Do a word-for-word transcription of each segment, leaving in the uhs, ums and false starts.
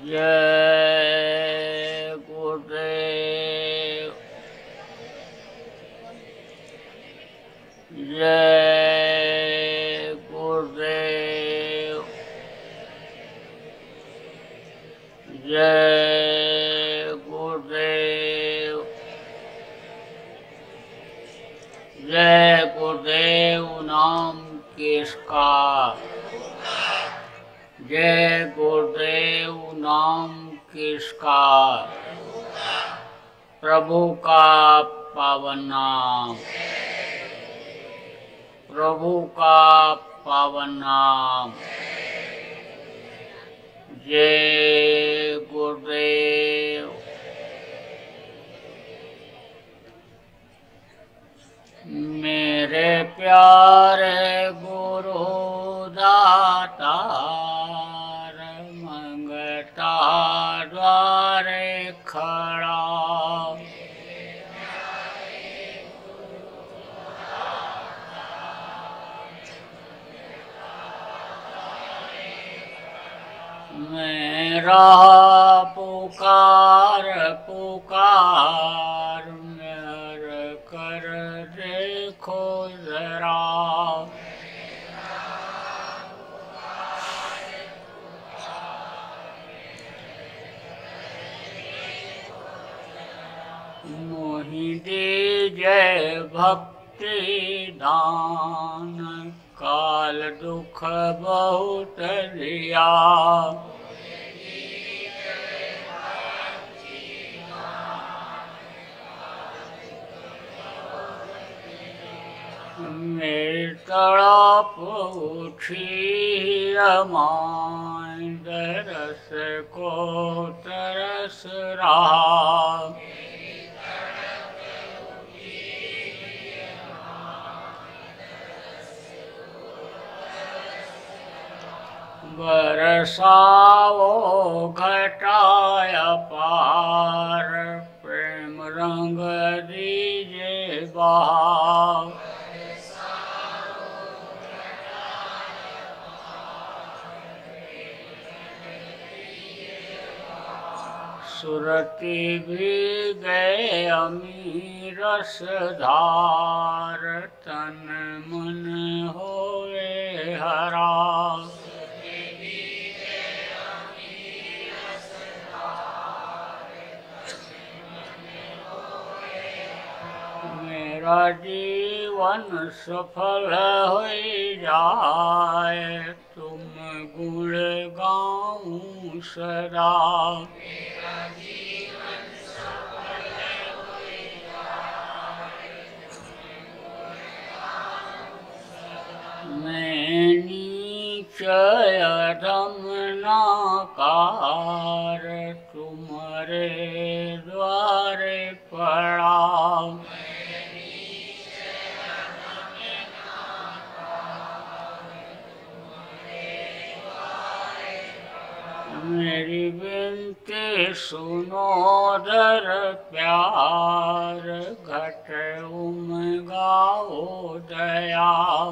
जय गुरुदेव। जय गुरुदेव। जय गुरुदेव। जय गुरुदेव नाम किसका, जय गुरुदेव नाम किसका, प्रभु का पावन नाम, प्रभु का पावन नाम। जय गुरुदेव। मेरे प्यारे गुरु दातार, मंगता द्वारे खड़ा, मेरा पुकार पुकार मेरे कर देखो जरा, मोहि दीजिए भक्ति दान, काल दुख बहुत दिया, मेरी तड़प उठी अमान, तरस को तरस रहा, बरसाओ घटाया पार, प्रेम रंग दीजिए बहार, सुरती भी गए अमीर रसधार, तन मन होए हरा, मेरा जीवन सफल हो जाए, तुम गुण गाऊं सदा, मैं नीच अधम नाकार, तुम्हारे द्वारे पड़ा, मेरी विनती सुनो दर प्यार, घट उम गाओ दया,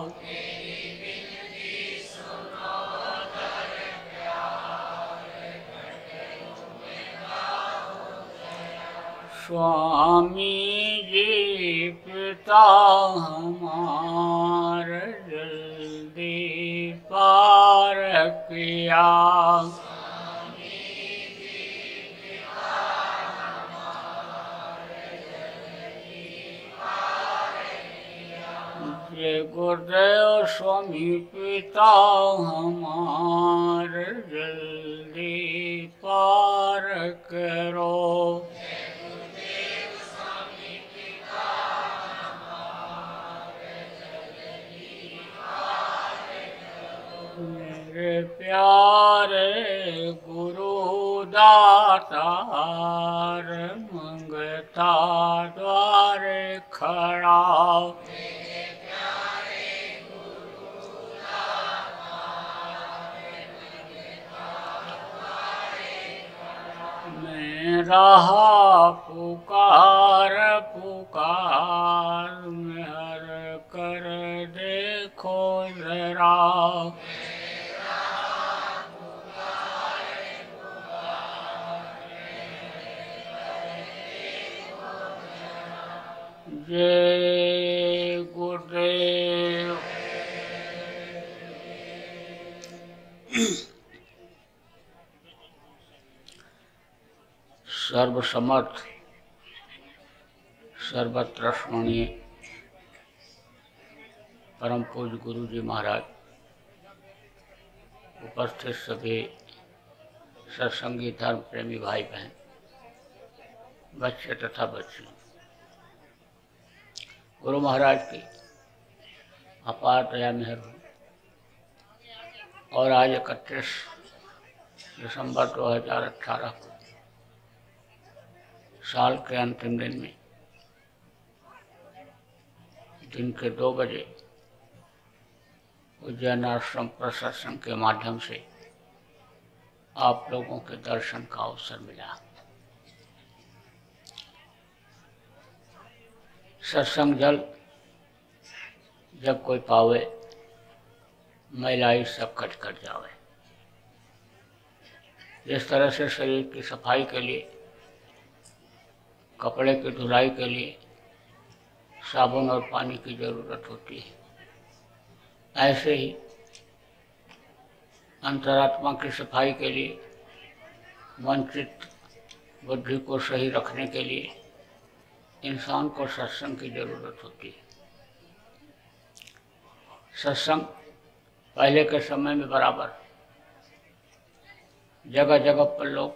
स्वामी जी पिता हमार, जल्दी पार किया, जय गुरुदेव स्वामी पिता हमार, जल्दी पार करो, मेरे प्यारे गुरु दातार, मंगता द्वारे खड़ा, रहा पुकार पुकार, मेहर कर देखो जरा, जय गुरुदेव। सर्वसमर्थ सर्वत्र स्मरणीय परम पूज्य गुरु जी महाराज, उपस्थित सभी सत्संगी धर्म प्रेमी भाई बहन, बच्चे तथा बच्ची, गुरु महाराज की अपार दया मेहर हो। और आज इकतीस दिसंबर दो हजार अठारह को साल के अंतिम दिन में दिन के दो बजे उज्जैन आश्रम पर सत्संग के माध्यम से आप लोगों के दर्शन का अवसर मिला। सत्संग जल जब कोई पावे, मैलाई सब कट कर जावे। जिस तरह से शरीर की सफाई के लिए, कपड़े की धुलाई के लिए साबुन और पानी की जरूरत होती है, ऐसे ही अंतरात्मा की सफाई के लिए, मन चित्त बुद्धि को सही रखने के लिए इंसान को सत्संग की जरूरत होती है। सत्संग पहले के समय में बराबर जगह जगह पर लोग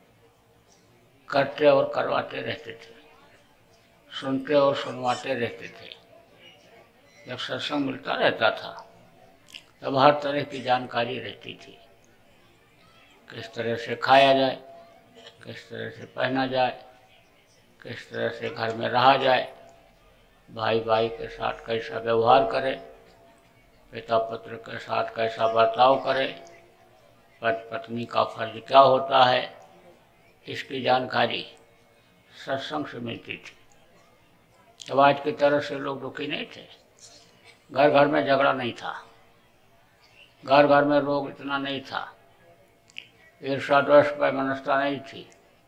करते और करवाते रहते थे, सुनते और सुनवाते रहते थे। जब सत्संग मिलता रहता था तब हर तरह की जानकारी रहती थी। किस तरह से खाया जाए, किस तरह से पहना जाए, किस तरह से घर में रहा जाए, भाई भाई के साथ कैसा व्यवहार करे, पिता पुत्र के साथ कैसा बर्ताव करे, पति पत्नी का फर्ज क्या होता है, इसकी जानकारी सत्संग से मिलती थी। अब आज की तरह से लोग दुखी नहीं थे। घर घर में झगड़ा नहीं था, घर घर में रोग इतना नहीं था, ईर्ष्या द्वेष वैमनस्यता नहीं थी,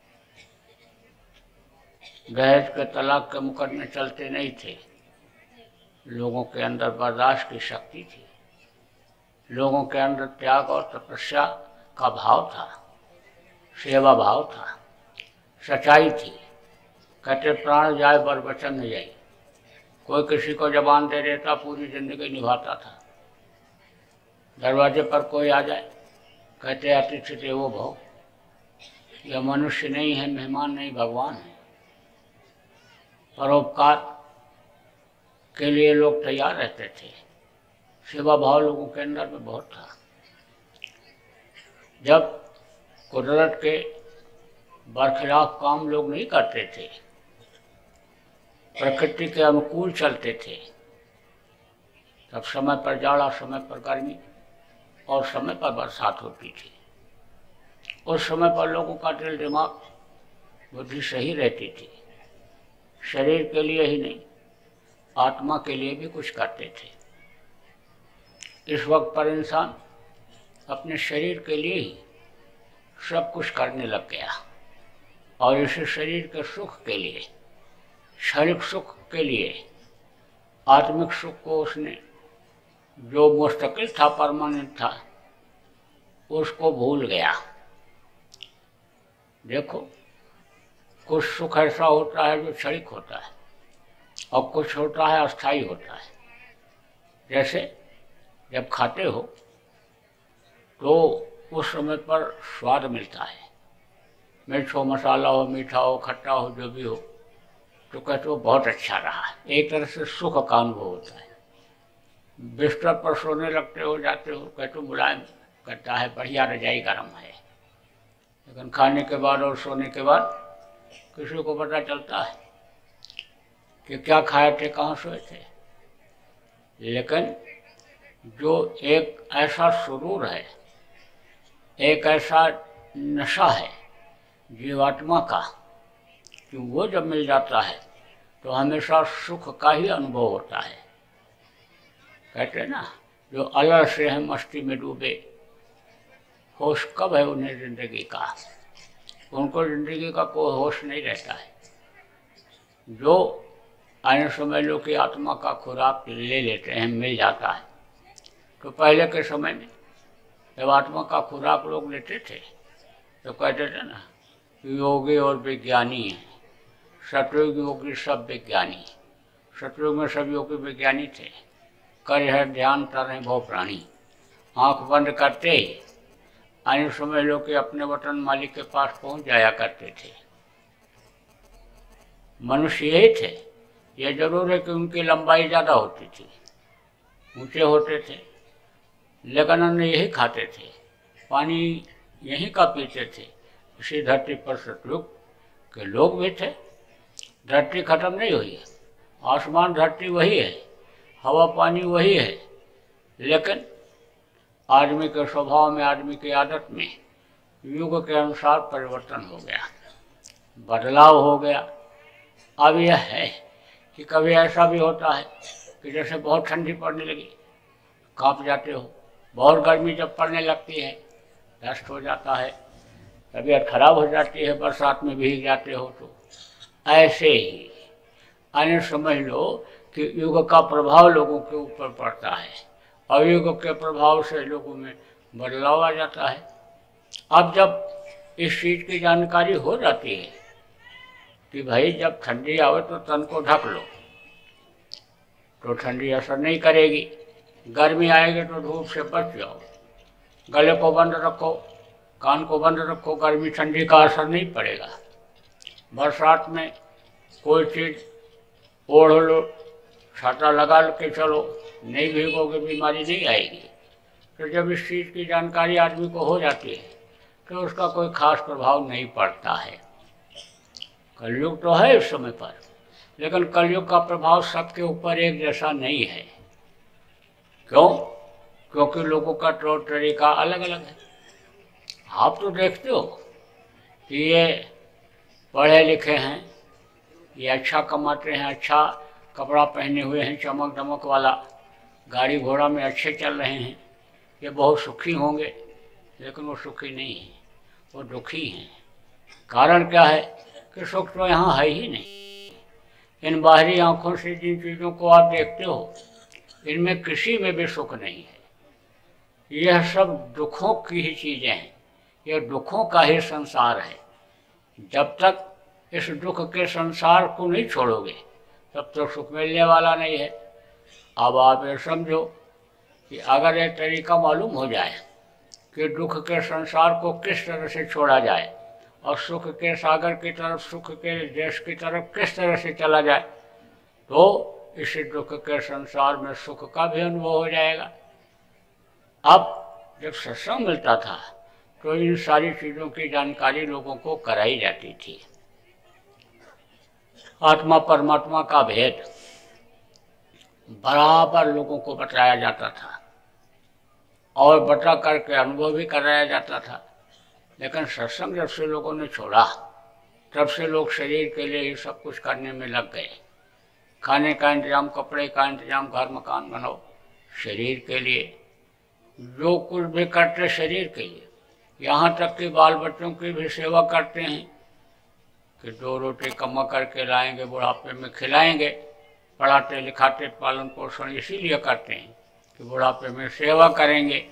दहेज के तलाक के मुकदमे चलते नहीं थे। लोगों के अंदर बर्दाश्त की शक्ति थी, लोगों के अंदर त्याग और तपस्या का भाव था, सेवा भाव था, सच्चाई थी। कहते प्राण जाए बर वचन न जाए। कोई किसी को जबान दे देता, पूरी जिंदगी निभाता था। दरवाजे पर कोई आ जाए, कहते अतिथि देवो भव। यह मनुष्य नहीं है, मेहमान नहीं, भगवान है। परोपकार के लिए लोग तैयार रहते थे। सेवा भाव लोगों के अंदर में बहुत था। जब कुदरत के बरखिलाफ काम लोग नहीं करते थे, प्रकृति के अनुकूल चलते थे, तब समय पर जाड़ा, समय पर गर्मी और समय पर बरसात होती थी। उस समय पर लोगों का दिल दिमाग बुद्धि सही रहती थी। शरीर के लिए ही नहीं, आत्मा के लिए भी कुछ करते थे। इस वक्त पर इंसान अपने शरीर के लिए ही सब कुछ करने लग गया और इस शरीर के सुख के लिए, शारीरिक सुख के लिए, आत्मिक सुख को उसने जो मुस्तकिल था, परमानेंट था, उसको भूल गया। देखो, कुछ सुख ऐसा होता है जो क्षणिक होता है और कुछ होता है अस्थायी होता है। जैसे जब खाते हो तो उस समय पर स्वाद मिलता है, मिर्च हो, मसाला हो, मीठा हो, खट्टा हो, जो भी हो, तो कहते हो बहुत अच्छा रहा। एक तरह से सुख का अनुभव होता है। बिस्तर पर सोने लगते हो, जाते हो, कहते हो मुलायम करता है, बढ़िया, रजाई गर्म है। लेकिन खाने के बाद और सोने के बाद किसी को पता चलता है कि क्या खाए थे, कहाँ सोए थे। लेकिन जो एक ऐसा सुरूर है, एक ऐसा नशा है जीवात्मा का, कि वो जब मिल जाता है तो हमेशा सुख का ही अनुभव होता है। कहते हैं ना, जो अलग से हैं मस्ती में डूबे, होश कब है उन्हें जिंदगी का। उनको जिंदगी का कोई होश नहीं रहता है। जो अन्य समय लोग की आत्मा का खुराक ले लेते हैं, मिल जाता है। तो पहले के समय में जब आत्मा का खुराक लोग लेते थे तो कहते थे ना, योगी और विज्ञानी हैं, सतयुग योगी सब विज्ञानी। सतयुग में सब योगी विज्ञानी थे। कर है ध्यान तरह भव प्राणी, आंख बंद करते ही अन्य समय लोग के अपने वतन मालिक के पास पहुंच जाया करते थे। मनुष्य यही थे। यह जरूर है कि उनकी लंबाई ज़्यादा होती थी, ऊंचे होते थे, लेकिन अन्न यही खाते थे, पानी यहीं का पीते थे। इसी धरती पर सतयुग के लोग भी थे। धरती खत्म नहीं हुई है, आसमान धरती वही है, हवा पानी वही है, लेकिन आदमी के स्वभाव में, आदमी की आदत में युग के अनुसार परिवर्तन हो गया, बदलाव हो गया। अब यह है कि कभी ऐसा भी होता है कि जैसे बहुत ठंडी पड़ने लगी, कांप जाते हो। बहुत गर्मी जब पड़ने लगती है, दस्त हो जाता है, तबीयत खराब हो जाती है, बरसात में भीग जाते हो। तो ऐसे ही अन्य समझ लो कि युग का प्रभाव लोगों के ऊपर पड़ता है और युग के प्रभाव से लोगों में बदलाव आ जाता है। अब जब इस चीज़ की जानकारी हो जाती है कि भाई जब ठंडी आवे तो तन को ढक लो, तो ठंडी असर नहीं करेगी। गर्मी आएगी तो धूप से बच जाओ, गले को बंद रखो, कान को बंद रखो, गर्मी ठंडी का असर नहीं पड़ेगा। बरसात में कोई चीज़ ओढ़ लो, छाता लगा के चलो, नहीं भीगोगे, बीमारी नहीं आएगी। तो जब इस चीज़ की जानकारी आदमी को हो जाती है तो उसका कोई खास प्रभाव नहीं पड़ता है। कलयुग तो है इस समय पर, लेकिन कलयुग का प्रभाव सबके ऊपर एक जैसा नहीं है। क्यों? क्योंकि लोगों का तौर तरीका अलग अलग है। आप तो देखते हो कि ये पढ़े लिखे हैं, ये अच्छा कमाते हैं, अच्छा कपड़ा पहने हुए हैं, चमक दमक वाला, गाड़ी घोड़ा में अच्छे चल रहे हैं, ये बहुत सुखी होंगे, लेकिन वो सुखी नहीं हैं, वो दुखी हैं। कारण क्या है कि सुख तो यहाँ है ही नहीं। इन बाहरी आंखों से जिन चीज़ों को आप देखते हो, इनमें किसी में भी सुख नहीं है। यह सब दुखों की ही चीज़ें हैं, यह दुखों का ही संसार है। जब तक इस दुख के संसार को नहीं छोड़ोगे तब तक सुख मिलने वाला नहीं है। अब आप ये समझो कि अगर ये तरीका मालूम हो जाए कि दुख के संसार को किस तरह से छोड़ा जाए और सुख के सागर की तरफ, सुख के देश की तरफ किस तरह से चला जाए, तो इस दुख के संसार में सुख का भी अनुभव हो जाएगा। अब जब सत्संग मिलता था तो इन सारी चीज़ों की जानकारी लोगों को कराई जाती थी। आत्मा परमात्मा का भेद बराबर लोगों को बताया जाता था और बता करके अनुभव भी कराया जाता था। लेकिन सत्संग जब से लोगों ने छोड़ा, तब से लोग शरीर के लिए ही सब कुछ करने में लग गए। खाने का इंतजाम, कपड़े का इंतजाम, घर मकान बनाओ, शरीर के लिए। जो कुछ भी करते शरीर के लिए, यहाँ तक कि बाल बच्चों की भी सेवा करते हैं कि दो रोटी कमा करके लाएंगे, बुढ़ापे में खिलाएंगे। पढ़ाते लिखाते पालन पोषण इसीलिए करते हैं कि बुढ़ापे में सेवा करेंगे।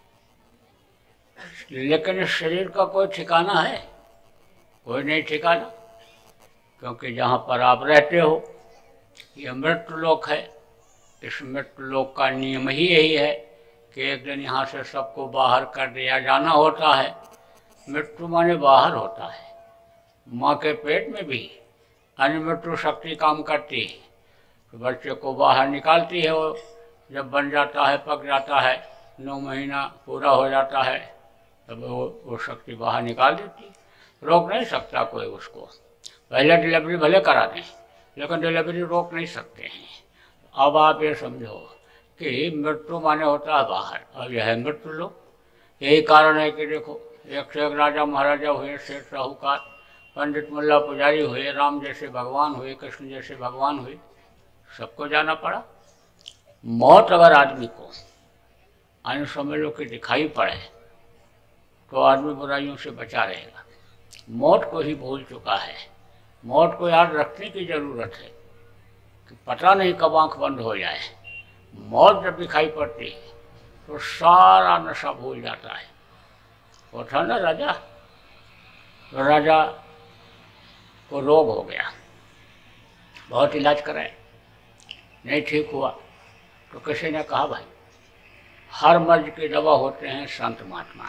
लेकिन इस शरीर का कोई ठिकाना है? कोई नहीं ठिकाना, क्योंकि जहाँ पर आप रहते हो यह मृत्यु लोक है। इस मृत्यु लोक का नियम ही यही है कि एक दिन यहाँ से सबको बाहर कर दिया जाना होता है। मृत्यु माने बाहर होता है। माँ के पेट में भी अनिमृत्यु शक्ति काम करती है, तो बच्चे को बाहर निकालती है। वो जब बन जाता है, पक जाता है, नौ महीना पूरा हो जाता है, तब वो वो शक्ति बाहर निकाल देती है। रोक नहीं सकता कोई उसको। पहले डिलीवरी भले करा दें, लेकिन डिलीवरी रोक नहीं सकते हैं। अब आप ये समझो कि मृत्यु माने होता है बाहर, और यह है मृत्यु लोक। यही कारण है कि देखो, एक से एक राजा महाराजा हुए, शेर साहूकार, पंडित मुल्ला पुजारी हुए, राम जैसे भगवान हुए, कृष्ण जैसे भगवान हुए, सबको जाना पड़ा। मौत अगर आदमी को अन्य समझ के दिखाई पड़े तो आदमी बुराइयों से बचा रहेगा। मौत को ही भूल चुका है। मौत को याद रखने की ज़रूरत है कि पता नहीं कब आंख बंद हो जाए। मौत जब दिखाई पड़ती है तो सारा नशा भूल जाता है। वो था ना राजा, तो राजा को रोग हो गया, बहुत इलाज कराए, नहीं ठीक हुआ। तो किसी ने कहा भाई हर मर्ज की दवा होते हैं संत महात्मा,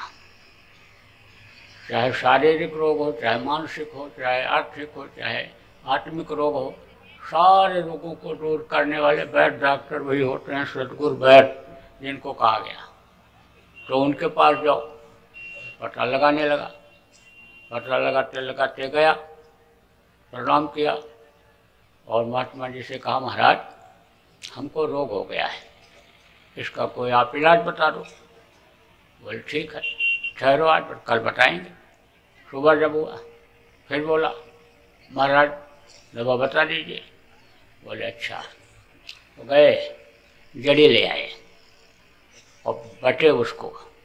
चाहे शारीरिक रोग हो, चाहे मानसिक हो, चाहे आर्थिक हो, चाहे आत्मिक रोग हो, सारे रोगों को दूर करने वाले वैद्य डॉक्टर वही होते हैं, सदगुरु वैद्य जिनको कहा गया। तो उनके पास जाओ, पता लगाने लगा। पता लगाते लगाते गया, प्रणाम किया और महात्मा जी से कहा महाराज हमको रोग हो गया है, इसका कोई आप इलाज बता दो। बोले ठीक है, ठहरो आज कल बताएंगे। सुबह जब हुआ फिर बोला महाराज दवा बता दीजिए। बोले अच्छा। तो गए जड़ी ले आए और बटे उसको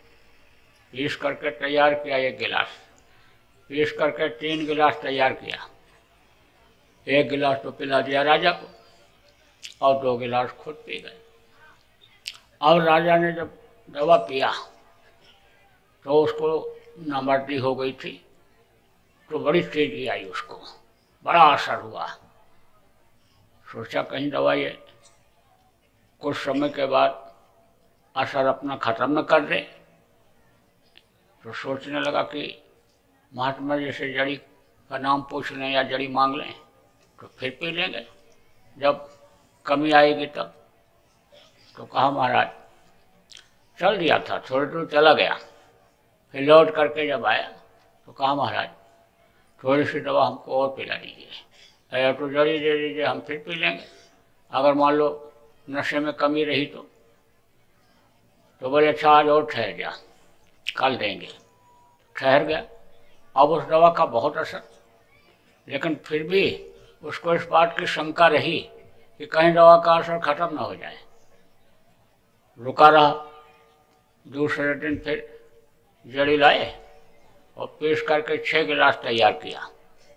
पीस करके तैयार किया, एक गिलास पीस करके तीन गिलास तैयार किया। एक गिलास तो पिला दिया राजा को और दो गिलास खुद पी गए। और राजा ने जब दवा पिया तो उसको नामर्दी हो गई थी, तो बड़ी तेजी आई, उसको बड़ा असर हुआ। सोचा कहीं दवा ये कुछ समय के बाद असर अपना खत्म न कर दे। तो सोचने लगा कि महात्मा जी से जड़ी का नाम पूछ लें या जड़ी मांग लें तो फिर पी लेंगे जब कमी आएगी तब। तो कहा महाराज चल दिया था, थोड़ी दूर चला गया, फिर लौट करके जब आया तो कहा महाराज थोड़ी सी दवा हमको और पिला दीजिए, या तो जड़ी दे दीजिए, हम फिर पी लेंगे अगर मान लो नशे में कमी रही तो। तो बोले अच्छा आज और ठहर जा, कल देंगे। ठहर गया। अब उस दवा का बहुत असर, लेकिन फिर भी उसको इस बात की शंका रही कि कहीं दवा का असर खत्म ना हो जाए। रुका रहा। दूसरे दिन फिर जड़ी लाए और पीस करके छह गिलास तैयार किया।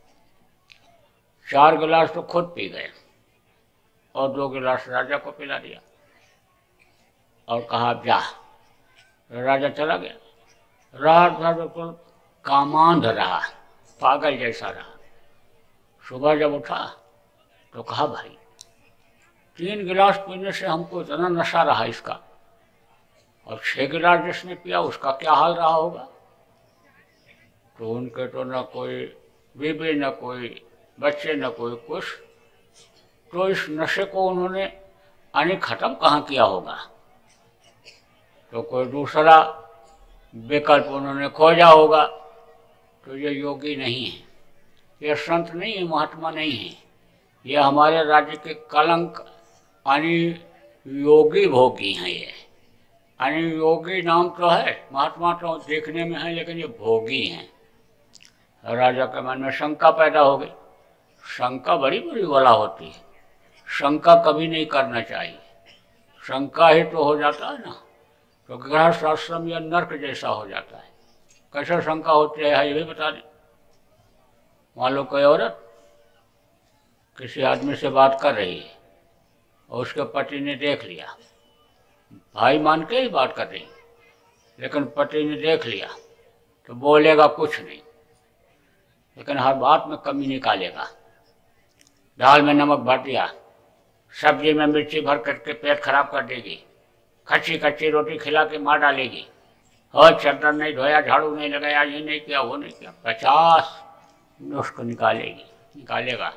चार गिलास तो खुद पी गए और दो गिलास राजा को पिला दिया और कहा जा। राजा चला गया। रात भर बिल्कुल कामांध रहा, पागल जैसा रहा। सुबह जब उठा तो कहा भाई तीन गिलास पीने से हमको इतना नशा रहा इसका, और छह गिलास जिसने पिया उसका क्या हाल रहा होगा। तो उनके तो न कोई बीबी, न कोई बच्चे, न कोई कुछ। तो इस नशे को उन्होंने आने खत्म कहाँ किया होगा। तो कोई दूसरा विकल्प उन्होंने खोजा होगा। तो ये योगी नहीं है, ये संत नहीं है, महात्मा नहीं है, ये हमारे राज्य के कलंक यानी योगी भोगी हैं। ये यानी योगी नाम तो है, महात्मा तो देखने में है, लेकिन ये भोगी हैं। राजा के मन में शंका पैदा हो गई। शंका बड़ी बुरी वाला होती है, शंका कभी नहीं करना चाहिए। शंका ही तो हो जाता है ना, तो गृहस्थ आश्रम या नर्क जैसा हो जाता है। कैसे शंका होती है ये भी बता दें। मान लो कोई औरत किसी आदमी से बात कर रही है और उसके पति ने देख लिया, भाई मान के ही बात कर रही, लेकिन पति ने देख लिया तो बोलेगा कुछ नहीं, लेकिन हर बात में कमी निकालेगा। दाल में नमक भर दिया, सब्जी में मिर्ची भर करके पेट खराब कर देगी, कच्ची कच्ची रोटी खिला के मार डालेगी, और चद्दर नहीं धोया, झाड़ू नहीं लगाया, ये नहीं किया, वो नहीं किया, पचास नुस्ख निकालेगी निकालेगा।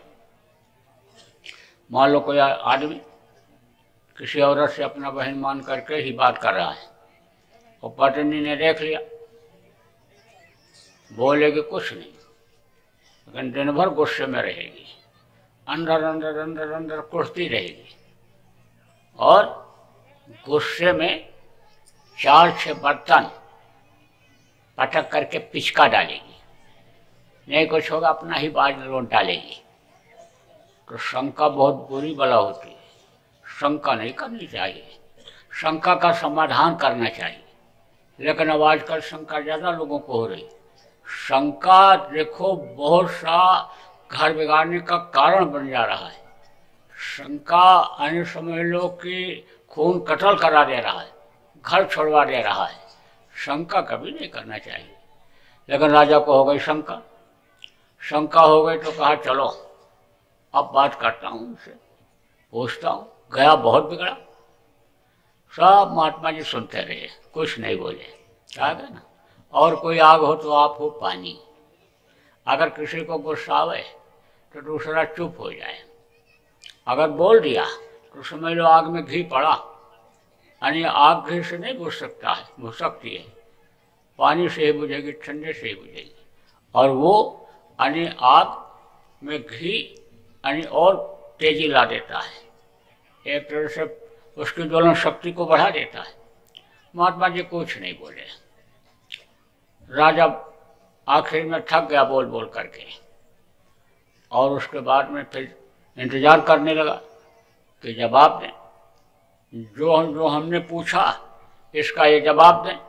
मान लो कोई आदमी किसी औरत से अपना बहन मान करके ही बात कर रहा है और पत्नी ने देख लिया, बोलेगी कुछ नहीं, लेकिन दिन भर गुस्से में रहेगी, अंदर अंदर अंदर अंदर कुर्ती रहेगी और गुस्से में चार छह बर्तन पटक करके पिचका डालेगी, नहीं कुछ होगा अपना ही बाज लौट डालेगी। तो शंका बहुत बुरी बला होती है, शंका नहीं करनी चाहिए, शंका का समाधान करना चाहिए। लेकिन अब आजकल शंका ज़्यादा लोगों को हो रही। शंका देखो बहुत सा घर बिगाड़ने का कारण बन जा रहा है। शंका अन्य समझ लो कि खून कत्ल करा दे रहा है, घर छोड़वा दे रहा है। शंका कभी नहीं करना चाहिए। लेकिन राजा को हो गई शंका। शंका हो गई तो कहा चलो अब बात करता हूँ, उनसे पूछता हूँ। गया, बहुत बिगड़ा। सब महात्मा जी सुनते रहे, कुछ नहीं बोले। कहा गया ना, और कोई आग हो तो आप हो पानी। अगर किसी को गुस्सा आवे तो दूसरा चुप हो जाए। अगर बोल दिया तो समझ लो आग में घी पड़ा। यानी आग घी से नहीं बुझ सकता है, बुझ सकती है, पानी से ही बुझेगी, ठंडे से ही बुझेगी। और वो यानी आग में घी यानी और तेजी ला देता है, एक तरह से उसकी ज्वलन शक्ति को बढ़ा देता है। महात्मा जी कुछ नहीं बोले। राजा आखिर में थक गया बोल बोल करके, और उसके बाद में फिर इंतजार करने लगा कि जवाब दें, जो जो हमने पूछा इसका ये जवाब दें।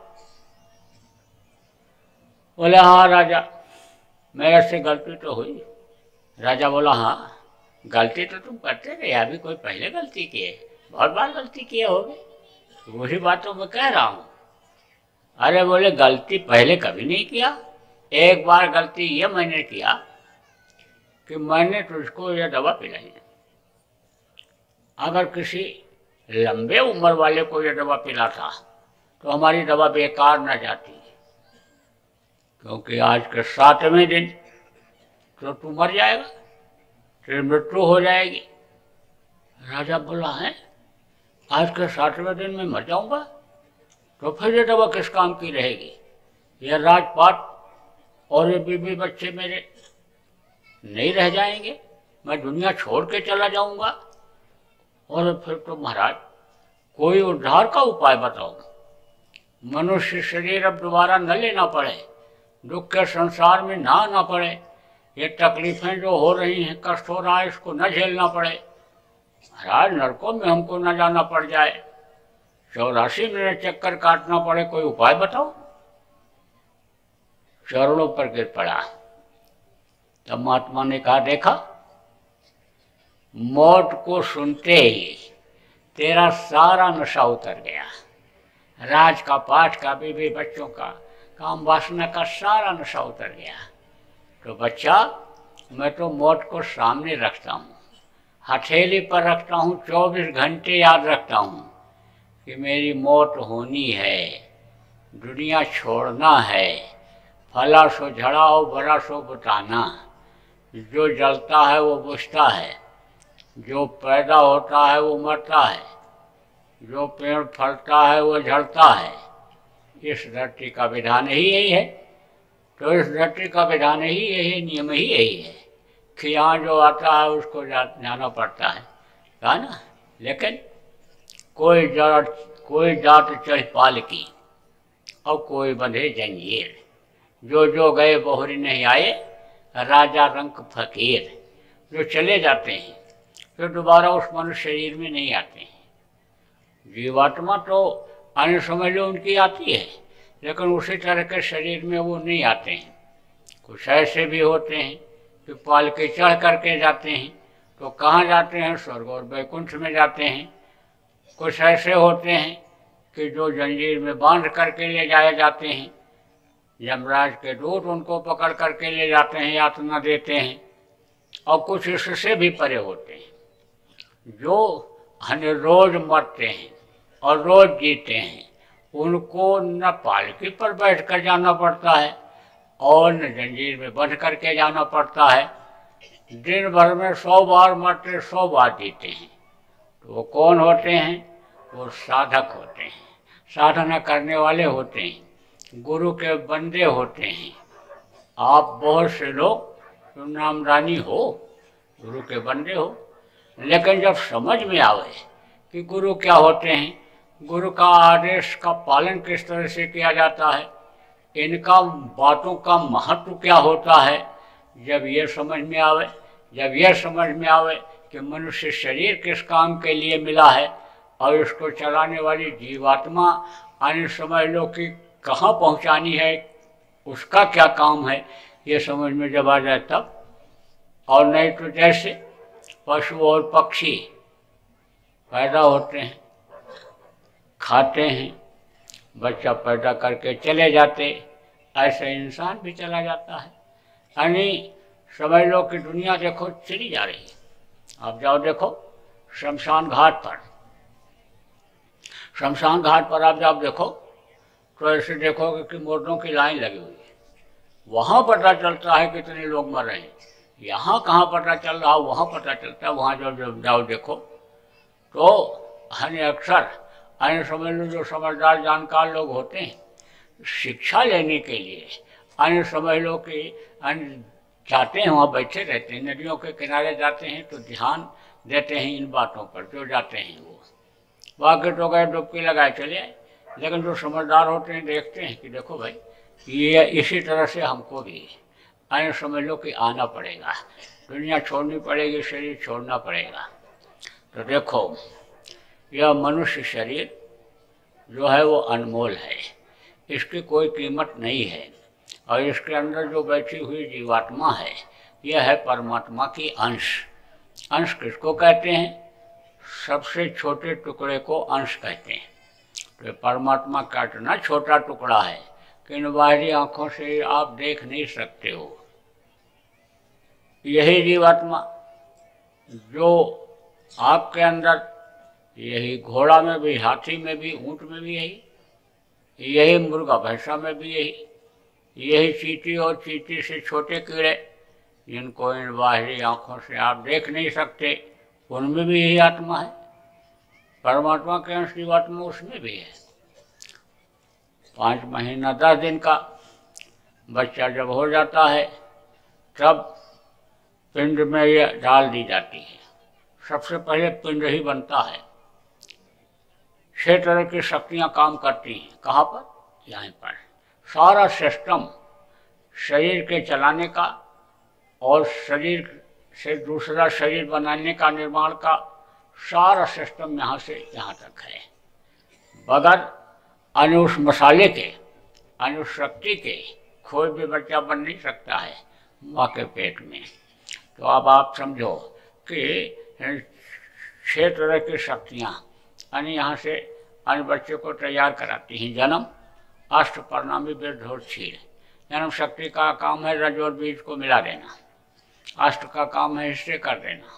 बोले हाँ राजा, मेरे से गलती तो हुई। राजा बोला हाँ, गलती तो तुम करते रहे, अभी कोई पहले गलती की है, बहुत बार गलती किए होगी। वही बात तो मैं कह रहा हूँ। अरे बोले गलती पहले कभी नहीं किया, एक बार गलती ये मैंने किया कि मैंने तुझको ये दवा पिलाई। अगर किसी लंबे उम्र वाले को ये दवा पिलाता तो हमारी दवा बेकार न जाती, क्योंकि आज के सातवें दिन तो तू मर जाएगा, तेरी मृत्यु हो जाएगी। राजा बोला है आज के सातवें दिन में मर जाऊंगा तो फिर ये दवा किस काम की रहेगी? यह राजपाट और ये बीबी बच्चे मेरे नहीं रह जाएंगे, मैं दुनिया छोड़ के चला जाऊंगा। और फिर तो महाराज कोई उद्धार का उपाय बताओ, मनुष्य शरीर अब दोबारा न लेना पड़े, दुख के संसार में ना आना पड़े, ये तकलीफें जो हो रही हैं, कष्ट हो रहा है, इसको न झेलना पड़े, महाराज नरकों में हमको न जाना पड़ जाए, चौरासी मिनट चक्कर काटना पड़े, कोई उपाय बताओ। चरणों पर गिर पड़ा। तब महात्मा ने कहा देखा, मौत को सुनते ही तेरा सारा नशा उतर गया, राज का, पाठ का, बीवी बच्चों का, काम वासना का सारा नशा उतर गया। तो बच्चा मैं तो मौत को सामने रखता हूँ, हथेली पर रखता हूँ, चौबीस घंटे याद रखता हूँ कि मेरी मौत होनी है, दुनिया छोड़ना है, फला सो झड़ाओ बड़ा सो बुताना, जो जलता है वो बुझता है, जो पैदा होता है वो मरता है, जो पेड़ फलता है वो झड़ता है। इस धरती का विधान ही यही है। तो इस धरती का विधान ही यही, नियम ही यही है कि यहाँ जो आता है उसको जाना पड़ता है, कहा ना। लेकिन कोई जात कोई जात चढ़ पाल की और कोई बंधे जंजीर, जो जो गए बहुरी नहीं आए, राजा रंक फकीर। जो चले जाते हैं फिर तो दोबारा उस मनुष्य शरीर में नहीं आते हैं। जीवात्मा तो अन्य समझ लो उनकी आती है, लेकिन उसी तरह के शरीर में वो नहीं आते हैं। कुछ ऐसे भी होते हैं कि पाल के चढ़ करके जाते हैं, तो कहाँ जाते हैं? स्वर्ग और वैकुंठ में जाते हैं। कुछ ऐसे होते हैं कि जो जंजीर में बांध करके ले जाए जाते हैं, यमराज के दूत उनको पकड़ करके ले जाते हैं, यातना देते हैं। और कुछ इससे भी परे होते हैं जो हमें रोज मरते हैं और रोज जीते हैं, उनको न पालकी पर बैठ कर जाना पड़ता है और न जंजीर में बंध करके जाना पड़ता है। दिन भर में सौ बार मरते, सौ बार जीते हैं। तो वो कौन होते हैं? वो साधक होते हैं, साधना करने वाले होते हैं, गुरु के बंदे होते हैं। आप बहुत से लोग तुम नामदानी हो, गुरु के बंदे हो, लेकिन जब समझ में आवे कि गुरु क्या होते हैं, गुरु का आदेश का पालन किस तरह से किया जाता है, इनका बातों का महत्व क्या होता है, जब ये समझ में आवे, जब यह समझ में आवे कि मनुष्य शरीर किस काम के लिए मिला है और इसको चलाने वाली जीवात्मा अन्य समझ लो कि कहाँ पहुँचानी है, उसका क्या काम है, ये समझ में जब आ जाए तब। और नहीं तो जैसे पशु और पक्षी पैदा होते हैं, खाते हैं, बच्चा पैदा करके चले जाते, ऐसे इंसान भी चला जाता है। यानी समझ लो कि दुनिया देखो चली जा रही है। आप जाओ देखो शमशान घाट पर, शमशान घाट पर आप जाओ देखो तो ऐसे देखोगे कि मुर्दों की लाइन लगी हुई है। वहाँ पता चलता है कितने लोग मर रहे हैं। यहाँ कहाँ पता चल रहा, वहाँ पता चलता है। वहाँ जो जब जाओ देखो तो हमें अक्सर अन्य समझ लो जो समझदार जानकार लोग होते हैं, शिक्षा लेने के लिए अन्य समझ लो कि अन्य जाते हैं, वहाँ बैठे रहते हैं, नदियों के किनारे जाते हैं तो ध्यान देते हैं इन बातों पर। जो जाते हैं वो बाकी तो गए डुबकी लगाए चले आए, लेकिन जो समझदार होते हैं देखते हैं कि देखो भाई ये इसी तरह से हमको भी अन्य समझ लो कि आना पड़ेगा, दुनिया छोड़नी पड़ेगी, शरीर छोड़ना पड़ेगा। तो देखो यह मनुष्य शरीर जो है वो अनमोल है, इसकी कोई कीमत नहीं है। और इसके अंदर जो बैठी हुई जीवात्मा है यह है परमात्मा की अंश। अंश किसको कहते हैं? सबसे छोटे टुकड़े को अंश कहते हैं। तो परमात्मा का इतना छोटा टुकड़ा है कि इन बाहरी आंखों से आप देख नहीं सकते हो। यही जीवात्मा जो आपके अंदर, यही घोड़ा में भी, हाथी में भी, ऊंट में भी यही, यही मुर्गा भैंसा में भी यही, यही चींटी और चींटी से छोटे कीड़े जिनको इन बाहरी आंखों से आप देख नहीं सकते, उनमें भी यही आत्मा है। परमात्मा के अंश जीवात्मा उसमें भी है। पाँच महीना दस दिन का बच्चा जब हो जाता है तब पिंड में ये डाल दी जाती है। सबसे पहले पिंड ही बनता है। छह तरह की शक्तियाँ काम करती हैं। कहाँ पर? यहाँ पर। सारा सिस्टम शरीर के चलाने का और शरीर से दूसरा शरीर बनाने का, निर्माण का सारा सिस्टम यहाँ से यहाँ तक है। बगैर अनुस मसाले के, अनुस शक्ति के कोई भी बच्चा बन नहीं सकता है माँ के पेट में। तो अब आप समझो कि छह तरह की शक्तियाँ यानी यहाँ से अन्य बच्चे को तैयार कराती हैं। जन्म, अष्ट परिणामी वृद्धि और क्षीण। जन्म शक्ति का काम है रज और बीज को मिला देना, अष्ट का काम है हिस्से कर देना,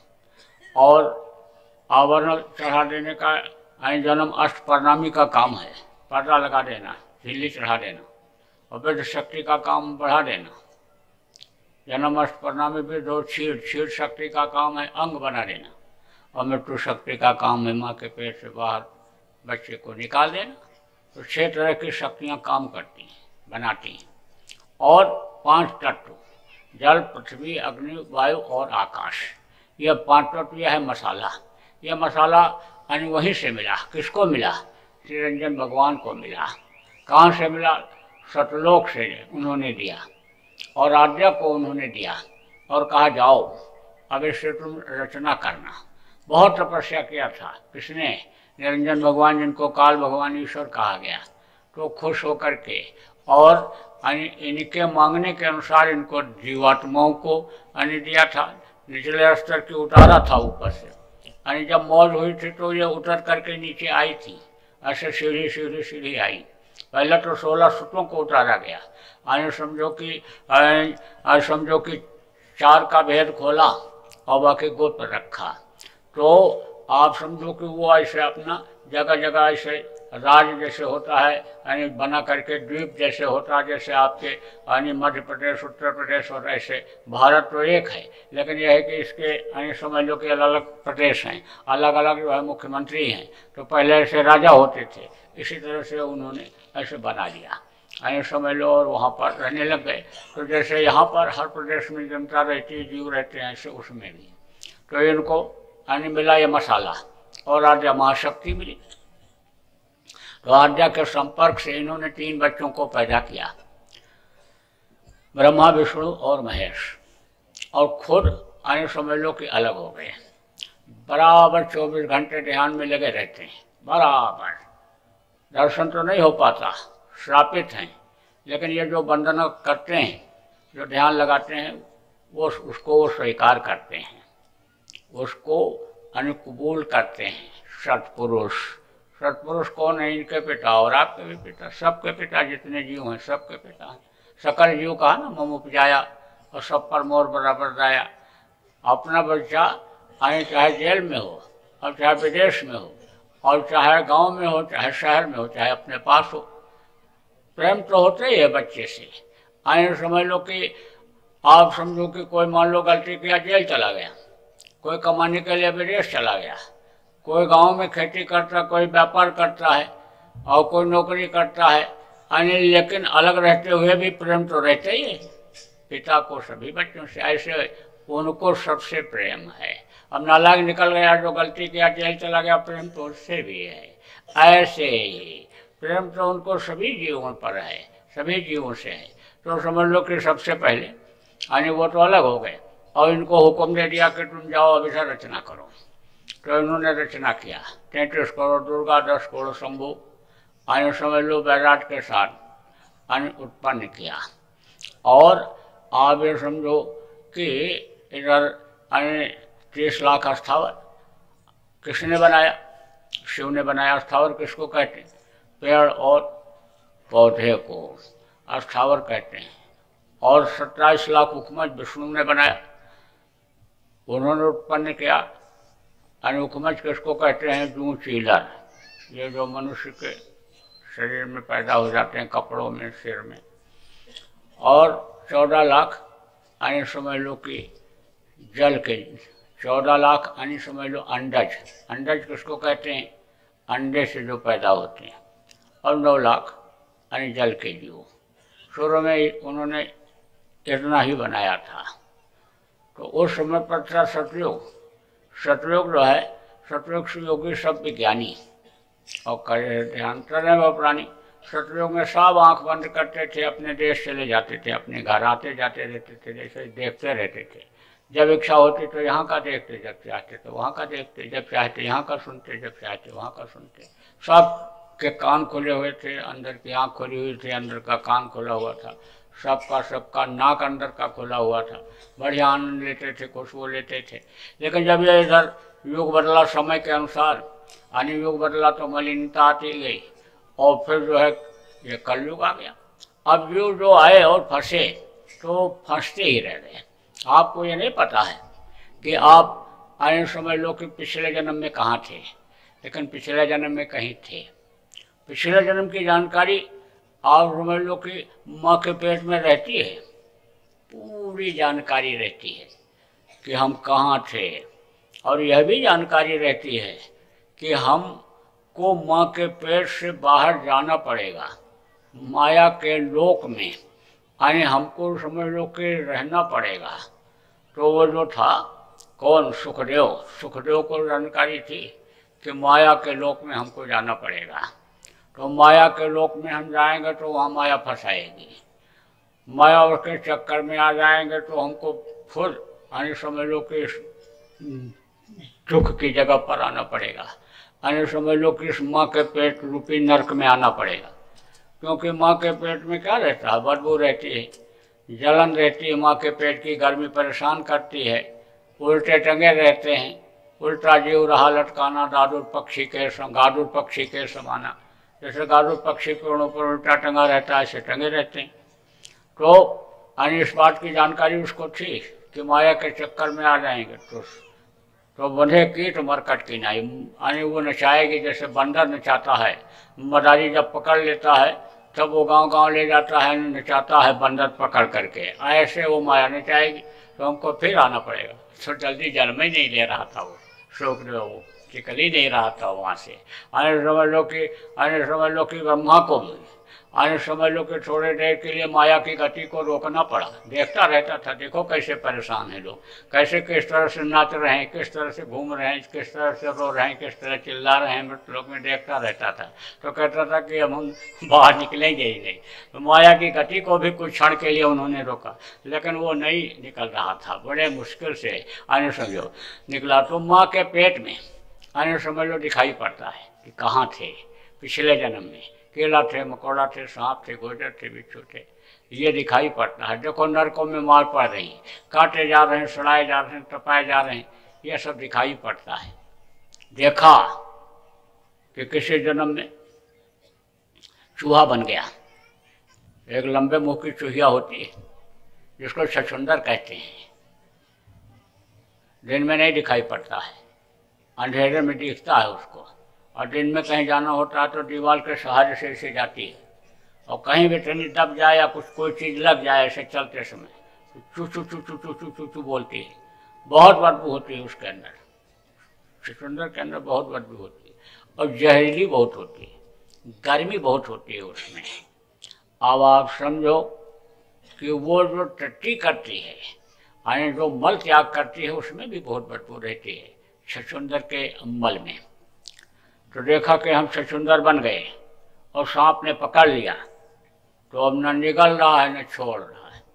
और आवरण चढ़ा देने का यानी जन्म अष्ट परिणामी का काम है, पर्दा लगा देना, झिल्ली चढ़ा देना, और वृद्ध शक्ति का काम बढ़ा देना। जन्म अष्ट परिणामी वृद्धि और क्षीण, क्षीण शक्ति का काम है अंग बना देना, और मृत्यु शक्ति का काम है माँ के पेट से बाहर बच्चे को निकाल देना। तो छह तरह की शक्तियाँ काम करती हैं, बनाती हैं। और पांच तत्व, जल, पृथ्वी, अग्नि, वायु और आकाश, यह पांच तत्व यह है मसाला। यह मसाला यानी वहीं से मिला। किसको मिला? श्री रंजन भगवान को मिला। कहाँ से मिला? सतलोक से उन्होंने दिया, और आज्ञा को उन्होंने दिया, और कहा जाओ अब इससे तुम रचना करना। बहुत तपस्या किया था। किसने? निरंजन भगवान, जिनको काल भगवान ईश्वर कहा गया। तो खुश होकर के और इनके मांगने के अनुसार इनको जीवात्माओं को यानी दिया था। निचले स्तर की उतारा था ऊपर से, यानी जब मौज हुई थी तो ये उतर करके नीचे आई थी। ऐसे सीढ़ी सीढ़ी सीढ़ी आई। पहले तो सोलह सुतों को उतारा गया, यानी समझो कि समझो कि चार का भेद खोला और बाकी गोद पर रखा। तो आप समझो कि वो ऐसे अपना जगह जगह ऐसे राज जैसे होता है, यानी बना करके द्वीप जैसे होता है, जैसे आपके यानी मध्य प्रदेश, उत्तर प्रदेश और ऐसे। भारत तो एक है, लेकिन यह है कि इसके यानी समझ लो कि अलग अलग प्रदेश हैं, अलग अलग जो है मुख्यमंत्री हैं। तो पहले ऐसे राजा होते थे, इसी तरह से उन्होंने ऐसे बना लिया, यानी समझ लो, और वहाँ पर रहने लग गए। तो जैसे यहाँ पर हर प्रदेश में जनता रहती है, जीव रहते हैं, ऐसे उसमें भी। तो इनको यानी मिला ये मसाला, और आद्या महाशक्ति मिली। तो आद्या के संपर्क से इन्होंने तीन बच्चों को पैदा किया, ब्रह्मा, विष्णु और महेश। और खुद यानी समझ लो कि अलग हो गए। बराबर चौबीस घंटे ध्यान में लगे रहते हैं, बराबर। दर्शन तो नहीं हो पाता, श्रापित हैं, लेकिन ये जो वंदना करते हैं, जो ध्यान लगाते हैं, वो उसको वो स्वीकार करते हैं, उसको अनुकूल करते हैं, सत्पुरुष। सत्पुरुष कौन है? इनके पिता और आपके भी पिता, सबके पिता जितने जीव हैं सबके पिता हैं। सकल जीव कहा ना, मम उपजाया और सब पर मोर बराबर दाया। अपना बच्चा आए चाहे जेल में हो और चाहे विदेश में हो और चाहे गांव में हो चाहे शहर में हो चाहे अपने पास हो, प्रेम तो होते ही है बच्चे से। आए समझ लो कि आप समझो कि कोई मान लो गलती किया जेल चला गया, कोई कमाने के लिए विदेश चला गया, कोई गांव में खेती करता, कोई व्यापार करता है और कोई नौकरी करता है, यानी लेकिन अलग रहते हुए भी प्रेम तो रहते ही है पिता को सभी बच्चों से। ऐसे उनको सबसे प्रेम है। अब नालायक निकल गया, जो गलती किया जेल चला गया, प्रेम तो उससे भी है। ऐसे ही प्रेम तो उनको सभी जीवों पर है, सभी जीवों से है। तो समझ लो कि सबसे पहले यानी वो तो अलग हो गए और इनको हुक्म दे दिया कि तुम जाओ अभी से रचना करो। तो इन्होंने रचना किया, तैंतीस करोड़ दुर्गा, दस करोड़ शंभु, यानी समझ लो बैराट के साथ यानी उत्पन्न किया। और आप ये समझो कि इधर यानी तीस लाख अस्थावर किसने बनाया? शिव ने बनाया। अस्थावर किसको कहते हैं? पेड़ और पौधे को अस्थावर कहते हैं। और सत्ताईस लाख हुकूमत विष्णु ने बनाया, उन्होंने उत्पन्न किया। यानी हुकूमत किसको कहते हैं? जूं चीलर, ये जो मनुष्य के शरीर में पैदा हो जाते हैं, कपड़ों में, सिर में। और चौदह लाख यानी समझ लो कि जल के, चौदह लाख यानी समझ लो अंडज। अंडज किसको कहते हैं? अंडे से जो पैदा होते हैं। और नौ लाख यानी जल के जीव। शुरू में उन्होंने इतना ही बनाया था। तो उस समय पर था सतयुग। सतयुग जो है, सतयुग से योगी सब विज्ञानी और करे ध्यान तरह व प्राणी। सतयुग में सब आंख बंद करते थे, अपने देश चले जाते थे, अपने घर आते जाते रहते थे, जैसे देखते रहते थे। जब इच्छा होती तो यहाँ का देखते, जब चाहते तो वहाँ का देखते, जब चाहते यहाँ का सुनते, जब चाहते वहाँ का सुनते। सब के कान खुले हुए थे, अंदर की आँख खुली हुई थी, अंदर का कान खुला हुआ था, सबका सबका नाक अंदर का खुला हुआ था। बढ़िया आनंद लेते थे, खुशबू लेते थे। लेकिन जब ये इधर युग बदला समय के अनुसार, यानी युग बदला तो मलिनता आती गई और फिर जो है ये कलयुग आ गया। अब युग जो आए और फंसे तो फंसते ही रह गए। आपको ये नहीं पता है कि आप आए समझ लो कि पिछले जन्म में कहाँ थे, लेकिन पिछले जन्म में कहीं थे। पिछले जन्म की जानकारी आप समझ लो कि माँ के पेट में रहती है, पूरी जानकारी रहती है कि हम कहाँ थे। और यह भी जानकारी रहती है कि हमको माँ के पेट से बाहर जाना पड़ेगा, माया के लोक में, यानी हमको समझ लो कि रहना पड़ेगा। तो वो जो था कौन? सुखदेव। सुखदेव को जानकारी थी कि माया के लोक में हमको जाना पड़ेगा। तो माया के लोक में हम जाएंगे तो वहाँ माया फंसाएगी, माया उसके चक्कर में आ जाएंगे तो हमको खुद यानी समझ लो कि दुख की जगह पर आना पड़ेगा, यानी समझ लो कि इस माँ के पेट रूपी नरक में आना पड़ेगा। क्योंकि माँ के पेट में क्या रहता है? बदबू रहती है, जलन रहती है, माँ के पेट की गर्मी परेशान करती है, उल्टे टंगे रहते हैं, उल्टा जीव रहा लटकाना, दादुर पक्षी के सम गादुर पक्षी के समाना। जैसे गादुर पक्षी पेड़ों पर उल्टा टंगा रहता है, ऐसे टंगे रहते हैं। तो यानी इस बात की जानकारी उसको थी कि माया के चक्कर में आ जाएंगे तो तो बंधे कीट मरकट की नाई, यानी वो नचाएगी जैसे बंदर नचाता है। मदारी जब पकड़ लेता है तब वो गांव गांव ले जाता है, नचाता है बंदर पकड़ करके, ऐसे वो माया नचाएगी। तो हमको फिर आना पड़ेगा। तो जल्दी जन्म ही नहीं ले रहा था वो शुक्र, वो निकल ही नहीं रहा था वहाँ से। आने समझ लो कि आने समझ लो कि ब्रह्मा को भी आने समझ लो कि थोड़े देर के लिए माया की गति को रोकना पड़ा। देखता रहता था, देखो कैसे परेशान हैं लोग, कैसे किस तरह से नाच रहे हैं, किस तरह से घूम रहे हैं, किस तरह से रो रहे हैं, किस तरह चिल्ला रहे हैं, मृत लोग में देखता रहता था। तो कहता था कि हम बाहर निकलेंगे ही नहीं। तो माया की गति को भी कुछ क्षण के लिए उन्होंने रोका, लेकिन वो नहीं निकल रहा था, बड़े मुश्किल से आने समझो निकला। तो माँ के पेट में आने समझ लो दिखाई पड़ता है कि कहाँ थे पिछले जन्म में। केला थे, मकोड़ा थे, सांप थे, गोजर थे, बिच्छू थे, ये दिखाई पड़ता है। देखो नरकों में मार पड़ रही, काटे जा रहे हैं, सड़ाए जा रहे हैं, तपाए जा रहे हैं, ये सब दिखाई पड़ता है। देखा कि किसी जन्म में चूहा बन गया। एक लंबे मुंह की चूहिया होती है जिसको छछूंदर कहते हैं। दिन में नहीं दिखाई पड़ता है, अंधेरे में दिखता है उसको, और दिन में कहीं जाना होता है तो दीवार के सहारे से इसे जाती है, और कहीं भी ट्रेन दब जाए या कुछ कोई चीज़ लग जाए ऐसे चलते समय चू चू चू चू चू चू चू चू बोलती है। बहुत बदबू होती है उसके अंदर, छछूंदर के अंदर बहुत बदबू होती है, और जहरीली बहुत होती है, गर्मी बहुत होती है उसमें। अब आप समझो कि वो जो टट्टी करती है यानी जो मल त्याग करती है उसमें भी बहुत बदबू रहती है छछूंदर के मल में। तो देखा कि हम छछूंदर बन गए और सांप ने पकड़ लिया, तो अब न निगल रहा है न छोड़ रहा है।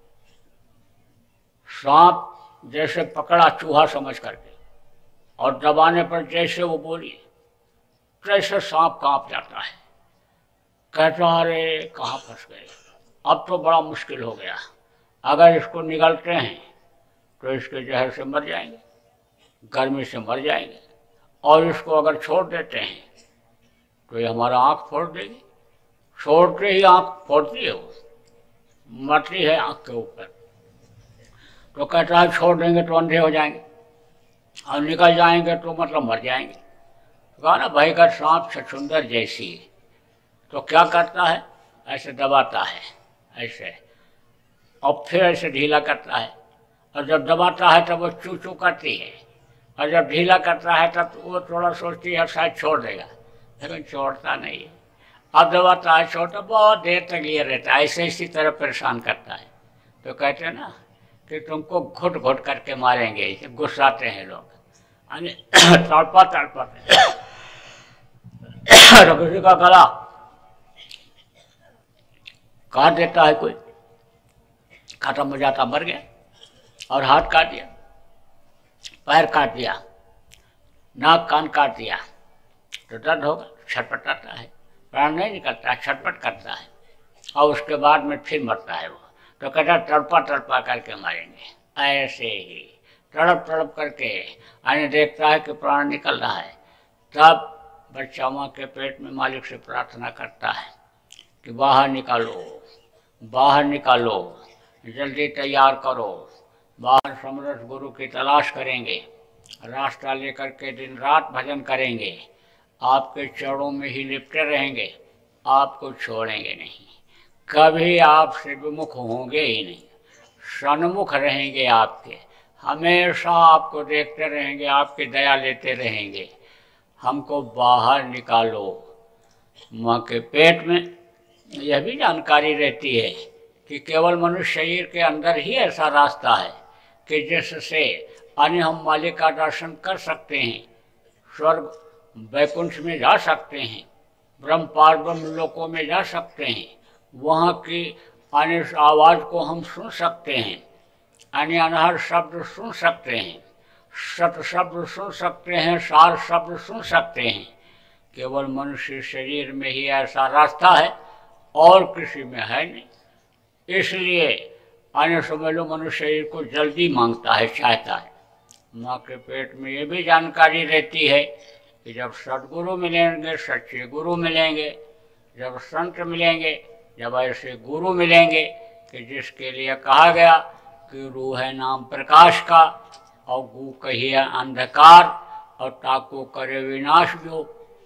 सांप जैसे पकड़ा चूहा समझ करके और दबाने पर जैसे वो बोली तैसे सांप कांप जाता है, कहता अरे कहाँ फंस गए, अब तो बड़ा मुश्किल हो गया, अगर इसको निगलते हैं तो इसके जहर से मर जाएंगे, गर्मी से मर जाएंगे, और इसको अगर छोड़ देते हैं तो ये हमारा आँख फोड़ देगी। छोड़ते ही आँख फोड़ती है, वो मरती है आँख के ऊपर। तो कहता है छोड़ देंगे तो अंधे हो जाएंगे, और निकल जाएंगे तो मतलब मर जाएंगे। तो कहा ना भाई का सांप छछूंदर जैसी, तो क्या करता है ऐसे दबाता है ऐसे, और फिर ऐसे ढीला करता है, और जब दबाता है तब वो चू चू करती है, और जब ढीला करता है तब वो थोड़ा सोचती है शायद छोड़ देगा, लेकिन छोड़ता नहीं है। अब दबाता है छोड़ता, बहुत देर तक ये रहता है, ऐसे इसी तरह परेशान करता है। तो कहते हैं ना कि तुमको घुट घुट करके मारेंगे, गुस्साते हैं लोग, यानी तड़पा तड़पाते तो किसी का गला काट देता है, कोई खत्म हो जाता, मर गया, और हाथ काट दिया, पैर काट दिया, नाक कान काट दिया, तो दर्द होगा, छटपटाता है, प्राण नहीं निकलता, छटपट करता है, और उसके बाद में फिर मरता है वो। तो कहता तड़पा तड़पा करके मारेंगे, ऐसे ही तड़प तड़प करके आने देखता है कि प्राण निकल रहा है, तब बच्चा माँ के पेट में मालिक से प्रार्थना करता है कि बाहर निकालो, बाहर निकालो, जल्दी तैयार करो, बाहर समरस गुरु की तलाश करेंगे, रास्ता लेकर के दिन रात भजन करेंगे, आपके चरणों में ही लिपटे रहेंगे, आपको छोड़ेंगे नहीं, कभी आपसे विमुख होंगे ही नहीं, सन्मुख रहेंगे आपके, हमेशा आपको देखते रहेंगे, आपकी दया लेते रहेंगे, हमको बाहर निकालो। माँ के पेट में यह भी जानकारी रहती है कि केवल मनुष्य शरीर के अंदर ही ऐसा रास्ता है कि जिससे अन्य हम मालिक का दर्शन कर सकते हैं, स्वर्ग वैकुंठ में जा सकते हैं, ब्रह्म पार ब्रह्म लोकों में जा सकते हैं, वहाँ की अन्य आवाज़ को हम सुन सकते हैं, अन्य अनहर शब्द सुन सकते हैं, सत शब्द सुन सकते हैं, सार शब्द सुन सकते हैं। केवल मनुष्य शरीर में ही ऐसा रास्ता है और किसी में है नहीं। इसलिए अन्य समझ लो मनुष्य शरीर को जल्दी मांगता है, चाहता है। माँ के पेट में ये भी जानकारी रहती है कि जब सदगुरु मिलेंगे, सच्चे गुरु मिलेंगे, जब संत मिलेंगे, जब ऐसे गुरु मिलेंगे कि जिसके लिए कहा गया कि रूह है नाम प्रकाश का, और गु कहिए अंधकार, और ताको करे विनाश जो,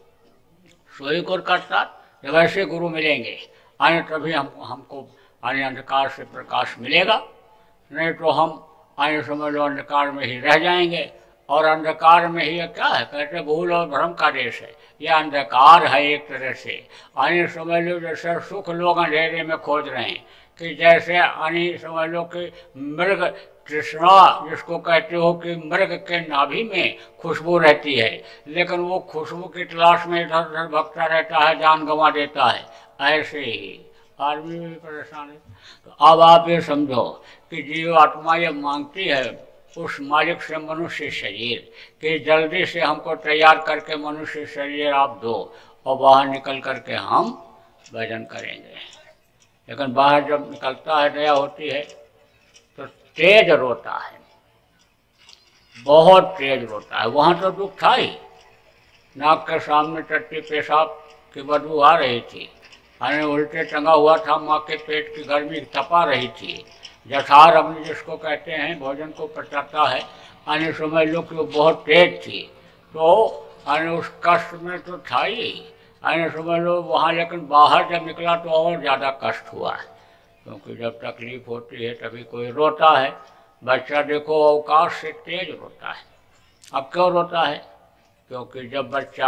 सोई को करता। जब ऐसे गुरु मिलेंगे अन्य तभी हम हमको अन्य अंधकार से प्रकाश मिलेगा, नहीं तो हम अन्य समझ लो अंधकार में ही रह जाएंगे। और अंधकार में ही क्या है, कहते भूल और भ्रम का देश है, यह अंधकार है एक तरह से। अन्य समझ लो जैसे सुख लोग अंधेरे में खोज रहे हैं, कि जैसे अन्य समझ लो कि मृग तृष्णा जिसको कहते हो कि मृग के नाभि में खुशबू रहती है, लेकिन वो खुशबू की तलाश में इधर उधर भगता रहता है, जान गंवा देता है। ऐसे ही आदमी भी परेशान है। तो अब आप ये समझो कि जीव आत्मा ये मांगती है उस मालिक से मनुष्य शरीर, कि जल्दी से हमको तैयार करके मनुष्य शरीर आप दो, और बाहर निकल करके हम भजन करेंगे। लेकिन बाहर जब निकलता है, दया होती है, तो तेज रोता है, बहुत तेज रोता है। वहाँ तो दुख था ही, नाक के सामने टट्टी पेशाब की बदबू आ रही थी, यानी उल्टे टंगा हुआ था, माँ के पेट की गर्मी तपा रही थी। जठार अग्नि जिसको कहते हैं, भोजन को पचाता है, यानी समझ लो कि वो बहुत तेज थी, तो यानी उस कष्ट में तो था ही, यानी समझ लो वहाँ, लेकिन बाहर जब निकला तो और ज़्यादा कष्ट हुआ, क्योंकि जब तकलीफ होती है तभी कोई रोता है। बच्चा देखो अवकाश से तेज रोता है। अब क्यों रोता है? क्योंकि जब बच्चा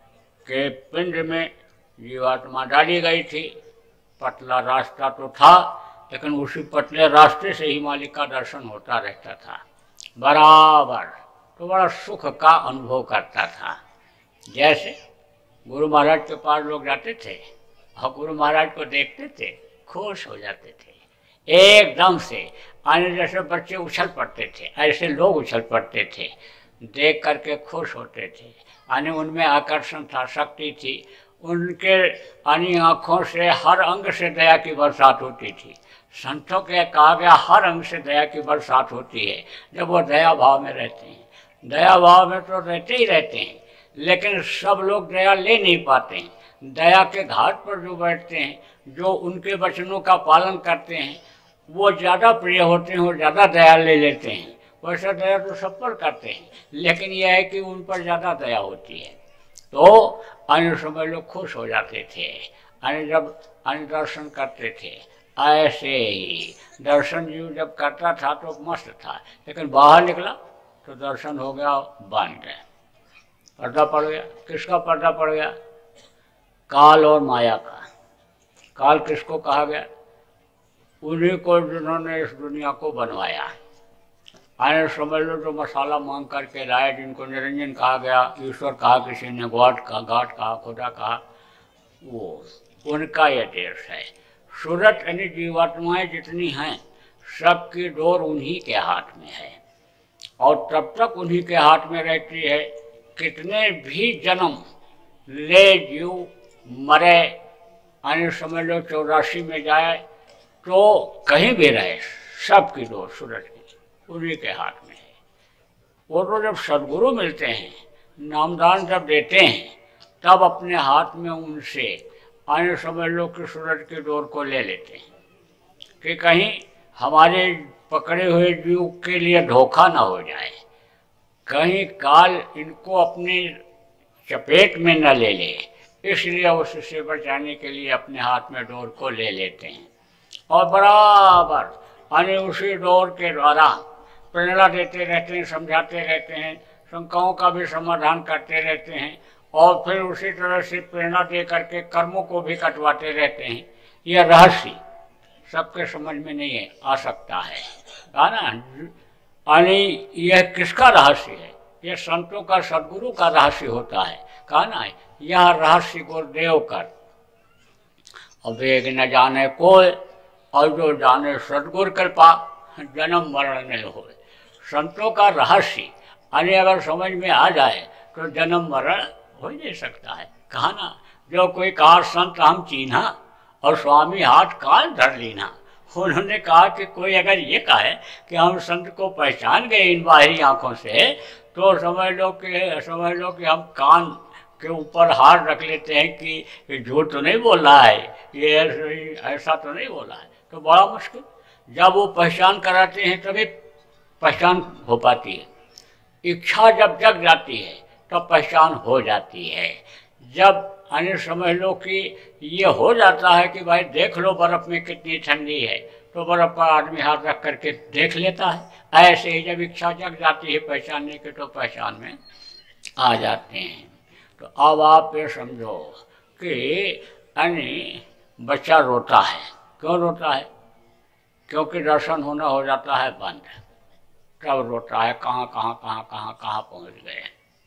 के पिंड में जीवात्मा डाली गई थी, पतला रास्ता तो था, लेकिन उसी पतले रास्ते से ही मालिक का दर्शन होता रहता था बराबर, तो बड़ा सुख का अनुभव करता था। जैसे गुरु महाराज के पास लोग जाते थे और गुरु महाराज को देखते थे, खुश हो जाते थे एकदम से, आने जैसे बच्चे उछल पड़ते थे, ऐसे लोग उछल पड़ते थे, देख करके खुश होते थे। आने उनमें आकर्षण था, शक्ति थी, उनके आनी आँखों से हर अंग से दया की बरसात होती थी। संतों के कहा गया हर अंग से दया की बरसात होती है जब वो दया भाव में रहते हैं। दया भाव में तो रहते ही रहते हैं, लेकिन सब लोग दया ले नहीं पाते हैं। दया के घाट पर जो बैठते हैं, जो उनके वचनों का पालन करते हैं, वो ज़्यादा प्रिय होते हैं और ज़्यादा दया ले लेते हैं। वैसा दया तो सब पर करते हैं, लेकिन यह है कि उन पर ज़्यादा दया होती है। तो अन्य समय लोग खुश हो जाते थे, अन्य जब अन्य दर्शन करते थे। ऐसे ही दर्शन जीव जब करता था तो मस्त था, लेकिन बाहर निकला तो दर्शन हो गया बंद, पर्दा पड़ गया। किसका पर्दा पड़ गया? काल और माया का। काल किसको कहा गया? उन्हीं को जिन्होंने इस दुनिया को बनवाया। आने समझ लो जो मसाला मांग करके लाए, जिनको निरंजन कहा गया, ईश्वर कहा, किसी ने गॉड का घाट कहा, खुदा कहा, वो उनका यह देश है। सूरत यानी जीवात्माएं जितनी हैं, सबकी डोर उन्हीं के हाथ में है, और तब तक उन्हीं के हाथ में रहती है। कितने भी जन्म ले जीव मरे, आने समझ लो चौरासी में जाए तो कहीं भी रहे, सबकी डोर सूरज की उन्हीं के हाथ में है। वो तो जब सदगुरु मिलते हैं, नामदान जब देते हैं, तब अपने हाथ में उनसे आने समझ लो कि सूरज की डोर को ले लेते हैं कि कहीं हमारे पकड़े हुए जीव के लिए धोखा ना हो जाए, कहीं काल इनको अपनी चपेट में न ले ले, इसलिए उससे बचाने के लिए अपने हाथ में डोर को ले लेते हैं। और बराबर यानी उसी डोर के द्वारा प्रेरणा देते रहते हैं, समझाते रहते हैं, शंकाओं का भी समाधान करते रहते हैं, और फिर उसी तरह से प्रेरणा दे करके कर्मों को भी कटवाते रहते हैं। यह रहस्य सबके समझ में नहीं आ सकता है, है ना। यानी यह किसका रहस्य है? यह संतों का, सदगुरु का रहस्य होता है। कहा ना, यह रहस्य गुरुदेव कर अवेग न जाने कोई, और जो जाने सदगुरु कृपा जन्म मरण नहीं होए। संतों का रहस्य यानी अगर समझ में आ जाए तो जन्म मरण हो नहीं सकता है। कहा ना, जो कोई कहा संत हम चीन्हा और स्वामी हाथ कान धर लीना। उन्होंने कहा कि कोई अगर ये कहे कि हम संत को पहचान गए इन बाहरी आंखों से, तो समझ लो कि समझ लो कि हम कान के ऊपर हाथ रख लेते हैं कि झूठ तो नहीं बोल रहा है, ये ऐसा तो नहीं बोला है। तो बड़ा मुश्किल, जब वो पहचान कराते हैं तभी पहचान हो पाती है। इच्छा जब जग जाती है तब तो पहचान हो जाती है। जब अन्य समझ लो कि ये हो जाता है कि भाई देख लो बर्फ़ में कितनी ठंडी है, तो बर्फ़ पर आदमी हाथ रख करके देख लेता है। ऐसे ही जब इच्छा जग जाती है पहचानने की, तो पहचान में आ जाते हैं। तो अब आप ये समझो कि अन्य बच्चा रोता है। क्यों रोता है? क्योंकि दर्शन होना हो जाता है बंद, तब रोता है। कहाँ कहाँ कहाँ कहाँ कहाँ पहुँच गए।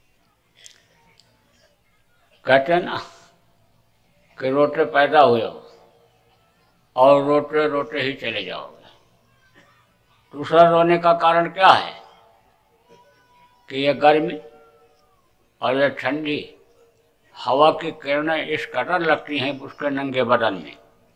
कहते हैं ना कि रोते पैदा हुए हो और रोते रोते ही चले जाओगे। दूसरा रोने का कारण क्या है कि ये गर्मी और ये ठंडी हवा की किरणें इस कदर लगती हैं उसके नंगे बदन में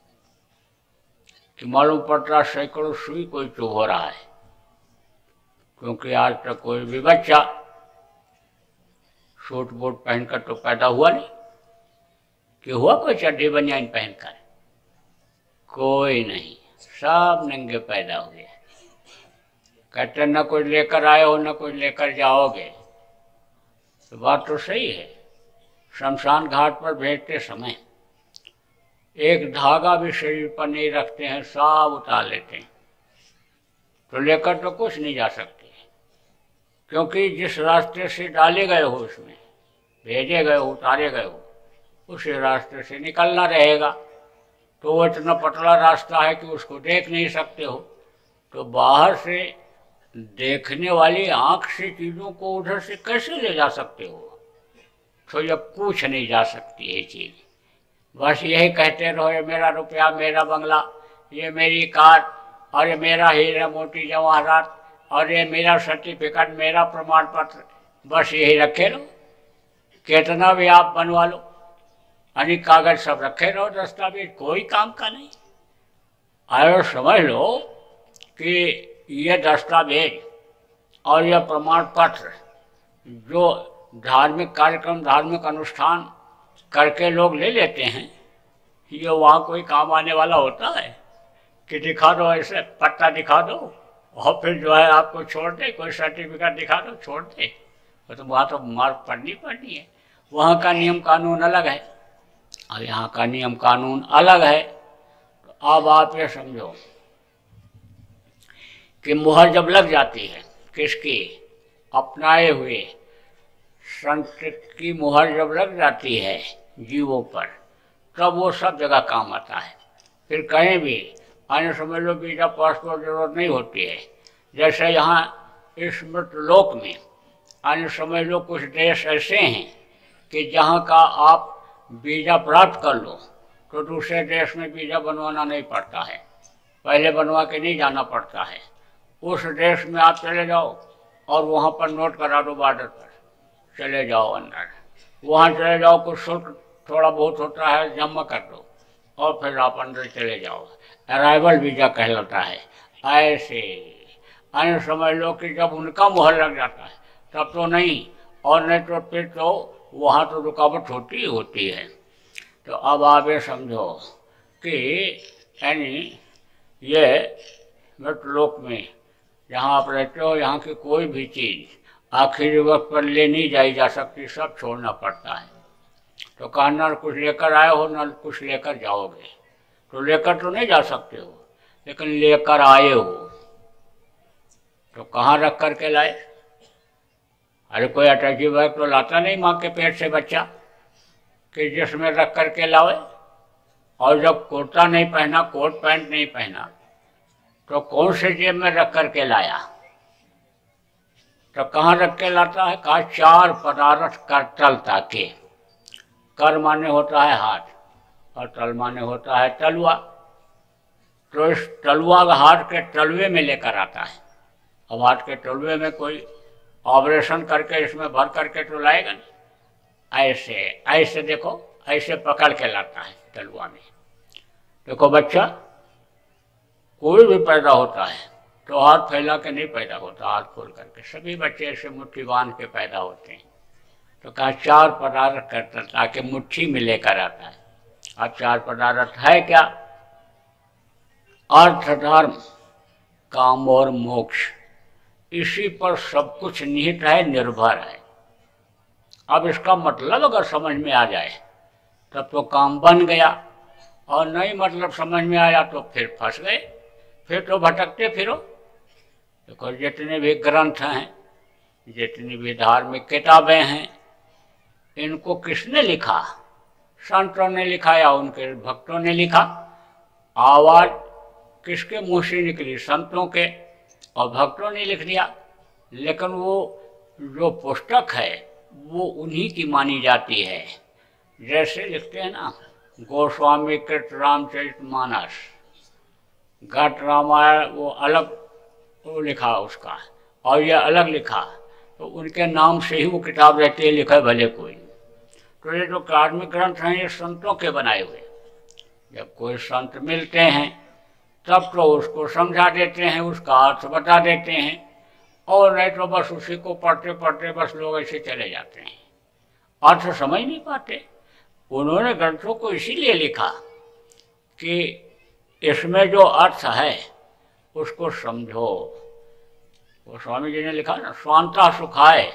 कि मालूम पड़ता सैकड़ों सुई कोई चुभ हो रहा है। क्योंकि आज तक कोई भी बच्चा सूट बूट पहनकर तो पैदा हुआ नहीं, कि हुआ कोई चड्डी बनियान पहनकर? कोई नहीं, सब नंगे पैदा हुए। कहते न कोई लेकर आए हो न कोई लेकर जाओगे, तो बात तो सही है। शमशान घाट पर भेजते समय एक धागा भी शरीर पर नहीं रखते हैं, सब उतार लेते हैं। तो लेकर तो कुछ नहीं जा सकते, क्योंकि जिस रास्ते से डाले गए हो, उसमें भेजे गए हो, उतारे गए हो, उसी रास्ते से निकलना रहेगा। तो वो इतना पतला रास्ता है कि उसको देख नहीं सकते हो। तो बाहर से देखने वाली आँख से चीज़ों को उधर से कैसे ले जा सकते हो? तो ये पूछ नहीं जा सकती है चीज़। बस यही कहते रहो, ये मेरा रुपया, मेरा बंगला, ये मेरी कार, और ये मेरा हीरा मोती जवाहरात, और ये मेरा सर्टिफिकेट, मेरा प्रमाण पत्र, बस यही रखे रहो। कितना भी आप बनवा लो, अनेक कागज सब रखे रहो, दस्तावेज कोई काम का नहीं। और समझ लो कि ये दस्तावेज और यह प्रमाण पत्र जो धार्मिक कार्यक्रम, धार्मिक अनुष्ठान करके लोग ले लेते हैं, ये वहाँ कोई काम आने वाला होता है कि दिखा दो, ऐसे पट्टा दिखा दो और फिर जो है आपको छोड़ दे, कोई सर्टिफिकेट दिखा दो छोड़ दे। तो वहाँ तो मार पड़नी पड़नी है। वहाँ का नियम कानून अलग है और यहाँ का नियम कानून अलग है। तो अब आप ये समझो कि मुहर जब लग जाती है, किसकी? अपनाए हुए संत की मुहर जब लग जाती है जीवों पर, तब वो सब जगह काम आता है। फिर कहीं भी आने समझ लो वीजा पासपोर्ट जरूरत नहीं होती है। जैसे यहाँ इस मृत लोक में आने समझ लो कुछ देश ऐसे हैं कि जहाँ का आप वीजा प्राप्त कर लो तो दूसरे देश में वीजा बनवाना नहीं पड़ता है, पहले बनवा के नहीं जाना पड़ता है। उस देश में आप चले जाओ और वहाँ पर नोट करा दो, बॉर्डर पर चले जाओ अंदर, वहाँ चले जाओ, कुछ शुल्क थोड़ा बहुत होता है, जमा कर दो और फिर आप अंदर चले जाओ। अराइवल वीज़ा कहलाता है। ऐसे अन्य समझ लो कि जब उनका मुहर लग जाता है तब तो नहीं, और नहीं तो फिर तो वहाँ तो रुकावट होती ही होती है। तो अब आप ये समझो कि यानी ये मृत लोक में जहाँ आप रहते हो, यहाँ की कोई भी चीज़ आखिरी वक्त पर ले नहीं जाई जा सकती, सब छोड़ना पड़ता है। तो कहा न कुछ लेकर आए हो न कुछ लेकर जाओगे, तो लेकर तो नहीं जा सकते हो, लेकिन लेकर आए हो तो कहाँ रख कर के लाए? अरे कोई अटैची बैग तो लाता नहीं माँ के पेट से बच्चा कि जिसमें रख कर के लावे। और जब कुर्ता नहीं पहना, कोट पैंट नहीं पहना, तो कौन से जेब में रख कर के लाया? तो कहाँ रख के लाता है? कहा चार पदार्थ कर तल ताके। कर माने होता है हाथ और तल माने होता है तलवा। तो इस तलवा हाथ के तलवे में लेकर आता है। अब हाथ के तलवे में कोई ऑपरेशन करके इसमें भर करके तो लाएगा नहीं। ऐसे ऐसे देखो, ऐसे पकड़ के लाता है तलवा में। देखो बच्चा कोई भी पैदा होता है तो हाथ फैला के नहीं पैदा होता, हाथ खोल करके। सभी बच्चे ऐसे मुट्ठी बांध के पैदा होते हैं। तो कहा चार पदार्थ करता ताकि मुट्ठी में लेकर आता है। अब चार पदार्थ है क्या? अर्थ, धर्म, काम और मोक्ष। इसी पर सब कुछ निहित है, निर्भर है। अब इसका मतलब अगर समझ में आ जाए तब तो काम बन गया, और नहीं मतलब समझ में आया तो फिर फंस गए, फिर तो भटकते फिरो। देखो जितने भी ग्रंथ हैं, जितनी भी धार्मिक किताबें हैं, इनको किसने लिखा? संतों ने लिखा या उनके भक्तों ने लिखा? आवाज़ किसके मुँह से निकली? संतों के और भक्तों ने लिख दिया। लेकिन वो जो पुस्तक है वो उन्हीं की मानी जाती है। जैसे लिखते हैं ना, गोस्वामी कृत रामचरितमानस, घट रामायण वो अलग वो लिखा उसका, और यह अलग लिखा, तो उनके नाम से ही वो किताब रहती है, लिखा भले कोई। तो ये जो धार्मिक ग्रंथ हैं ये संतों के बनाए हुए। जब कोई संत मिलते हैं तब तो उसको समझा देते हैं, उसका अर्थ बता देते हैं, और नहीं तो बस उसी को पढ़ते पढ़ते बस लोग ऐसे चले जाते हैं। अर्थ समझ नहीं पाते। उन्होंने ग्रंथों को इसीलिए लिखा कि इसमें जो अर्थ है उसको समझो। वो स्वामी जी ने लिखा ना, स्वांता सुखाय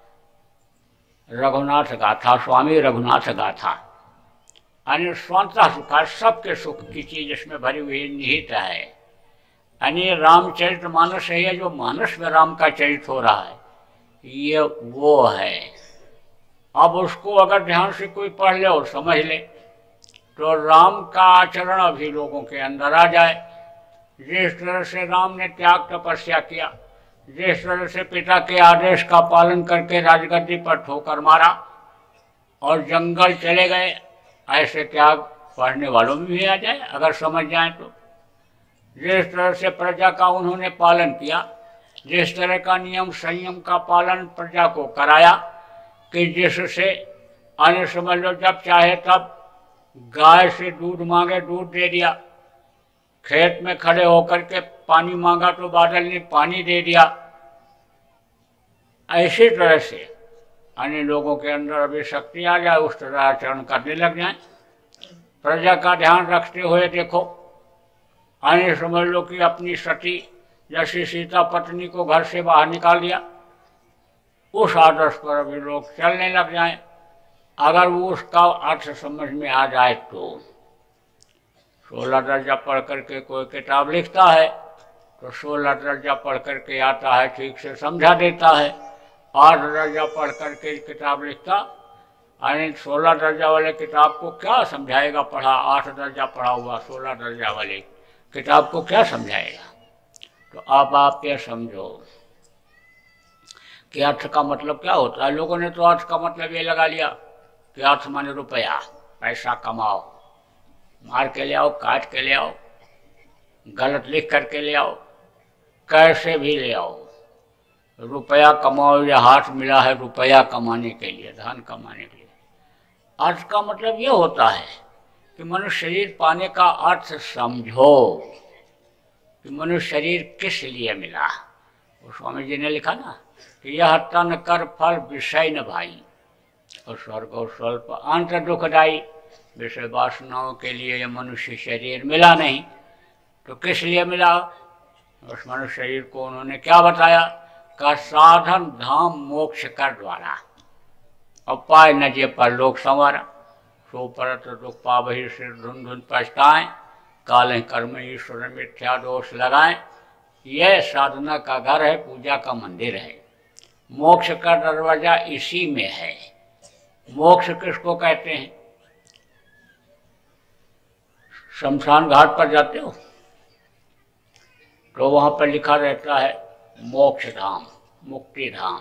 रघुनाथ गाथा, स्वामी रघुनाथ गाथा, यानी स्वांता सुखाय, सबके सुख की चीज इसमें भरी हुई निहित है। यानी रामचरित मानस है, ये जो मानस में राम का चरित हो रहा है ये वो है। अब उसको अगर ध्यान से कोई पढ़ ले और समझ ले तो राम का आचरण अभी लोगों के अंदर आ जाए। जिस तरह से राम ने त्याग तपस्या किया, जिस तरह से पिता के आदेश का पालन करके राजगद्दी पर ठोकर मारा और जंगल चले गए, ऐसे त्याग पढ़ने वालों में भी आ जाए अगर समझ जाए तो। जिस तरह से प्रजा का उन्होंने पालन किया, जिस तरह का नियम संयम का पालन प्रजा को कराया कि जिससे अन्य समझ लो जब चाहे तब गाय से दूध मांगे दूध दे दिया, खेत में खड़े होकर के पानी मांगा तो बादल ने पानी दे दिया। ऐसी तरह से अन्य लोगों के अंदर अभी शक्ति आ जाए, उस तरह आचरण करने लग जाए। प्रजा का ध्यान रखते हुए देखो, अन्य समझ लो कि अपनी सती जैसी सीता पत्नी को घर से बाहर निकाल दिया, उस आदर्श पर अभी लोग चलने लग जाएं। अगर वो उसका अर्थ समझ में आ जाए तो सोलह दर्जा पढ़ करके कोई किताब लिखता है तो सोलह दर्जा पढ़ करके आता है, ठीक से समझा देता है। आठ दर्जा पढ़ करके किताब लिखता, यानी सोलह दर्जा वाले किताब को क्या समझाएगा, पढ़ा आठ दर्जा पढ़ा हुआ सोलह दर्जा वाले किताब को क्या समझाएगा। तो आप आप ये समझो कि अर्थ का मतलब क्या होता है। लोगों ने तो अर्थ का मतलब ये लगा लिया कि अर्थ माने रुपया, पैसा कमाओ, मार के ले आओ, काट के ले आओ, गलत लिख करके ले आओ, कैसे भी ले आओ, रुपया कमाओ। या हाथ मिला है रुपया कमाने के लिए, धन कमाने के लिए। अर्थ का मतलब ये होता है कि मनुष्य शरीर पाने का अर्थ समझो कि मनुष्य शरीर किस लिए मिला। वो स्वामी जी ने लिखा ना कि यह तन कर फल विषय न भाई, और स्वर्ग और स्वल्प अंत दुखदाई। विषय वासनाओं के लिए यह मनुष्य शरीर मिला नहीं तो किस लिए मिला। उस मनुष्य शरीर को उन्होंने क्या बताया का साधन धाम मोक्ष कर द्वारा, और पाए न जे पर लोक संवारा। सो परत दुख पावही से धुन धुन पछताएं, काले कर्म ईश्वर मिथ्या दोष लगाएं। यह साधना का घर है, पूजा का मंदिर है। मोक्ष का दरवाजा इसी में है। मोक्ष किसको कहते हैं। शमशान घाट पर जाते हो तो वहां पर लिखा रहता है मोक्ष धाम, मुक्ति धाम।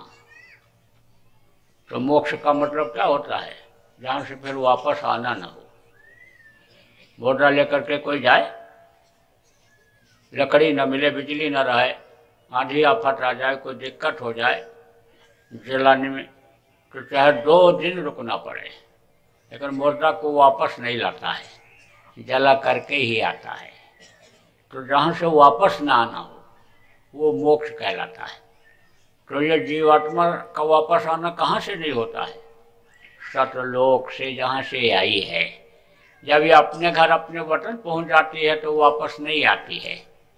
तो मोक्ष का मतलब क्या होता है, जहां से फिर वापस आना न हो। बोरा लेकर के कोई जाए, लकड़ी न मिले, बिजली न रहे, आंधी आफत आ जाए, कोई दिक्कत हो जाए जलाने में, तो चाहे दो दिन रुकना पड़े, लेकिन मुर्दा को वापस नहीं लाता है, जला करके ही आता है। तो जहाँ से वापस ना आना हो वो मोक्ष कहलाता है। तो ये जीवात्मा का वापस आना कहाँ से नहीं होता है, सतलोक से, जहाँ से आई है। जब ये अपने घर अपने वतन पहुँच जाती है तो वापस नहीं आती है।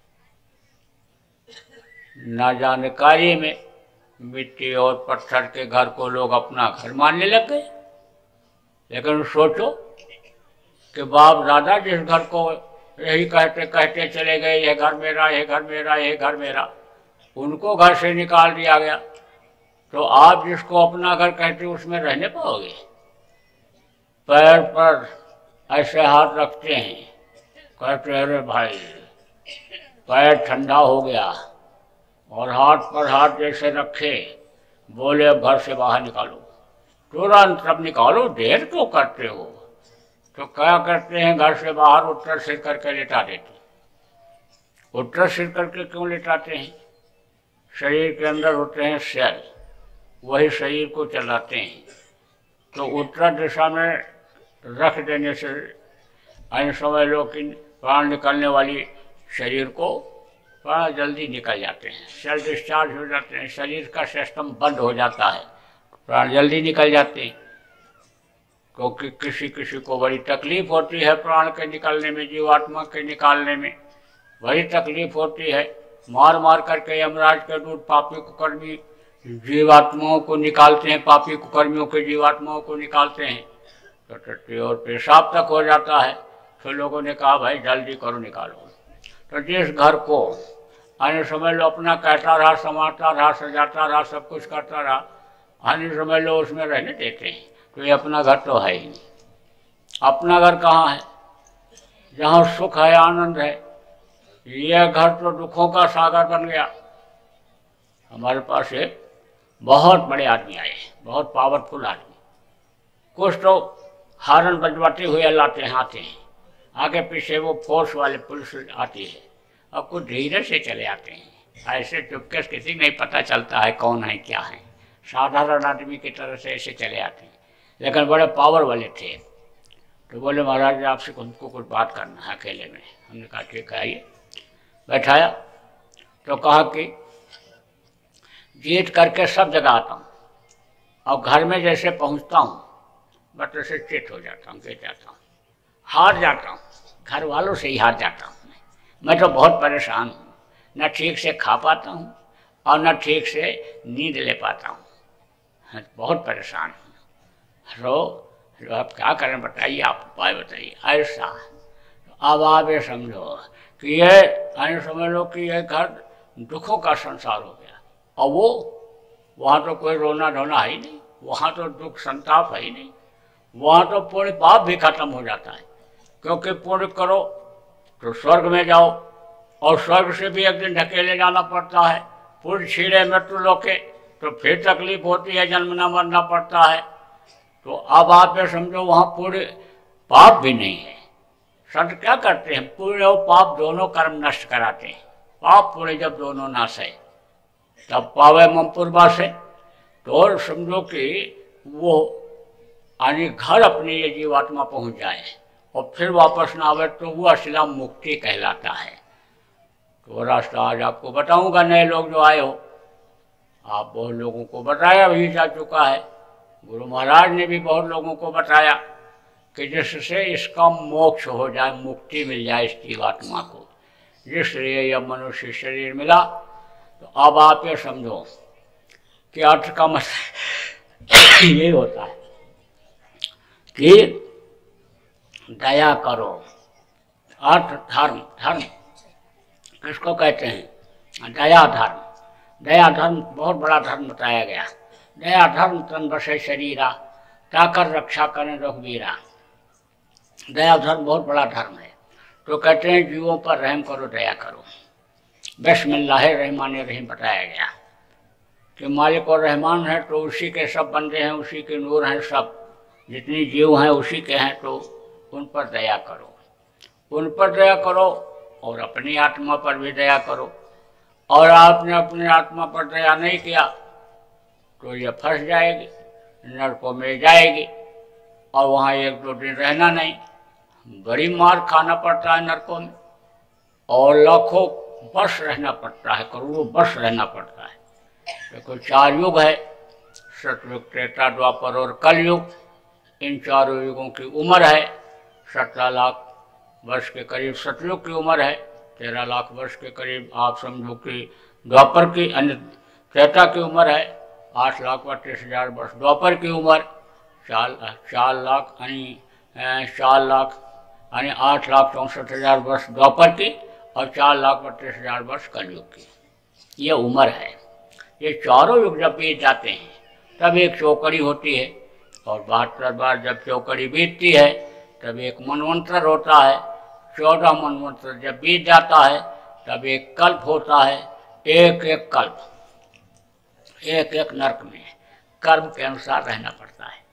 न जानकारी में मिट्टी और पत्थर के घर को लोग अपना घर मानने लग गए। लेकिन सोचो कि बाप दादा जिस घर को यही कहते कहते चले गए, यह घर मेरा, यह घर मेरा, यह घर मेरा, उनको घर से निकाल दिया गया, तो आप जिसको अपना घर कहते उसमें रहने पाओगे। पैर पर ऐसे हाथ रखते हैं, कहते अरे भाई पैर ठंडा हो गया, और हाथ पर हाथ जैसे रखे, बोले अब घर से बाहर निकालो। तुरंत सब निकालो, देर क्यों करते हो। तो क्या करते हैं, घर से बाहर उत्तर सिर करके लेटा देते। उत्तर सिर करके क्यों लेटाते हैं, शरीर के अंदर होते हैं सेल, वही शरीर को चलाते हैं। तो उत्तर दिशा में रख देने से अन्य समय लोग कि प्राण निकलने वाली शरीर को बड़ा जल्दी निकल जाते हैं, सेल डिस्चार्ज हो जाते हैं, शरीर का सिस्टम बंद हो जाता है, प्राण जल्दी निकल जाते हैं। क्योंकि किसी किसी को बड़ी तकलीफ होती है प्राण के निकलने में, जीवात्मा के निकालने में बड़ी तकलीफ होती है। मार मार करके यमराज के दूत पापी कुकर्मी जीवात्माओं को निकालते हैं, पापी कुकर्मियों के जीवात्माओं को निकालते हैं। तो टट्टी और पेशाब तक हो जाता है। फिर लोगों ने कहा भाई जल्दी करो निकालो। तो जिस घर को आने समझ लो अपना कहता रहा, समाता रहा, सजाता रहा, सब कुछ करता रहा, आने समझ लो उसमें रहने देते हैं, तो ये अपना घर तो है ही नहीं। अपना घर कहाँ है? जहाँ सुख है, आनंद है। यह घर तो दुखों का सागर बन गया। हमारे पास एक बहुत बड़े आदमी आए, बहुत पावरफुल आदमी। कुछ तो हारन बजवाते हुए लाते हैं, आते हैं, आगे पीछे वो फोर्स वाले पुलिस आती है, और कुछ धीरे से चले आते हैं। ऐसे चुपके से किसी नहीं पता चलता है कौन है क्या है, साधारण आदमी की तरह से ऐसे चले आते हैं, लेकिन बड़े पावर वाले थे। तो बोले महाराज आपसे हमको कुछ बात करना है अकेले में। हमने कहा ठीक है आइए। बैठाया तो कहा कि जीत करके सब जगह आता हूँ, और घर में जैसे पहुँचता हूँ बस ऐसे चित हो जाता हूँ, गिर जाता हूँ, हार जाता हूँ, घर वालों से ही हार जाता हूँ। मैं मैं तो बहुत परेशान हूँ, न ठीक से खा पाता हूँ और न ठीक से नींद ले पाता हूँ, बहुत परेशान हूँ। रो रो आप क्या करें बताइए, आप उपाय बताइए। ऐसा अब आप ये समझो कि ये ऐसे समझ लो कि यह घर दुखों का संसार हो गया, और वो वहाँ तो कोई रोना धोना है ही नहीं, वहाँ तो दुख संताप है ही नहीं, वहाँ तो पुण्य पाप भी खत्म हो जाता है। क्योंकि पुण्य करो तो स्वर्ग में जाओ, और स्वर्ग से भी एक दिन ढकेले जाना पड़ता है। पुण्य छीड़े मृत्यु लोके तो फिर तकलीफ होती है, जन्मना मरना पड़ता है। तो अब आप ये समझो वहाँ पुण्य पाप भी नहीं है। संत क्या करते हैं, पुण्य और पाप दोनों कर्म नष्ट कराते हैं। पाप पुण्य जब दोनों नाश है तब पावे मम पूर्वा से, तो समझो कि वो आने घर अपने ये जीवात्मा पहुंच जाए और फिर वापस ना आवे, तो वो असला मुक्ति कहलाता है। तो रास्ता आज आपको बताऊंगा। नए लोग जो आए हो, आप बहुत लोगों को बताया भी जा चुका है, गुरु महाराज ने भी बहुत लोगों को बताया कि जिससे इसका मोक्ष हो जाए, मुक्ति मिल जाए इस जीवात्मा को, जिसलिए यह मनुष्य शरीर मिला। तो अब आप ये समझो कि अर्थ का मतलब ये होता है कि दया करो। अर्थ धर्म, धर्म किसको कहते हैं? दया धर्म। दया धर्म बहुत बड़ा धर्म बताया गया। दया धर्म तन बसे शरीरा, ताकर रक्षा करें रघुवीरा। दया धर्म बहुत बड़ा धर्म है। तो कहते हैं जीवों पर रहम करो, दया करो। बिस्मिल्लाह रहमान रहीम बताया गया कि मालिक और रहमान है तो उसी के सब बंदे हैं, उसी के नूर हैं, सब जितनी जीव हैं उसी के हैं, तो उन पर दया करो, उन पर दया करो और अपनी आत्मा पर भी दया करो। और आपने अपनी आत्मा पर दया नहीं किया तो ये फंस जाएगी, नरकों में जाएगी, और वहाँ एक दो दिन रहना नहीं, बड़ी मार खाना पड़ता है नरकों में, और लाखों वर्ष रहना पड़ता है, करोड़ों वर्ष रहना पड़ता है। देखो चार युग है, सतयुग, त्रेता, द्वापर और कलयुग। इन चारों युगों की उम्र है सत्रह लाख वर्ष के करीब सतयुग की उम्र है, तेरह लाख वर्ष के करीब आप समझो कि द्वापर की, अन्य त्रेता की उम्र है आठ लाख बत्तीस हजार वर्ष, द्वापर की उम्र चार चार लाख यानी चार लाख यानी आठ लाख चौंसठ हजार वर्ष द्वापर की, और चार लाख बत्तीस हजार वर्ष कलयुग की ये उम्र है। ये चारों युग जब बीत जाते हैं तब एक चौकड़ी होती है, और बहत्तर बार जब चौकड़ी बीतती है तब एक मनवंतर होता है। चौदह मनवंतर जब बीत जाता है तब एक कल्प होता है। एक एक कल्प, एक एक नरक में कर्म के अनुसार रहना पड़ता है।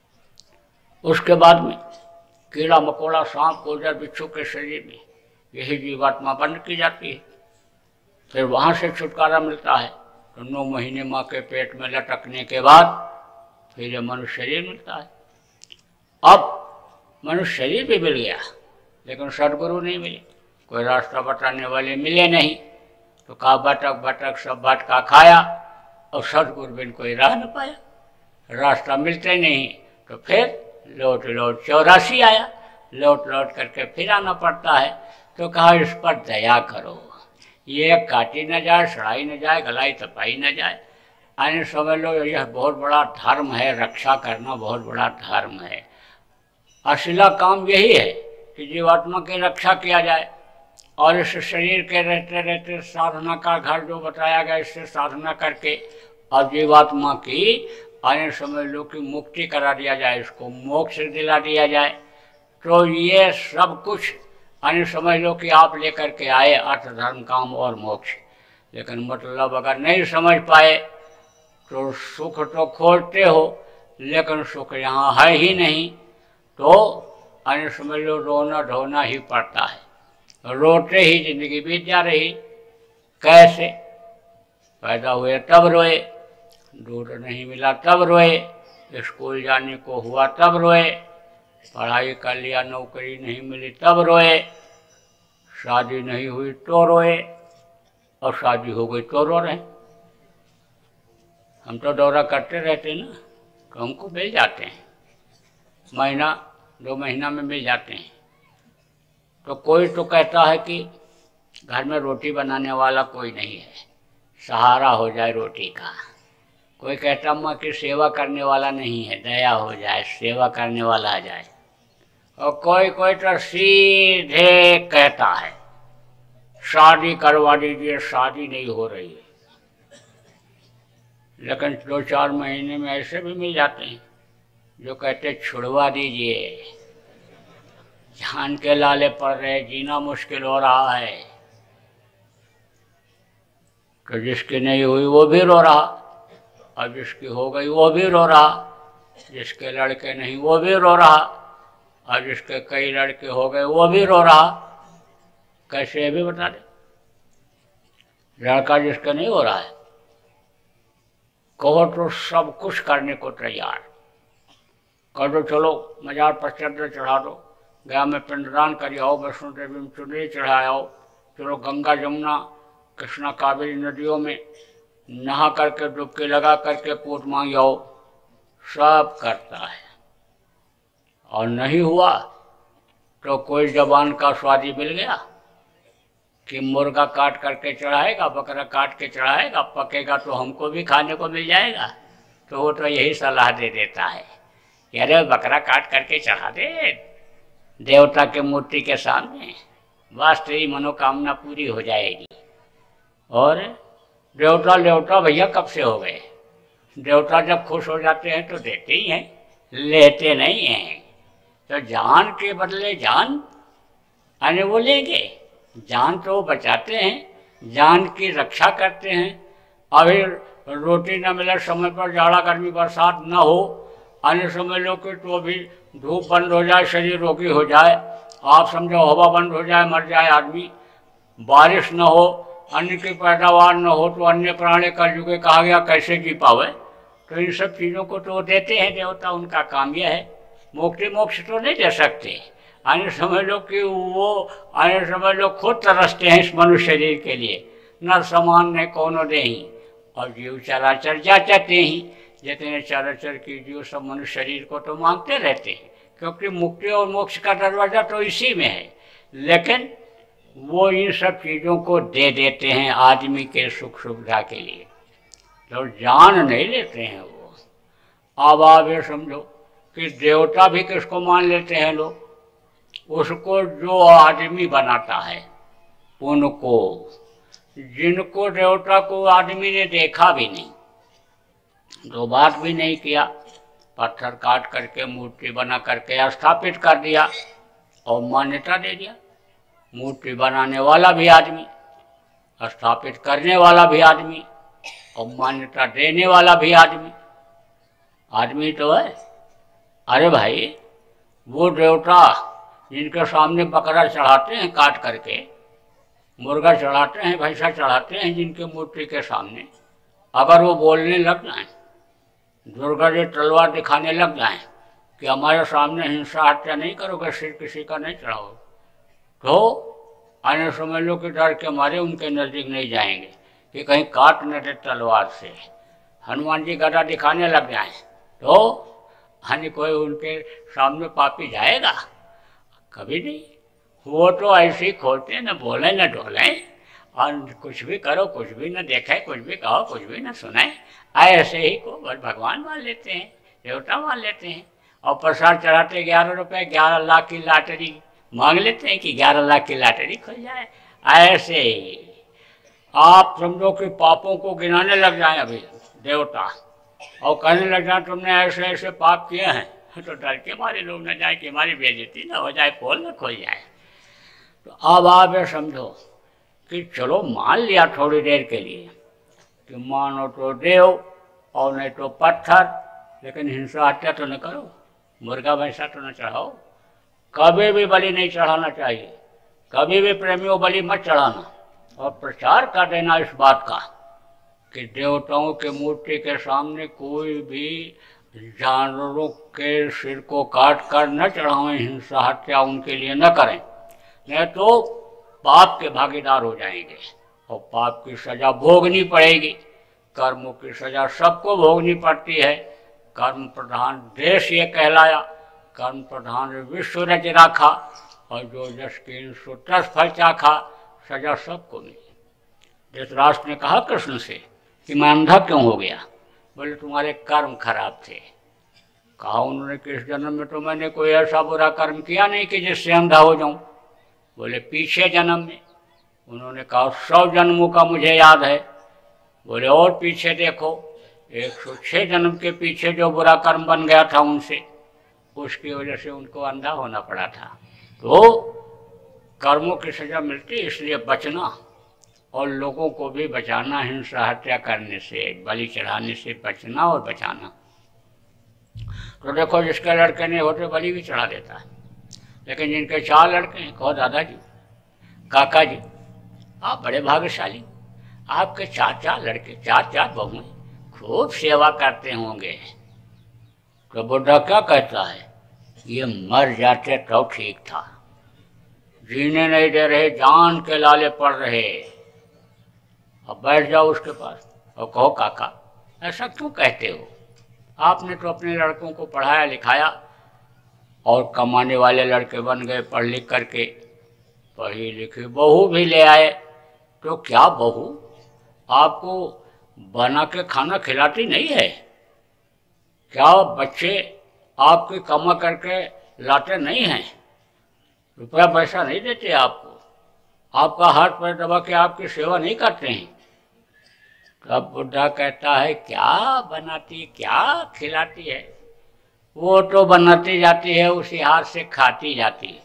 उसके बाद में कीड़ा मकोड़ा, सांप, गोजर, बिच्छू के शरीर में यही जीवात्मा बंद की जाती है। फिर वहाँ से छुटकारा मिलता है तो नौ महीने माँ के पेट में लटकने के बाद फिर ये मनुष्य शरीर मिलता है। अब मनुष्य शरीर भी मिल गया लेकिन सदगुरु नहीं मिले, कोई रास्ता बताने वाले मिले नहीं। तो कहा भटक भटक सब भटका खाया, और सदगुरु बिन कोई राह न पाया। रास्ता मिलते नहीं तो फिर लौट लौट चौरासी आया, लौट लौट करके फिर आना पड़ता है। तो कहा इस पर दया करो, ये काटी न जाए, सड़ाई न जाए, गलाई तपाई न जाए। आने समझ लो यह बहुत बड़ा धर्म है, रक्षा करना बहुत बड़ा धर्म है। असला काम यही है कि जीवात्मा की रक्षा किया जाए। और इस शरीर के रहते रहते साधना का घर जो बताया गया, इससे साधना करके अब जीवात्मा की आने समझ लो कि मुक्ति करा दिया जाए, इसको मोक्ष दिला दिया जाए। तो ये सब कुछ आने समझ लो कि आप लेकर के आए अर्थ धर्म काम और मोक्ष। लेकिन मतलब अगर नहीं समझ पाए तो सुख तो खोजते हो, लेकिन सुख यहाँ है ही नहीं, तो आने समझ लो रोना ढोना ही पड़ता है। रोते ही जिंदगी बीत जा रही। कैसे? पैदा हुए तब रोए, दूध नहीं मिला तब रोए, स्कूल जाने को हुआ तब रोए, पढ़ाई कर लिया नौकरी नहीं मिली तब रोए, शादी नहीं हुई तो रोए, और शादी हो गई तो रो रहे। हम तो दौरा करते रहते ना, तो हमको मिल जाते हैं, महीना दो महीना में मिल जाते हैं। तो कोई तो कहता है कि घर में रोटी बनाने वाला कोई नहीं है, सहारा हो जाए रोटी का। कोई कहता माँ की सेवा करने वाला नहीं है, दया हो जाए, सेवा करने वाला आ जाए। और कोई कोई तो सीधे कहता है शादी करवा दीजिए, शादी नहीं हो रही है। लेकिन दो चार महीने में ऐसे भी मिल जाते हैं जो कहते छुड़वा दीजिए, जान के लाले पड़ रहे, जीना मुश्किल हो रहा है। तो जिसकी नहीं हुई वो भी रो रहा, और जिसकी हो गई वो भी रो रहा, जिसके लड़के नहीं वो भी रो रहा, और जिसके कई लड़के हो गए वो भी रो रहा। कैसे ये भी बता दे। लड़का जिसका नहीं हो रहा है, कहो तो सब कुछ करने को तैयार, कर दो, चलो मजार पर चंद्र चढ़ा दो, गया में पिंडदान कर आओ, वैष्णो देवी में चुनरी चढ़ाओ, चलो गंगा जमुना कृष्णा कावेरी नदियों में नहा करके डुबकी लगा करके पूत मांग आओ, सब करता है। और नहीं हुआ तो कोई जबान का स्वादी मिल गया कि मुर्गा काट करके चढ़ाएगा, बकरा काट के चढ़ाएगा, पकेगा तो हमको भी खाने को मिल जाएगा। तो वो तो यही सलाह दे देता है कि अरे बकरा काट करके चढ़ा दे देवता के मूर्ति के सामने, बस तेरी मनोकामना पूरी हो जाएगी। और देवता देवता भैया कब से हो गए? देवता जब खुश हो जाते हैं तो देते ही हैं, लेते नहीं हैं। तो जान के बदले जान आने वो लेंगे, जान तो बचाते हैं, जान की रक्षा करते हैं। अभी रोटी न मिले, समय पर जाड़ा गर्मी बरसात न हो, आने समझ लो कि तो अभी धूप बंद हो जाए, शरीर रोगी हो जाए, आप समझो हवा बंद हो जाए, मर जाए आदमी, बारिश न हो, अन्न की पैदावार न हो, तो अन्य प्राणी कल युगे कहा गया कैसे जी पावे। तो इन सब चीज़ों को तो देते हैं देवता, उनका काम यह है। मुक्ति मोक्ष तो नहीं दे सकते, आने समझ लो कि वो आने समझ लो खुद तरसते हैं इस मनुष्य शरीर के लिए, न समान न कोनो दे ही, और जीव चराचर जा चाहते ही, जितने चराचर की जीव सब मनुष्य शरीर को तो मांगते रहते हैं, क्योंकि मुक्ति और मोक्ष का दरवाजा तो इसी में है। लेकिन वो इन सब चीज़ों को दे देते हैं आदमी के सुख सुविधा के लिए, तो जान नहीं लेते हैं वो। अब आप ये समझो कि देवता भी किसको मान लेते हैं लोग? उसको जो आदमी बनाता है उनको, जिनको देवता को आदमी ने देखा भी नहीं, दो बात भी नहीं किया, पत्थर काट करके मूर्ति बना करके स्थापित कर दिया और मान्यता दे दिया। मूर्ति बनाने वाला भी आदमी, स्थापित करने वाला भी आदमी, और मान्यता देने वाला भी आदमी। आदमी तो है। अरे भाई, वो देवता जिनके सामने बकरा चढ़ाते हैं काट करके, मुर्गा चढ़ाते हैं, भैंसा चढ़ाते हैं जिनके मूर्ति के सामने, अगर वो बोलने लग जाएं, दुर्गा जी तलवार दिखाने लग जाएं कि हमारे सामने हिंसा हत्या नहीं करोगे, सिर किसी का नहीं चढ़ाओ, तो आने समझ लो कि डर के मारे उनके नज़दीक नहीं जाएंगे कि कहीं काट न दे तलवार से। हनुमान जी गदा दिखाने लग जाएं तो हानि कोई उनके सामने पापी जाएगा? कभी नहीं। वो तो ऐसे ही खोलते, न बोले न डोले, और कुछ भी करो, कुछ भी न देखे, कुछ भी कहो, कुछ भी न सुने, ऐसे ही को बस भगवान मान लेते हैं, देवता मान लेते हैं। और प्रसाद चढ़ाते ग्यारह रुपये, ग्यारह लाख की लॉटरी मांग लेते हैं कि ग्यारह लाख की लॉटरी खुल जाए। ऐसे ही आप समझो कि पापों को गिनाने लग जाए अभी देवता, और कहने लग जाए तुमने ऐसे ऐसे पाप किए हैं, तो डर के मारे लोग न जाए कि हमारी बेइज्जती न हो जाए, पोल न खोल जाए। तो अब आप ये समझो कि चलो मान लिया थोड़ी देर के लिए कि मानो तो देव और नहीं तो पत्थर, लेकिन हिंसा हत्या तो न करो, मुर्गा भैंसा तो न चढ़ाओ, कभी भी बलि नहीं चढ़ाना चाहिए, कभी भी प्रेमियों बलि मत चढ़ाना। और प्रचार कर देना इस बात का कि देवताओं के मूर्ति के सामने कोई भी जानवरों के सिर को काट कर न चढ़ावें, हिंसा हत्या उनके लिए न करें, नहीं तो पाप के भागीदार हो जाएंगे और पाप की सजा भोगनी पड़ेगी। कर्मों की सजा सबको भोगनी पड़ती है। कर्म प्रधान देश ये कहलाया, कर्म प्रधान विश्व रच राखा, और जो जस की सो तस फल चाखा, सजा सबको मिली। धृतराष्ट्र ने कहा कृष्ण से कि मैं अंधा क्यों हो गया? बोले तुम्हारे कर्म खराब थे। कहा उन्होंने किस जन्म में तो मैंने कोई ऐसा बुरा कर्म किया नहीं कि जिससे अंधा हो जाऊं। बोले पीछे जन्म में। उन्होंने कहा सौ जन्मों का मुझे याद है। बोले और पीछे देखो, एक सौ छः जन्म के पीछे जो बुरा कर्म बन गया था उनसे, उसकी वजह से उनको अंधा होना पड़ा था। तो कर्मों की सजा मिलती, इसलिए बचना और लोगों को भी बचाना, हिंसा हत्या करने से, बलि चढ़ाने से बचना और बचाना। तो देखो जिसके लड़के नहीं होते बलि भी चढ़ा देता है, लेकिन जिनके चार लड़के हैं, कहो दादाजी, काका जी, आप बड़े भाग्यशाली, आपके चार चार लड़के, चार चार बहुएं, खूब सेवा करते होंगे। तो बुढ़ा क्या कहता है, ये मर जाते तो ठीक था, जीने नहीं दे रहे, जान के लाले पड़ रहे। अब बैठ जाओ उसके पास और कहो काका ऐसा क्यों कहते हो? आपने तो अपने लड़कों को पढ़ाया लिखाया और कमाने वाले लड़के बन गए, पढ़ लिख करके, पढ़ी लिखी बहू भी ले आए, तो क्या बहू आपको बना के खाना खिलाती नहीं है? क्या बच्चे आपके कमा करके लाते नहीं हैं? रुपया पैसा नहीं देते आपको? आपका हाथ पैर दबा के आपकी सेवा नहीं करते हैं? तब बुढ़ा कहता है क्या बनाती, क्या खिलाती है? वो तो बनाती जाती है, उसी हाथ से खाती जाती है।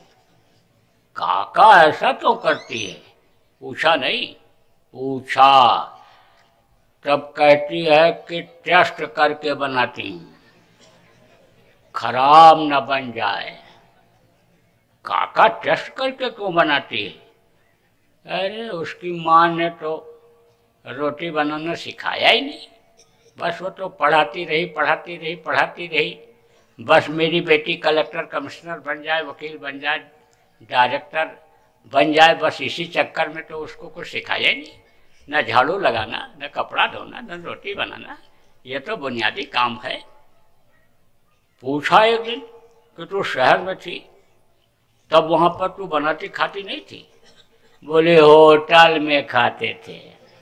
काका ऐसा क्यों करती है? पूछा नहीं? पूछा। तब कहती है कि टेस्ट करके बनाती हूँ, खराब न बन जाए। काका टेस्ट करके क्यों बनाती है? अरे उसकी माँ ने तो रोटी बनाना सिखाया ही नहीं, बस वो तो पढ़ाती रही पढ़ाती रही पढ़ाती रही, बस मेरी बेटी कलेक्टर कमिश्नर बन जाए, वकील बन जाए, डायरेक्टर बन जाए, बस इसी चक्कर में तो उसको कुछ सिखाया ही नहीं। न झाड़ू लगाना, न कपड़ा धोना, न रोटी बनाना, ये तो बुनियादी काम है। पूछा एक दिन कि तू शहर में थी, तब वहाँ पर तू बनाती खाती नहीं थी? बोले होटल में खाते थे।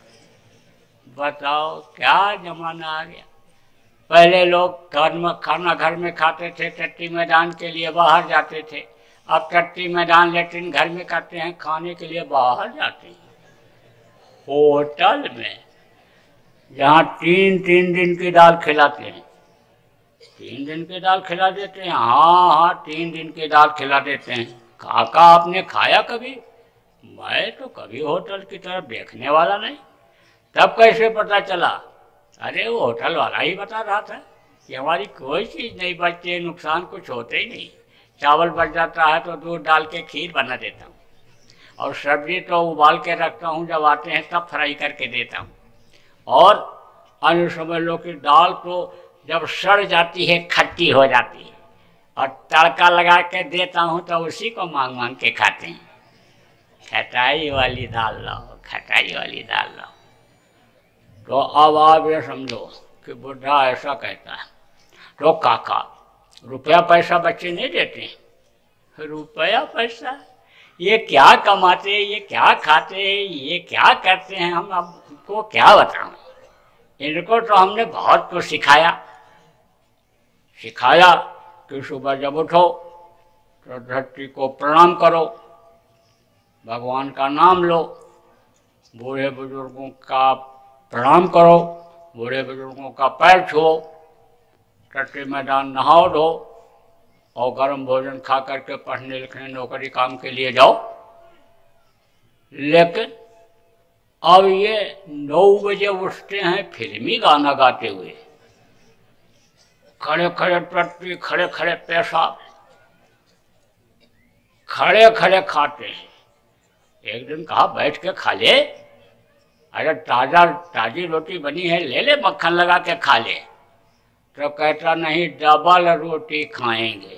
बताओ क्या जमाना आ गया। पहले लोग घर में खाना घर में खाते थे, टट्टी मैदान के लिए बाहर जाते थे। अब टट्टी मैदान लेट्रिन घर में करते हैं, खाने के लिए बाहर जाते हैं होटल में, जहाँ तीन तीन दिन की दाल खिलाते हैं। तीन दिन की दाल खिला देते हैं? हाँ हाँ, तीन दिन की दाल खिला देते हैं। काका आपने खाया कभी? मैं तो कभी होटल की तरफ देखने वाला नहीं। तब कैसे पता चला? अरे वो होटल वाला ही बता रहा था कि हमारी कोई चीज़ नहीं बचती है, नुकसान कुछ होते ही नहीं। चावल बच जाता है तो दूध डाल के खीर बना देता हूँ, और सब्जी तो उबाल के रखता हूँ, जब आते हैं तब फ्राई करके देता हूँ। और अन्य समझ लो कि दाल तो जब सड़ जाती है खट्टी हो जाती है, और तड़का लगा के देता हूँ तो उसी को मांग मांग के खाते हैं। खटाई वाली दाल लाओ, खटाई वाली दाल लाओ। तो अब आप ये समझो कि बुढ़ा ऐसा कहता है। तो काका रुपया पैसा बच्चे नहीं देते। रुपया पैसा ये क्या कमाते, ये क्या खाते, ये क्या करते हैं, हम आपको क्या बताएं। इनको तो हमने बहुत कुछ सिखाया सिखाया कि सुबह जब उठो तो धरती को प्रणाम करो, भगवान का नाम लो, बूढ़े बुजुर्गों का प्रणाम करो, बूढ़े बुजुर्गों का पैर छुओ, टट्टी मैदान नहाओ धो और गर्म भोजन खा करके पढ़ने लिखने नौकरी काम के लिए जाओ। लेकिन अब ये नौ बजे उठते हैं फिल्मी गाना गाते हुए, खड़े खड़े टट्टी, खड़े खड़े पेशाब, खड़े खड़े खाते हैं। एक दिन कहा बैठ के खा ले, अरे ताजा ताजी रोटी बनी है ले ले, मक्खन लगा के खा ले। तो कहता नहीं, डबल रोटी खाएंगे।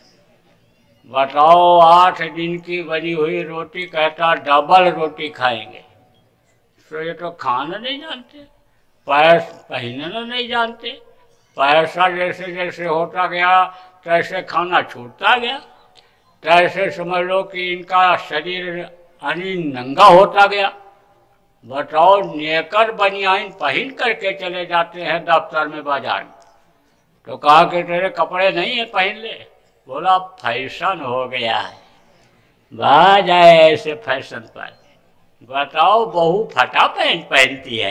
बताओ, आठ दिन की बनी हुई रोटी, कहता डबल रोटी खाएंगे। तो ये तो खाना नहीं जानते, पैस पहनना नहीं जानते। पैसा जैसे जैसे होता गया तैसे खाना छूटता गया, तैसे समझ लो कि इनका शरीर यानी नंगा होता गया। बताओ, नेकर बनियाइन पहन करके चले जाते हैं दफ्तर में बाजार में। तो कहा कि तेरे कपड़े नहीं है, पहन ले। बोला फैशन हो गया है, बाज जाए ऐसे फैशन पर। बताओ, बहू फटा पैंट पहनती है।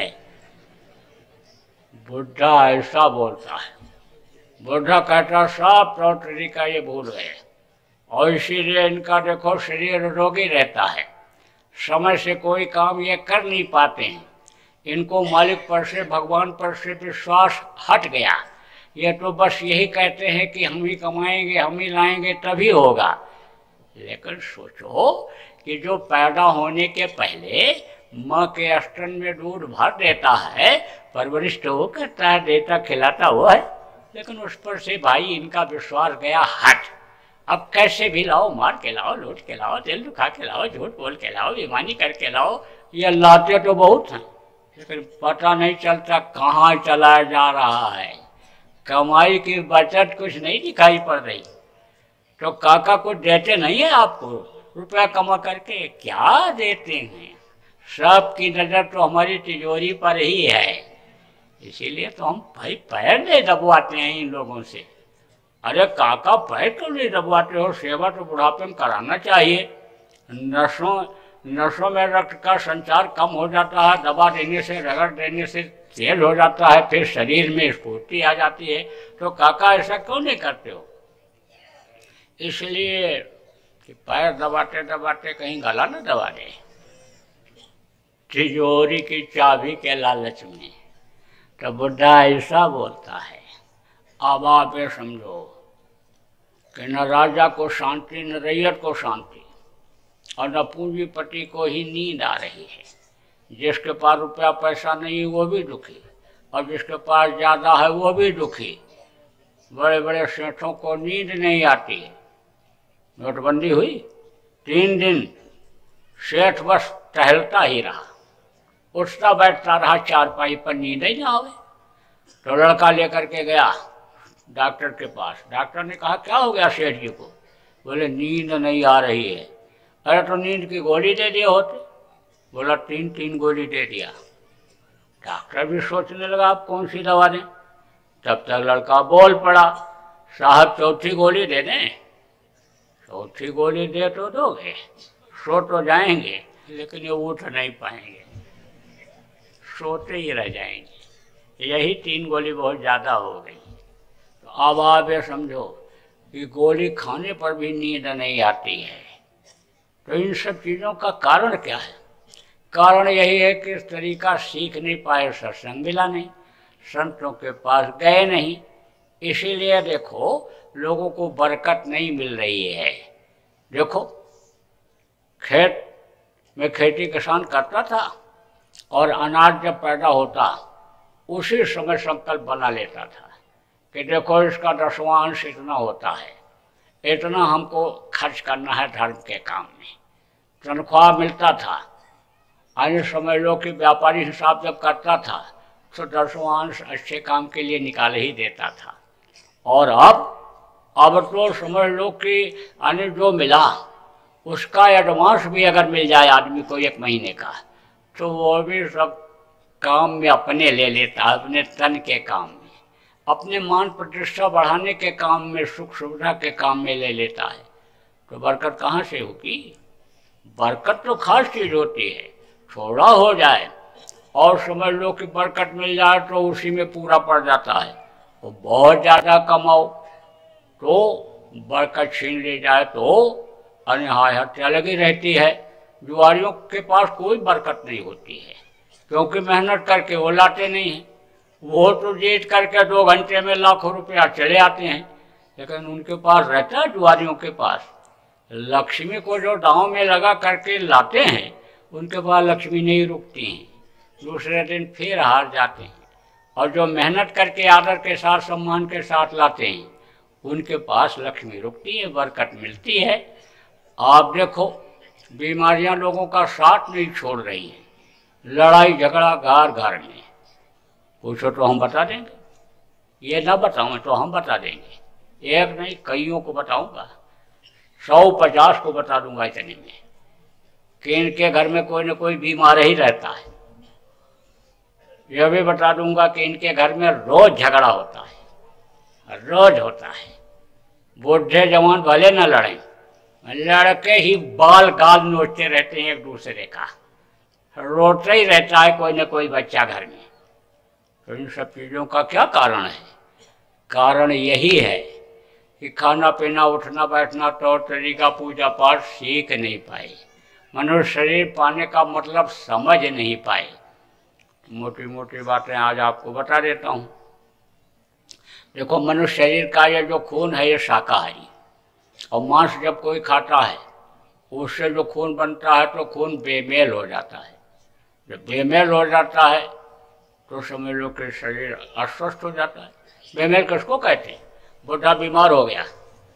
बुढ़ा ऐसा बोलता है। बुढ़ा कहता सब तौर तरीका ये भूल गए, और इसीलिए इनका देखो शरीर रोगी रहता है, समय से कोई काम ये कर नहीं पाते हैं। इनको मालिक पर से, भगवान पर से विश्वास हट गया। ये तो बस यही कहते हैं कि हम ही कमाएंगे, हम ही लाएंगे तभी होगा। लेकिन सोचो कि जो पैदा होने के पहले माँ के स्तन में दूध भर देता है, परवरिश तो वो करता है, देता खिलाता वो है, लेकिन उस पर से भाई इनका विश्वास गया हट। अब कैसे भी लाओ, मार के लाओ, लूट के लाओ, दिल दुखा के लाओ, झूठ बोल के लाओ, बेईमानी करके लाओ, ये लाते तो बहुत हैं, लेकिन पता नहीं चलता कहाँ चला जा रहा है। कमाई की बचत कुछ नहीं दिखाई पड़ रही। तो काका कुछ देते नहीं है आपको, रुपया कमा करके क्या देते हैं। सबकी नज़र तो हमारी तिजोरी पर ही है, इसीलिए तो हम भाई पैर नहीं दबवाते हैं इन लोगों से। अरे काका, पैर क्यों नहीं दबवाते हो? सेवा तो बुढ़ापे में कराना चाहिए। नसों नसों में रक्त का संचार कम हो जाता है, दबा देने से, रगड़ देने से तेज हो जाता है, फिर शरीर में स्फूर्ति आ जाती है। तो काका ऐसा क्यों नहीं करते हो? इसलिए कि पैर दबाते दबाते कहीं गला न दबा दे, तिजोरी की चाबी के लालच में। तो बुढ़ा ऐसा बोलता है। अब आप ये समझो कि न राजा को शांति, न रैयत को शांति, और न पूंजीपति को ही नींद आ रही है। जिसके पास रुपया पैसा नहीं वो भी दुखी, और जिसके पास ज़्यादा है वो भी दुखी। बड़े बड़े सेठों को नींद नहीं आती। नोटबंदी हुई, तीन दिन सेठ बस टहलता ही रहा, उठता बैठता रहा चारपाई पर, नींद ही ना आवे। तो लड़का लेकर के गया डॉक्टर के पास। डॉक्टर ने कहा क्या हो गया सेठ जी को? बोले नींद नहीं आ रही है। अरे तो नींद की गोली दे दिए होते। बोला तीन तीन गोली दे दिया। डॉक्टर भी सोचने लगा आप कौन सी दवा दें। तब तक लड़का बोल पड़ा, साहब चौथी गोली दे दें। चौथी गोली दे तो दोगे, सो तो जाएंगे, लेकिन ये उठ नहीं पाएंगे, सोते ही रह जाएंगे। यही तीन गोली बहुत ज़्यादा हो गई। तो अब आप ये समझो कि गोली खाने पर भी नींद नहीं आती है। तो इन सब चीज़ों का कारण क्या है? कारण यही है कि इस तरीका सीख नहीं पाए, सत्संग मिला नहीं, संतों के पास गए नहीं। इसीलिए देखो लोगों को बरकत नहीं मिल रही है। देखो खेत में खेती किसान करता था, और अनाज जब पैदा होता उसी समय संकल्प बना लेता था कि देखो इसका दसवां अंश इतना होता है, इतना हमको खर्च करना है धर्म के काम में। तनख्वाह मिलता था, अन्य समझ लो कि व्यापारी हिसाब जब करता था तो दसवां अंश अच्छे काम के लिए निकाल ही देता था। और अब अब तो समझ लो कि यानी जो मिला उसका एडवांस भी अगर मिल जाए आदमी को एक महीने का, तो वो भी सब काम में अपने ले लेता है, अपने तन के काम में, अपने मान प्रतिष्ठा बढ़ाने के काम में, सुख सुविधा के काम में ले लेता है। तो बरकत कहाँ से होगी? बरकत तो खास चीज़ होती है, थोड़ा हो जाए और समझ लो कि बरकत मिल जाए तो उसी में पूरा पड़ जाता है। तो बहुत ज़्यादा कमाओ तो बरकत छीन ले जाए तो अनिहाय हत्या लगी रहती है। जुआरियों के पास कोई बरकत नहीं होती है, क्योंकि मेहनत करके वो लाते नहीं हैं। वो तो जीत करके दो घंटे में लाखों रुपया चले आते हैं, लेकिन उनके पास रहता है, जुआरियों के पास लक्ष्मी को जो दांव में लगा करके लाते हैं, उनके पास लक्ष्मी नहीं रुकती हैं, दूसरे दिन फिर हार जाते हैं। और जो मेहनत करके आदर के साथ सम्मान के साथ लाते हैं, उनके पास लक्ष्मी रुकती है, बरकत मिलती है। आप देखो बीमारियां लोगों का साथ नहीं छोड़ रही हैं, लड़ाई झगड़ा घर घर में। पूछो तो हम बता देंगे, ये ना बताऊं तो हम बता देंगे, एक नहीं कईयों को बताऊंगा, सौ पचास को बता दूंगा इतने में कि इनके घर में कोई न कोई बीमार ही रहता है। यह भी बता दूंगा कि इनके घर में रोज झगड़ा होता है, रोज होता है। बूढ़े जवान भले न लड़ें, लड़के ही बाल गाल नोचते रहते हैं एक दूसरे का, रोते ही रहता है कोई न कोई बच्चा घर में। तो इन सब चीज़ों का क्या कारण है? कारण यही है कि खाना पीना उठना बैठना तौर तरीका पूजा पाठ सीख नहीं पाए, मनुष्य शरीर पाने का मतलब समझ नहीं पाए। मोटी मोटी बातें आज आपको बता देता हूँ। देखो मनुष्य शरीर का ये जो खून है ये शाकाहारी, और मांस जब कोई खाता है उससे जो खून बनता है तो खून बेमेल हो जाता है। जब बेमेल हो जाता है तो समझ लो कि शरीर अस्वस्थ हो जाता है। बेमेल किसको कहते हैं? बुढ़ा बीमार हो गया,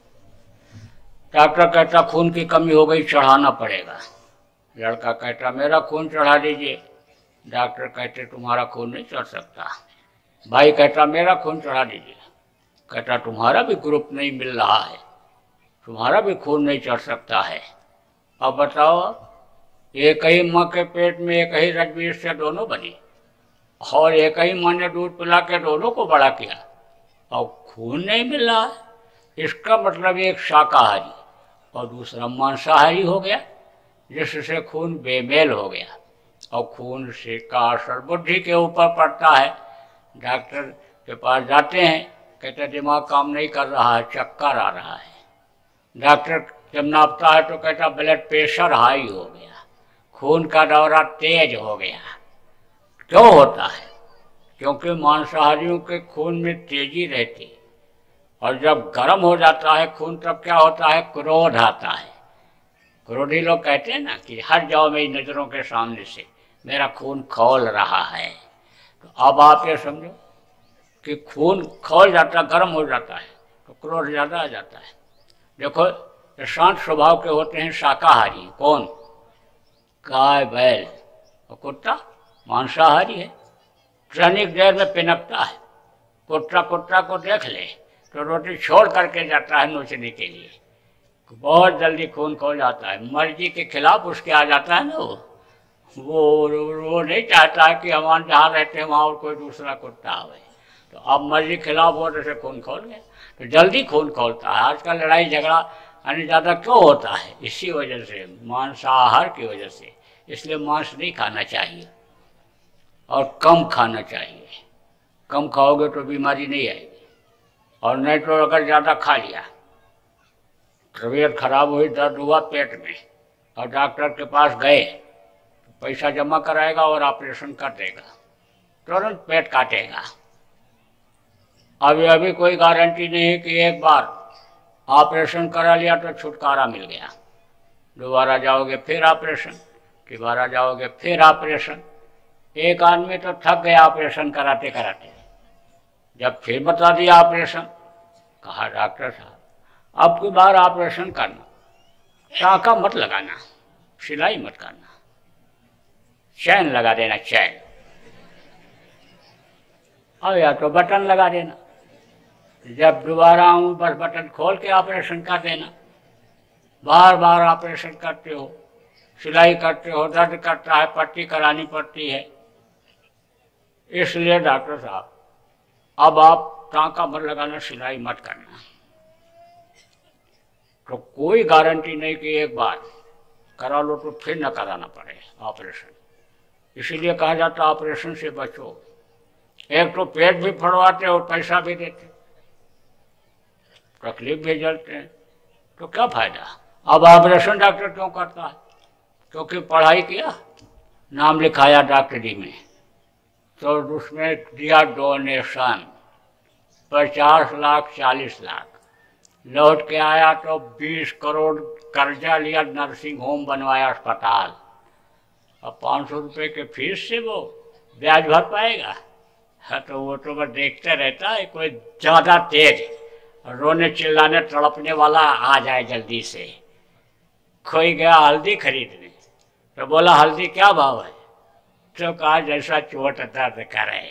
डॉक्टर कहता खून की कमी हो गई, चढ़ाना पड़ेगा। लड़का कहता मेरा खून चढ़ा दीजिए, डॉक्टर कहते तुम्हारा खून नहीं चढ़ सकता। भाई कहता मेरा खून चढ़ा दीजिए, कहता तुम्हारा भी ग्रुप नहीं मिल रहा है, तुम्हारा भी खून नहीं चढ़ सकता है। अब बताओ, एक ही माँ के पेट में एक ही रजबीर से दोनों बनी, और एक ही माँ ने दूध पिला के दोनों को बड़ा किया, और खून नहीं मिल रहा है। इसका मतलब एक शाकाहारी और दूसरा मांसाहारी हो गया, जिससे खून बेमेल हो गया, और खून से का असर बुद्धि के ऊपर पड़ता है। डॉक्टर के पास जाते हैं, कहते दिमाग काम नहीं कर रहा है, चक्कर आ रहा है। डॉक्टर जब नापता है तो कहता ब्लड प्रेशर हाई हो गया, खून का दौरा तेज हो गया। क्यों होता है? क्योंकि मांसाहारियों के खून में तेजी रहती है, और जब गर्म हो जाता है खून तब क्या होता है? क्रोध आता है। क्रोधी लोग कहते हैं ना कि हट जाओ मेरी नज़रों के सामने से, मेरा खून खौल रहा है। तो अब आप ये समझो कि खून खौल जाता, गर्म हो जाता है तो क्रोध ज़्यादा आ जाता है। देखो ये शांत स्वभाव के होते हैं शाकाहारी, कौन? गाय बैल, और कुत्ता मांसाहारी है, क्षणिक देर में पिनकता है। कुत्ता कुत्ता को देख ले तो रोटी छोड़ करके जाता है नोचने के लिए, बहुत जल्दी खून खौल जाता है। मर्जी के खिलाफ उसके आ जाता है ना, वो वो, वो नहीं चाहता है कि हमारे जहाँ रहते हैं वहाँ और कोई दूसरा कुत्ता आवे। तो अब मर्जी खिलाफ हो तो खून खौल गया, तो जल्दी खून खौलता है। आजकल लड़ाई झगड़ा यानी ज़्यादा क्यों होता है? इसी वजह से, मांसाहार की वजह से। इसलिए मांस नहीं खाना चाहिए और कम खाना चाहिए। कम खाओगे तो बीमारी नहीं आएगी, और नहीं तो अगर ज़्यादा खा लिया, तबीयत खराब हुई, दर्द हुआ पेट में, और डॉक्टर के पास गए, पैसा जमा कराएगा और ऑपरेशन कर देगा, तुरंत पेट काटेगा। अभी अभी कोई गारंटी नहीं है कि एक बार ऑपरेशन करा लिया तो छुटकारा मिल गया, दोबारा जाओगे फिर ऑपरेशन, दोबारा जाओगे फिर ऑपरेशन। एक आदमी तो थक गया ऑपरेशन कराते कराते, जब फिर बता दिया ऑपरेशन, कहा डॉक्टर साहब अब की बार ऑपरेशन करना, टाँका मत लगाना, सिलाई मत करना, चैन लगा देना, चैन, और या तो बटन लगा देना। जब दोबारा आऊँ बस बटन खोल के ऑपरेशन कर देना। बार बार ऑपरेशन करते हो, सिलाई करते हो, दर्द करता है, पट्टी करानी पड़ती है। इसलिए डॉक्टर साहब अब आप टाँका मत लगाना, सिलाई मत करना। तो कोई गारंटी नहीं कि एक बार करा लो तो फिर न कराना पड़े ऑपरेशन। इसीलिए कहा जाता ऑपरेशन से बचो। एक तो पेट भी फड़वाते और पैसा भी देते, तकलीफ भी झेलते हैं, तो क्या फायदा। अब ऑपरेशन डॉक्टर क्यों करता है? क्योंकि पढ़ाई किया, नाम लिखाया डॉक्टरी में, तो उसमें दिया डोनेशन पचास लाख चालीस लाख, लौट के आया तो बीस करोड़ कर्जा लिया, नर्सिंग होम बनवाया, अस्पताल। अब पाँच सौ रुपये के फीस से वो ब्याज भर पाएगा? हाँ, तो वो तो बस देखते रहता है कोई ज़्यादा तेज रोने चिल्लाने तड़पने वाला आ जाए जल्दी से। कोई गया हल्दी खरीदने, तो बोला हल्दी क्या भाव है? तो कहा जैसा चोट दर्द करे।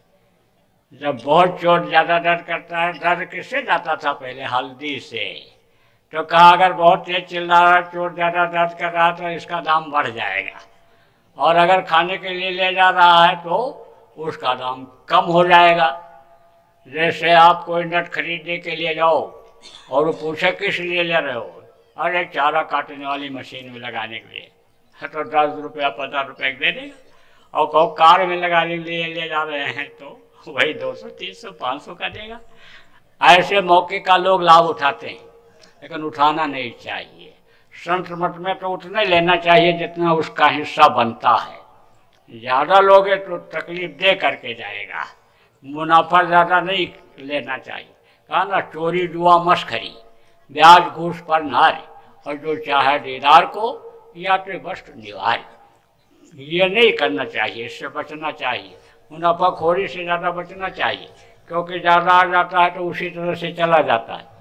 जब बहुत चोट ज़्यादा दर्द करता है, दर्द किससे जाता था पहले? हल्दी से। तो कहा अगर बहुत तेज चिल्ला रहा है, चोट ज़्यादा दर्द कर रहा है, तो इसका दाम बढ़ जाएगा, और अगर खाने के लिए ले जा रहा है तो उसका दाम कम हो जाएगा। जैसे आप कोई नट खरीदने के लिए जाओ और वो पूछे किस लिए ले रहे हो? अरे चारा काटने वाली मशीन में लगाने के लिए, तो दस रुपया पचास रुपये दे देगा। और कहो कार में लगाने के लिए ले जा रहे हैं तो वही दो सौ तीन सौ पाँच सौ का देगा। ऐसे मौके का लोग लाभ उठाते हैं, लेकिन उठाना नहीं चाहिए। संत मत में तो उतना ही लेना चाहिए जितना उसका हिस्सा बनता है। ज़्यादा लोगे तो तकलीफ दे करके जाएगा। मुनाफा ज़्यादा नहीं लेना चाहिए। कहा ना, चोरी जुआ मस्खरी, ब्याज घूस पर नारी, और जो चाहे दीदार को या तो वस्त्र निवार। ये नहीं करना चाहिए, इससे बचना चाहिए। मुनाफाखोरी से ज़्यादा बचना चाहिए, क्योंकि ज़्यादा आ जाता है तो उसी तरह से चला जाता है।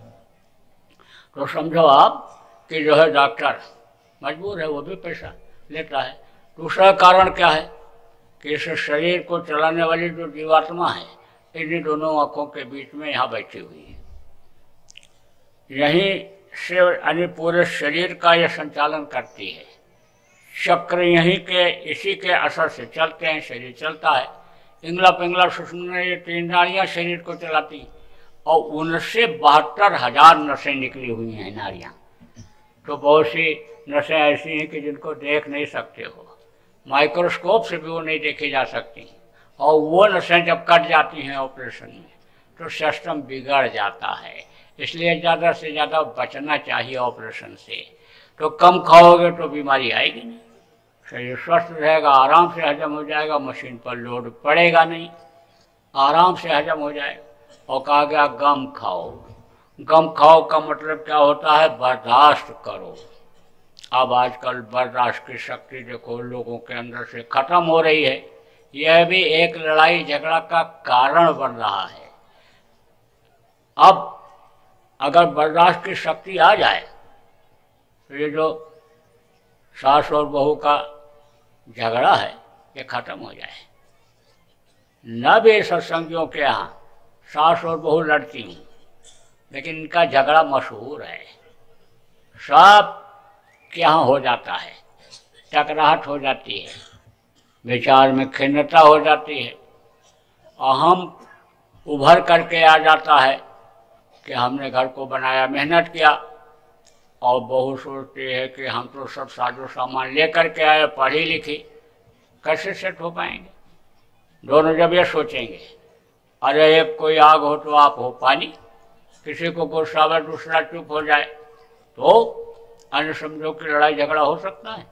तो समझो आप कि जो है डॉक्टर मजबूर है, वो भी पैसा लेता है। दूसरा कारण क्या है कि इस शरीर को चलाने वाली जो जीवात्मा है, इन्हीं दोनों आँखों के बीच में यहाँ बैठी हुई है। यहीं से यानी पूरे शरीर का यह संचालन करती है। चक्र यहीं के इसी के असर से चलते हैं, शरीर चलता है। इंगला पिंगला सुषुम्ना, ये तीन नाड़ियाँ शरीर को चलाती, और उनसे बहत्तर हजार नसें निकली हुई हैं नाड़ियाँ। तो बहुत सी नसें ऐसी हैं कि जिनको देख नहीं सकते हो, माइक्रोस्कोप से भी वो नहीं देखी जा सकती। और वो नसें जब कट जाती हैं ऑपरेशन में, तो सिस्टम बिगड़ जाता है। इसलिए ज़्यादा से ज़्यादा बचना चाहिए ऑपरेशन से। तो कम खाओगे तो बीमारी आएगी नहीं, शरीर स्वस्थ रहेगा, आराम से हजम हो जाएगा, मशीन पर लोड पड़ेगा नहीं, आराम से हजम हो जाएगा। और कहा गया गम खाओ। गम खाओ का मतलब क्या होता है? बर्दाश्त करो। अब आजकल बर्दाश्त की शक्ति देखो लोगों के अंदर से खत्म हो रही है। यह भी एक लड़ाई झगड़ा का कारण बन रहा है। अब अगर बर्दाश्त की शक्ति आ जाए तो ये जो सास और बहू का झगड़ा है ये खत्म हो जाए। न भी सत्संगियों के यहाँ सास और बहू लड़ती हूँ, लेकिन इनका झगड़ा मशहूर है, सब के यहाँ हो जाता है, टकराहट हो जाती है, विचार में खिन्नता हो जाती है, अहम उभर करके आ जाता है कि हमने घर को बनाया, मेहनत किया, और बहू सोचती है कि हम तो सब साजो सामान ले करके आए, पढ़ी लिखी, कैसे सेट हो पाएंगे। दोनों जब ये सोचेंगे, अरे एक कोई आग हो तो आप हो पानी, किसी को गुस्सा आवे दूसरा चुप हो जाए, तो अन्य समझो कि लड़ाई झगड़ा हो सकता है।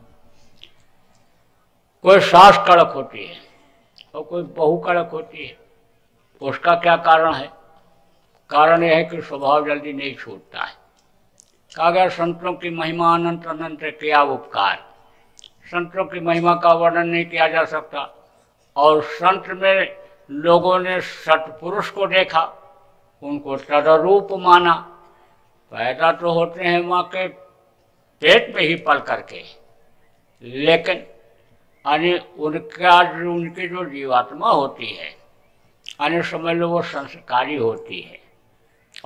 कोई सास कड़क होती है और कोई बहू कड़क होती है, उसका क्या कारण है? कारण यह है कि स्वभाव जल्दी नहीं छूटता है। कहा गया संतों की महिमा अनंत अनंत किया उपकार। संतों की महिमा का वर्णन नहीं किया जा सकता। और संत में लोगों ने सतपुरुष को देखा, उनको तदरूप माना। पैदा तो होते हैं माँ के पेट में ही पल करके, लेकिन यानी उनका जो उनकी जो जीवात्मा होती है, यानी समझ लो वो संस्कारी होती है।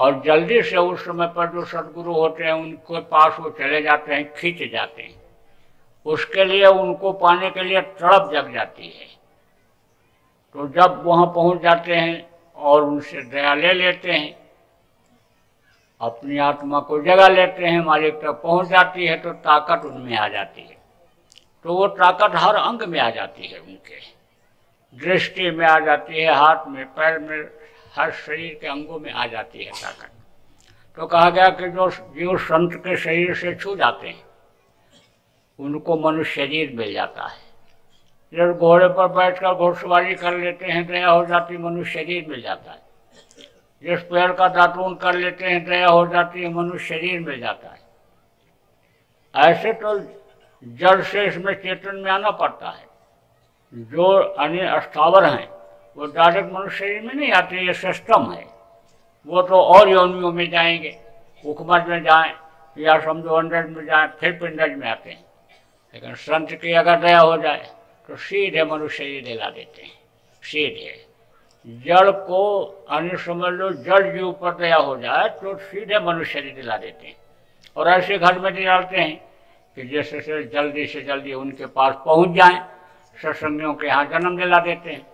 और जल्दी से उस समय पर जो सदगुरु होते हैं उनके पास वो चले जाते हैं, खींच जाते हैं। उसके लिए उनको पाने के लिए तड़प जग जाती है। तो जब वहाँ पहुँच जाते हैं और उनसे दया ले लेते हैं, अपनी आत्मा को जगा लेते हैं, मालिक तक पहुँच जाती है, तो ताकत उनमें आ जाती है। तो वो ताकत हर अंग में आ जाती है, उनके दृष्टि में आ जाती है, हाथ में, पैर में, हर शरीर के अंगों में आ जाती है ताकत। तो कहा गया कि जो जीव संत के शरीर से छू जाते हैं उनको मनुष्य शरीर मिल जाता है। जब घोड़े पर बैठकर घोड़सवारी कर लेते हैं दया हो जाती, मनुष्य शरीर मिल जाता है। जिस पेड़ का दातून कर लेते हैं दया हो जाती है, मनुष्य शरीर मिल जाता है। ऐसे तो जड़ से इसमें चेतन में आना पड़ता है। जो अन्य अस्थावर हैं वो डायरेक्ट मनुष्य शरीर में नहीं आते, ये सिस्टम है। वो तो और योनियों में जाएंगे, उखमज में जाएं या समझो अंडज में जाएं, फिर पिंडज में आते हैं। लेकिन संत की अगर दया हो जाए तो सीधे मनुष्य शरीर दिला देते हैं। सीधे जड़ को अन्य समझ लो, जड़ जीव पर दया हो जाए तो सीधे मनुष्य शरीर दिला देते हैं। और ऐसे घर में डालते हैं कि जैसे से जल्दी से जल्दी उनके पास पहुंच जाएं, सत्संगियों के यहाँ जन्म दिला देते हैं।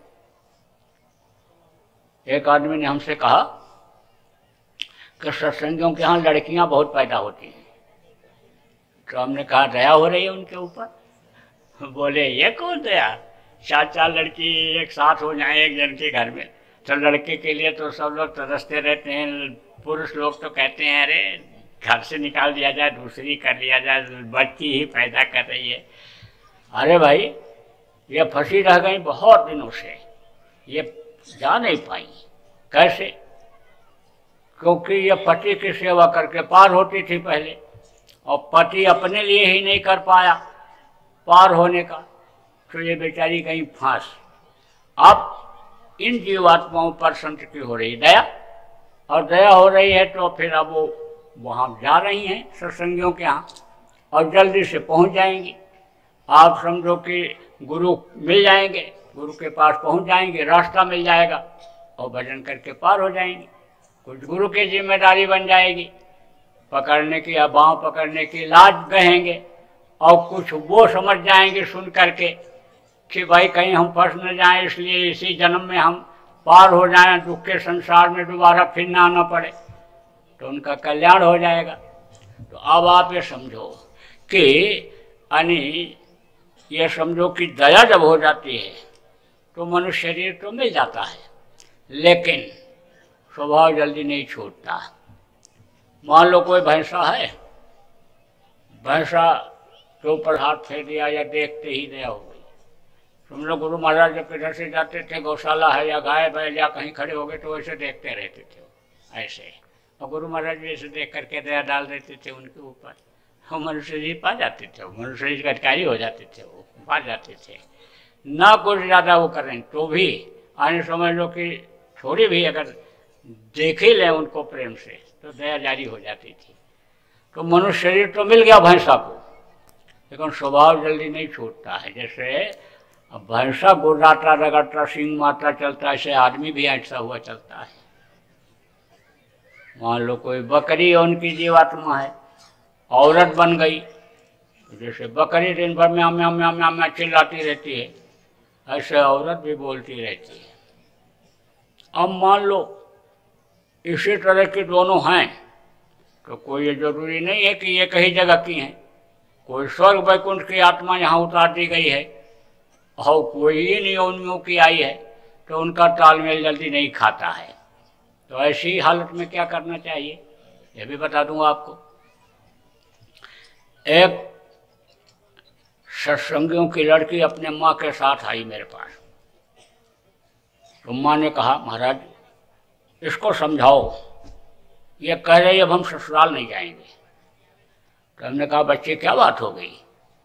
एक आदमी ने हमसे कहा कि सत्संगियों के यहाँ लड़कियां बहुत पैदा होती हैं। तो हमने कहा दया हो रही है उनके ऊपर? बोले ये कौन दया, चार चार लड़की एक साथ हो जाए एक जन के घर में, तो लड़के के लिए तो सब लोग तरसते रहते हैं। पुरुष लोग तो कहते हैं अरे घर से निकाल दिया जाए, दूसरी कर लिया जाए, बच्ची ही पैदा कर रही है। अरे भाई ये फंसी रह गई बहुत दिनों से, ये जा नहीं पाई। कैसे? क्योंकि ये पति की सेवा करके पार होती थी पहले, और पति अपने लिए ही नहीं कर पाया पार होने का, तो ये बेचारी कहीं फांस। अब इन जीवात्माओं पर संत की हो रही दया, और दया हो रही है तो फिर अब वो वहाँ जा रही हैं सत्संगियों के यहाँ, और जल्दी से पहुँच जाएंगी। आप समझो कि गुरु मिल जाएंगे, गुरु के पास पहुँच जाएंगे, रास्ता मिल जाएगा और भजन करके पार हो जाएंगे। कुछ गुरु की जिम्मेदारी बन जाएगी, पकड़ने की या बाँव पकड़ने की लाज कहेंगे, और कुछ वो समझ जाएंगे सुन करके कि भाई कहीं हम फंस न जाएं, इसलिए इसी जन्म में हम पार हो जाएं, दुख के संसार में दोबारा फिर ना आना पड़े, तो उनका कल्याण हो जाएगा। तो अब आप ये समझो कि यानी ये समझो कि दया जब हो जाती है तो मनुष्य शरीर तो मिल जाता है, लेकिन स्वभाव जल्दी नहीं छूटता। मान लो कोई भैंसा है, भैंसा के ऊपर हाथ फेर दिया या देखते ही दया हो गई। तुम लोग गुरु महाराज जब इधर से जाते थे, गौशाला है या गाय बैल या कहीं खड़े हो गए तो वैसे देखते रहते थे ऐसे, और गुरु महाराज भी ऐसे देख करके दया डाल देते थे उनके ऊपर। वो मनुष्य जी पा जाते थे, मनुष्य जी अधिकारी हो जाते थे, वो पा जाते थे। ना कुछ ज़्यादा वो करें तो भी आने समझ लो कि थोड़ी भी अगर देख ही लें उनको प्रेम से तो दया जारी हो जाती थी। तो मनुष्य शरीर तो मिल गया भैंसा को, लेकिन स्वभाव जल्दी नहीं छूटता है। जैसे अब भैंसा गुर्राता रगड़ता सिंह मारता चलता, ऐसे आदमी भी ऐसा हुआ चलता है। मान लो कोई बकरी उनकी जीवात्मा है, औरत बन गई, जैसे बकरी दिन भर म्यां म्यां म्यां म्यां म्यां चिल्लाती रहती है, ऐसे औरत भी बोलती रहती है। अब मान लो इसी तरह की दोनों हैं, तो कोई ये जरूरी नहीं है कि ये कहीं जगह की हैं। कोई स्वर्ग वैकुंठ की आत्मा यहाँ उतार दी गई है और कोई इन योनियों की आई है, तो उनका तालमेल जल्दी नहीं खाता है। तो ऐसी हालत में क्या करना चाहिए ये भी बता दूंगा आपको। एक सत्संगियों की लड़की अपने माँ के साथ आई मेरे पास। तो माँ ने कहा महाराज इसको समझाओ, ये कह रही अब हम ससुराल नहीं जाएंगे। तो हमने कहा बच्चे क्या बात हो गई?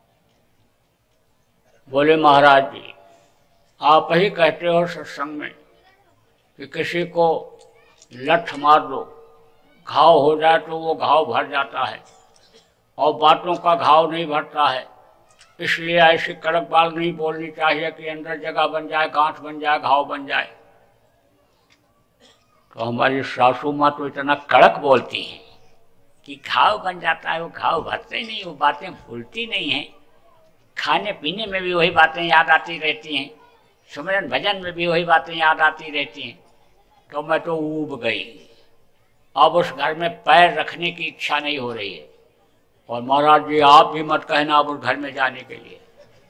बोले महाराज जी आप ही कहते हो सत्संग में कि किसी को लठ मार दो, घाव हो जाए तो वो घाव भर जाता है, और बातों का घाव नहीं भरता है। इसलिए ऐसी कड़क बात नहीं बोलनी चाहिए कि अंदर जगह बन जाए, गांठ बन जाए, घाव बन जाए। तो हमारी सासू माँ तो इतना कड़क बोलती हैं कि घाव बन जाता है, वो घाव भरते ही नहीं, वो बातें भूलती नहीं हैं। खाने पीने में भी वही बातें याद आती रहती हैं, सुमिरन भजन में भी वही बातें याद आती रहती हैं। तो मैं तो ऊब गई, अब उस घर में पैर रखने की इच्छा नहीं हो रही है। और महाराज जी आप भी मत कहना अब उस घर में जाने के लिए।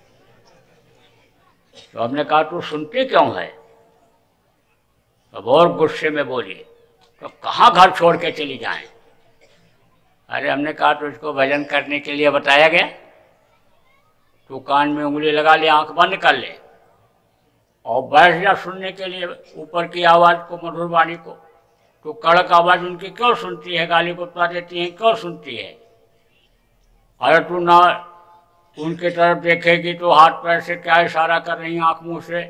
तो हमने कहा तू सुनती क्यों है? अब और गुस्से में बोली, तो कहाँ घर छोड़ के चली जाएं? अरे हमने कहा तो इसको भजन करने के लिए बताया गया, तू कान में उंगली लगा ले, आंख बंद कर ले और बैठ जा सुनने के लिए ऊपर की आवाज़ को, मधुर वाणी को। तो कड़क आवाज़ उनकी क्यों सुनती है, गाली गुप्ता देती है क्यों सुनती है? अरे तू ना उनकी तरफ देखेगी तो हाथ पैर से क्या इशारा कर रही है, आँख मुँह से,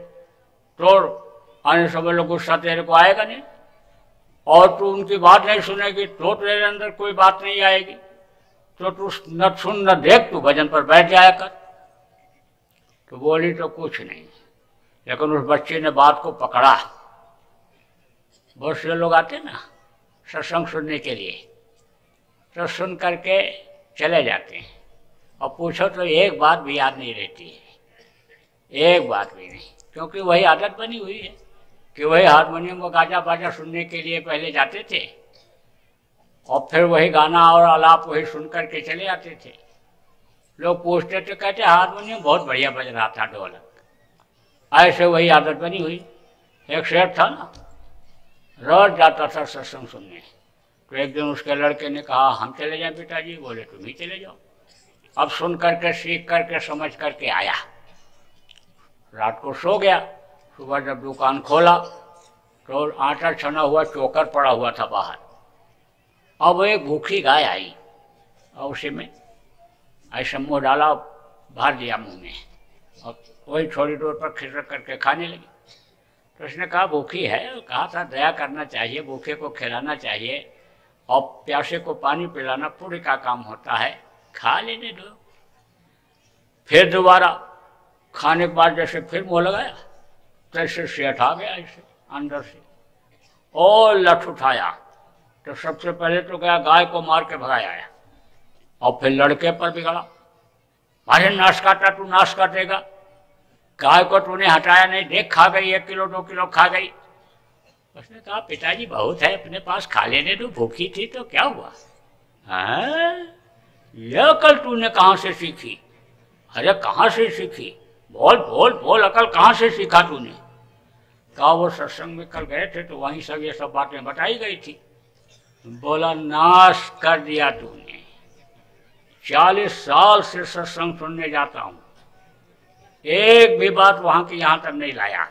तो आने समय लोग गुस्सा तेरे को आएगा नहीं। और तू उनकी बात नहीं सुनेगी तो तेरे अंदर कोई बात नहीं आएगी। तो तू न सुन न देख, तू भजन पर बैठ जाया कर। तो बोली तो कुछ नहीं, लेकिन उस बच्चे ने बात को पकड़ा। बहुत से लोग आते ना सत्संग सुनने के लिए, तो सुन करके चले जाते हैं और पूछो तो एक बात भी याद नहीं रहती है, एक बात भी नहीं, क्योंकि वही आदत बनी हुई है कि वही हारमोनियम और गाजा बाजा सुनने के लिए पहले जाते थे और फिर वही गाना और आलाप वही सुन करके चले आते थे। लोग पूछते थे, कहते हारमोनियम बहुत बढ़िया बज रहा था, ढोलक। ऐसे वही आदत बनी हुई। एक शेर था ना, रोज जाता था सत्संग सुनने। तो एक दिन उसके लड़के ने कहा हम चले जाएं पिताजी, बोले तुम ही चले जाओ। अब सुन करके सीख करके समझ करके आया, रात को सो गया। सुबह जब दुकान खोला तो आटा छना हुआ चोकर पड़ा हुआ था बाहर। अब एक भूखी गाय आई और उसी में ऐसा मुँह डाला, भर दिया मुंह में, और वही थोड़ी दूर पर खिसक करके खाने लगी। तो उसने कहा भूखी है, कहा था दया करना चाहिए, भूखे को खिलाना चाहिए और प्यासे को पानी पिलाना पुण्य का काम होता है, खा लेने दो। फिर दोबारा खाने के बाद जैसे फिर मुँह लगाया, तैसे सेठ आ गया ऐसे अंदर से और लठ उठाया। तो सबसे पहले तो गया गाय को मार के भगाया आया और फिर लड़के पर बिगड़ा, अरे नाश काटा तू नाश काटेगा, गाय को तूने हटाया नहीं, देख खा गई, एक किलो दो किलो खा गई। उसने कहा पिताजी बहुत है अपने पास, खा लेने दो, भूखी थी तो क्या हुआ। हाँ, यह अकल तूने कहाँ से सीखी? अरे कहाँ से सीखी, बोल बोल बोल, अकल कहाँ से सीखा तूने? कहा वो सत्संग में कल गए थे तो वहीं सब ये सब बातें बताई गई थी। बोला नाश कर दिया तूने, चालीस साल से सत्संग सुनने जाता हूँ, एक भी बात वहां की यहां तक नहीं लाया,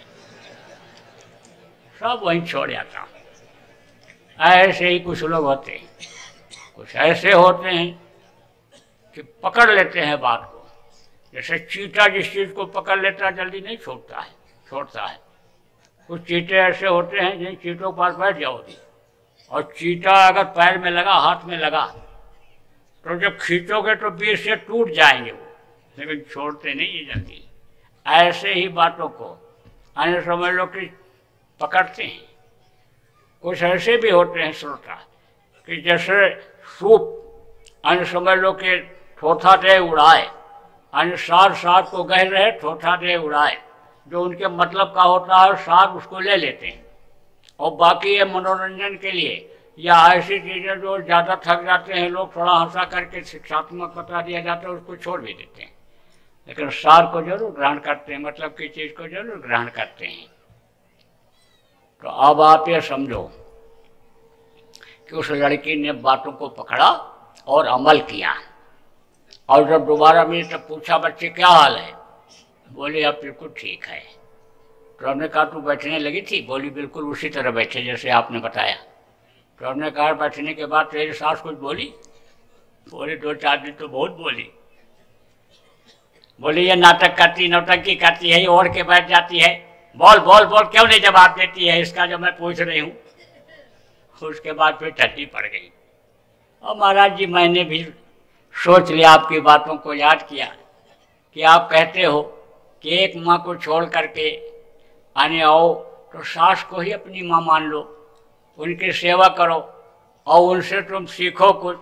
सब वहीं छोड़ जाता हूं। ऐसे ही कुछ लोग होते हैं, कुछ ऐसे होते हैं कि पकड़ लेते हैं बात को। जैसे चींटा जिस चीज को पकड़ लेता है जल्दी नहीं छोड़ता है छोड़ता है कुछ चींटे ऐसे होते हैं जिन चींटों के पास बैठ जाओगे और चींटा अगर पैर में लगा, हाथ में लगा, तो जब खींचोगे तो बीच से टूट जाएंगे वो, लेकिन छोड़ते नहीं है जल्दी। ऐसे ही बातों को अन्य समझ लो कि पकड़ते हैं। कुछ ऐसे भी होते हैं श्रोता कि जैसे सूप अन्य समझ लो कि ठोठा दे उड़ाए, अन्य सार सार को गह रहे ठोठा दे उड़ाए, जो उनके मतलब का होता है सार उसको ले लेते हैं और बाकी ये मनोरंजन के लिए या ऐसी चीज़ें जो ज़्यादा थक जाते हैं लोग, थोड़ा हंसा करके शिक्षात्मक बता दिया जाता है उसको छोड़ भी देते हैं, लेकिन सार को जरूर ग्रहण करते हैं, मतलब की चीज़ को जरूर ग्रहण करते हैं। तो अब आप ये समझो कि उस लड़की ने बातों को पकड़ा और अमल किया। और जब दोबारा मैंने तब पूछा बच्चे क्या हाल है, बोली अब बिल्कुल ठीक है। तो हमने कहा तू बैठने लगी थी, बोली बिल्कुल उसी तरह बैठे जैसे आपने बताया। तो हमने कहा बैठने के बाद तेरी सास कुछ बोली? बोली दो चार दिन तो बहुत बोली। बोली ये नाटक करती, नौटंकी करती है, ये ओढ़ के बैठ जाती है, बोल बोल बोल क्यों नहीं जवाब देती है इसका जो मैं पूछ रही हूँ। उसके बाद फिर ठंडी पड़ गई। और महाराज जी मैंने भी सोच लिया, आपकी बातों को याद किया कि आप कहते हो कि एक माँ को छोड़ करके आने आओ तो सास को ही अपनी माँ मान लो, उनकी सेवा करो और उनसे तुम सीखो कुछ।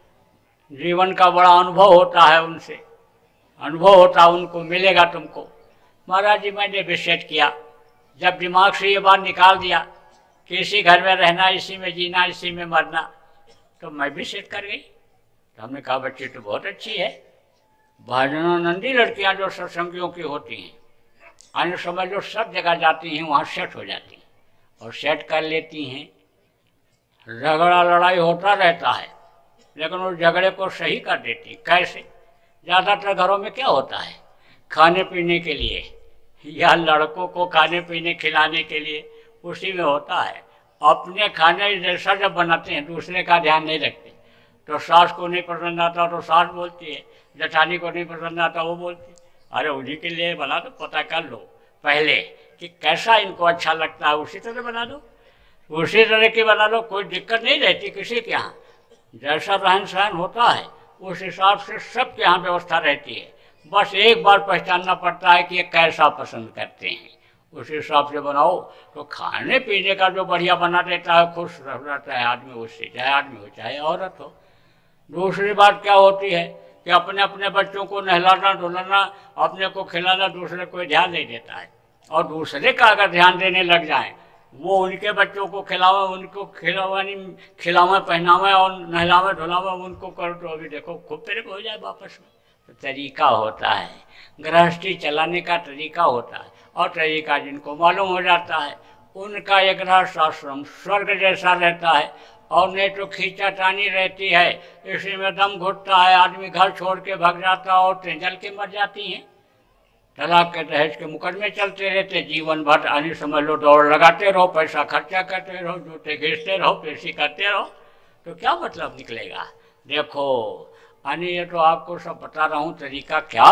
जीवन का बड़ा अनुभव होता है उनसे, अनुभव होता उनको मिलेगा तुमको। महाराज जी मैंने भी सेट किया, जब दिमाग से ये बात निकाल दिया कि इसी घर में रहना, इसी में जीना, इसी में मरना, तो मैं भी सेट कर गई। तो हमने कहा बच्ची तो बहुत अच्छी है। भजनानंदी लड़कियां जो सत्संगियों की होती हैं, अन्य समय जो सब जगह जाती हैं वहाँ सेट हो जाती हैं और सेट कर लेती हैं। झगड़ा लड़ाई होता रहता है लेकिन उस झगड़े को सही कर देती। कैसे? ज़्यादातर घरों में क्या होता है, खाने पीने के लिए या लड़कों को खाने पीने खिलाने के लिए उसी में होता है। अपने खाने जैसा जब बनाते हैं दूसरे का ध्यान नहीं रखते। तो सास को नहीं पसंद आता तो सास बोलती है, जेठानी को नहीं पसंद आता वो बोलती है, अरे उन्हीं के लिए बना दो, पता कर लो पहले कि कैसा इनको अच्छा लगता है, उसी तरह बना दो, उसी तरह की बना लो। कोई दिक्कत नहीं रहती किसी के यहाँ। जैसा रहन सहन होता है उस हिसाब से सबके यहाँ व्यवस्था रहती है। बस एक बार पहचानना पड़ता है कि ये कैसा पसंद करते हैं, उस हिसाब से बनाओ। तो खाने पीने का जो बढ़िया बना देता है, खुश रहता है आदमी उससे, चाहे आदमी हो चाहे औरत हो। दूसरी बात क्या होती है कि अपने अपने बच्चों को नहलाना धुलाना, अपने को खिलाना, दूसरे को ध्यान नहीं देता है। और दूसरे का अगर ध्यान देने लग जाए, वो उनके बच्चों को खिलावे, उनको खिलावानी खिलावे पहनावे और नहलावे धुलावे, उनको करो तो अभी देखो खूब तेरे हो जाए वापस में। तो तरीका होता है, गृहस्थी चलाने का तरीका होता है। और तरीका जिनको मालूम हो जाता है उनका एक गृहस्थ आश्रम स्वर्ग जैसा रहता है। और नहीं तो खींचातानी रहती है, इसी में दम घुटता है, आदमी घर छोड़ के भाग जाता है, औरतें जल के मर जाती हैं। तलाक के दहेज के मुकदमे चलते रहते जीवन भर। आने समझ लो दौड़ लगाते रहो, पैसा खर्चा करते रहो, जूते घिसते रहो, पेशी करते रहो, तो क्या मतलब निकलेगा। देखो यानी ये तो आपको सब बता रहा हूँ तरीका, क्या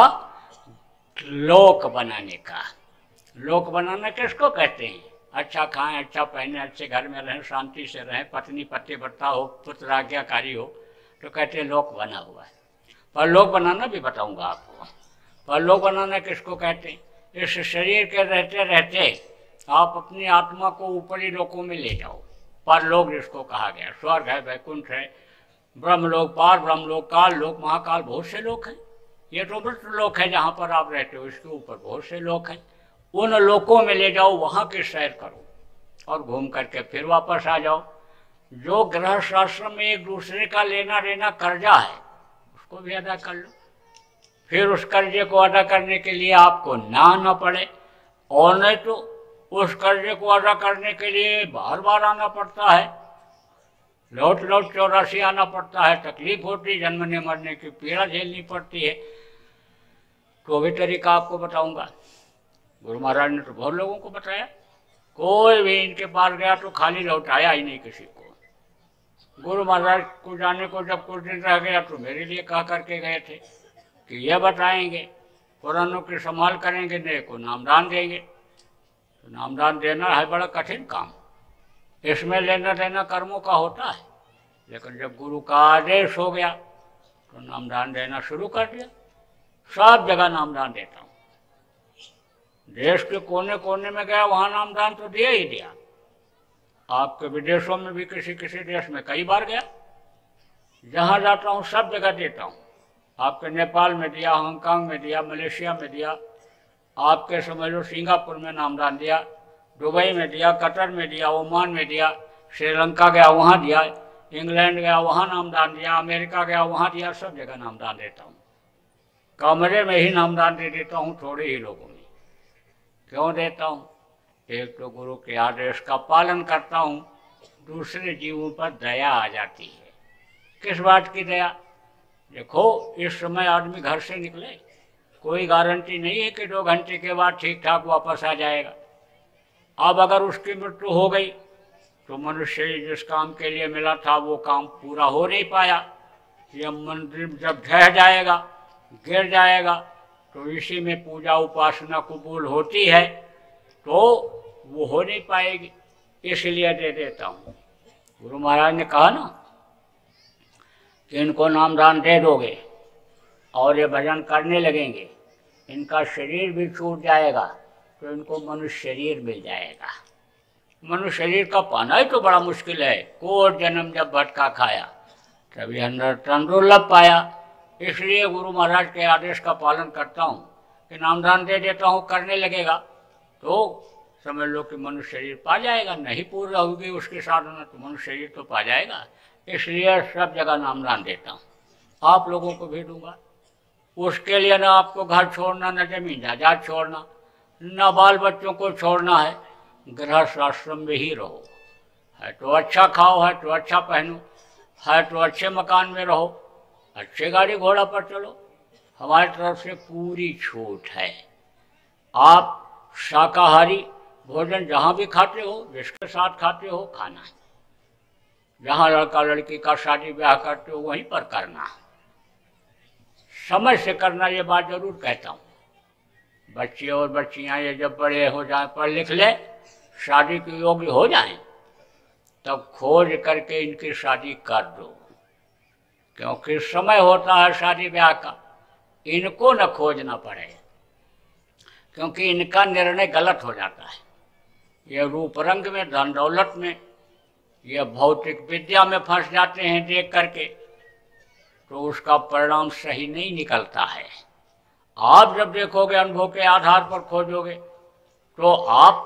लोक बनाने का। लोक बनाना किसको कहते हैं? अच्छा खाएं, अच्छा पहने, अच्छे घर में रहें, शांति से रहें, पत्नी पति बढ़ता हो, पुत्र आज्ञाकारी हो, तो कहते हैं लोक बना हुआ है। पर लोक बनाना भी बताऊंगा आपको। पर लोक बनाना किसको कहते हैं? इस शरीर के रहते रहते आप अपनी आत्मा को ऊपरी लोकों में ले जाओ। पर लोक जिसको कहा गया, स्वर्ग है, वैकुंठ है, ब्रह्मलोक, पार ब्रह्मलोक, काल लोक, महाकाल, बहुत से लोक हैं। ये तो मृत लोक है जहाँ पर आप रहते हो, इसके ऊपर बहुत से लोक हैं। उन लोकों में ले जाओ, वहाँ की सैर करो और घूम करके फिर वापस आ जाओ। जो गृहस्थ आश्रम में एक दूसरे का लेना देना कर्जा है उसको भी अदा कर लो। फिर उस कर्जे को अदा करने के लिए आपको ना आना पड़े, और नहीं तो उस कर्जे को अदा करने के लिए बार बार आना पड़ता है, लौट लौट चौरासी आना पड़ता है, तकलीफ होती, जन्मने मरने की पीड़ा झेलनी पड़ती है। तो भी तरीका आपको बताऊंगा। गुरु महाराज ने तो बहुत लोगों को बताया, कोई भी इनके पास गया तो खाली लौटाया ही नहीं किसी को। गुरु महाराज को जाने को जब कुछ दिन रह गया तो मेरे लिए कहा करके गए थे कि यह बताएंगे, पुरानों की संभाल करेंगे, नए को नामदान देंगे। तो नामदान देना है बड़ा कठिन काम, इसमें लेना देना कर्मों का होता है। लेकिन जब गुरु का आदेश हो गया तो नामदान देना शुरू कर दिया। सब जगह नामदान देता हूँ, देश के कोने कोने में गया वहाँ नामदान तो दिया ही दिया। आपके विदेशों में भी किसी किसी देश में कई बार गया, जहाँ जाता हूँ सब जगह देता हूँ। आपके नेपाल में दिया, हांगकांग में दिया, मलेशिया में दिया, आपके समझ लो सिंगापुर में नामदान दिया, दुबई में दिया, कतर में दिया, ओमान में दिया, श्रीलंका गया वहाँ दिया, इंग्लैंड गया वहाँ नामदान दिया, अमेरिका गया वहाँ दिया, सब जगह नामदान देता हूँ। कमरे में ही नामदान दे देता हूँ, थोड़े ही लोगों में। क्यों देता हूँ? एक तो गुरु के आदेश का पालन करता हूँ, दूसरे जीवों पर दया आ जाती है। किस बात की दया? देखो इस समय आदमी घर से निकले, कोई गारंटी नहीं है कि दो घंटे के बाद ठीक ठाक वापस आ जाएगा। अब अगर उसकी मृत्यु हो गई तो मनुष्य जिस काम के लिए मिला था वो काम पूरा हो नहीं पाया। यह मंदिर जब ढह जाएगा, गिर जाएगा, तो इसी में पूजा उपासना कबूल होती है, तो वो हो नहीं पाएगी, इसलिए दे देता हूँ। गुरु महाराज ने कहा ना कि इनको नामदान दे दोगे और ये भजन करने लगेंगे, इनका शरीर भी छूट जाएगा तो इनको मनुष्य शरीर मिल जाएगा। मनुष्य शरीर का पाना ही तो बड़ा मुश्किल है। कोट जन्म जब भटका खाया, तभी अंदर तन दुर्लभ पाया। इसलिए गुरु महाराज के आदेश का पालन करता हूँ कि नामदान दे देता हूँ, करने लगेगा तो समझ लो कि मनुष्य शरीर पा जाएगा। नहीं पूरा होगी उसकी साधना तो मनुष्य शरीर तो पा जाएगा। इसलिए सब जगह नामदान देता हूँ, आप लोगों को भी दूंगा। उसके लिए ना आपको घर छोड़ना, न जमीन जायदाद छोड़ना, न बाल बच्चों को छोड़ना है। गृहस्थ आश्रम में ही रहो, है तो अच्छा खाओ, है तो अच्छा पहनो, है तो अच्छे मकान में रहो, अच्छे गाड़ी घोड़ा पर चलो। हमारी तरफ से पूरी छूट है। आप शाकाहारी भोजन जहाँ भी खाते हो, जिसके साथ खाते हो, खाना है। जहाँ लड़का लड़की का शादी ब्याह करते हो वहीं पर करना, समझ से करना। ये बात जरूर कहता हूँ। बच्चे और बच्चियाँ ये जब बड़े हो जाएं, पढ़ लिख ले, शादी के योग्य हो जाएं, तब खोज करके इनकी शादी कर दो। क्योंकि समय होता है शादी ब्याह का, इनको न खोजना पड़े, क्योंकि इनका निर्णय गलत हो जाता है। ये रूप रंग में, धन दौलत में, ये भौतिक विद्या में फंस जाते हैं देख करके, तो उसका परिणाम सही नहीं निकलता है। आप जब देखोगे, अनुभव के आधार पर खोजोगे, तो आप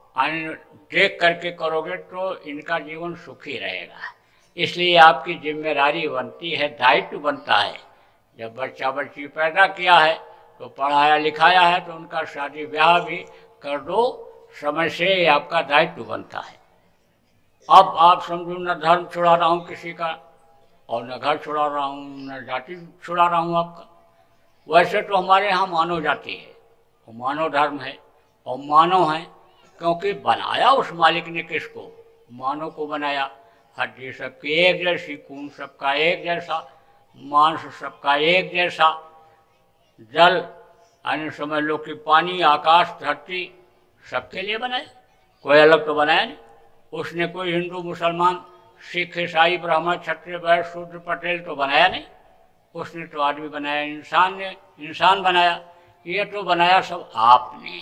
देख करके करोगे तो इनका जीवन सुखी रहेगा। इसलिए आपकी जिम्मेदारी बनती है, दायित्व बनता है। जब बच्चा बच्ची पैदा किया है तो पढ़ाया लिखाया है, तो उनका शादी ब्याह भी कर दो समय से, आपका दायित्व बनता है। अब आप समझो, न धर्म छुड़ा रहा हूँ किसी का, और न घर छुड़ा रहा हूँ, न जाति छुड़ा रहा हूँ आपका। वैसे तो हमारे यहाँ मानव जाति है, वो मानव धर्म है और मानव है, क्योंकि बनाया उस मालिक ने किसको? मानव को बनाया। हड्डी सबकी एक जैसी, खून सबका एक जैसा, मांस सबका एक जैसा, जल अन्य समझ लो कि पानी, आकाश, धरती सबके लिए बनाया, कोई अलग तो बनाया नहीं। उसने कोई हिंदू, मुसलमान, सिख, ईसाई, ब्राह्मण, क्षत्रिय, वैश्य, शूद्र, पटेल तो बनाया नहीं। उसने तो आदमी बनाया, इंसान ने इंसान बनाया। ये तो बनाया सब आपने।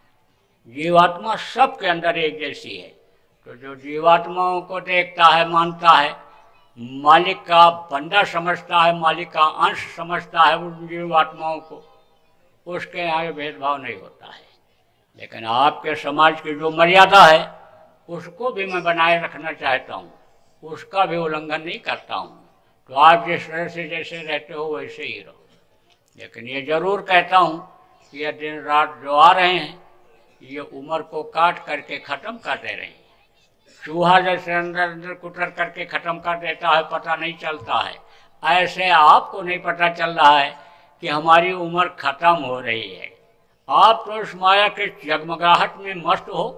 जीवात्मा सबके अंदर एक जैसी है। तो जो जीवात्माओं को देखता है, मानता है, मालिक का बंदा समझता है, मालिक का अंश समझता है उन जीवात्माओं को, उसके यहाँ भेदभाव नहीं होता है। लेकिन आपके समाज की जो मर्यादा है उसको भी मैं बनाए रखना चाहता हूँ, उसका भी उल्लंघन नहीं करता हूँ। तो आप जिस तरह से जैसे रहते हो वैसे ही रहो। लेकिन ये जरूर कहता हूँ कि ये दिन रात जो आ रहे हैं, ये उम्र को काट करके ख़त्म कर दे रहे हैं। चूहा जैसे अंदर अंदर कुतर करके ख़त्म कर देता है, पता नहीं चलता है, ऐसे आपको नहीं पता चल रहा है कि हमारी उम्र ख़त्म हो रही है। आप तो इस माया के जगमगाहट में मस्त हो।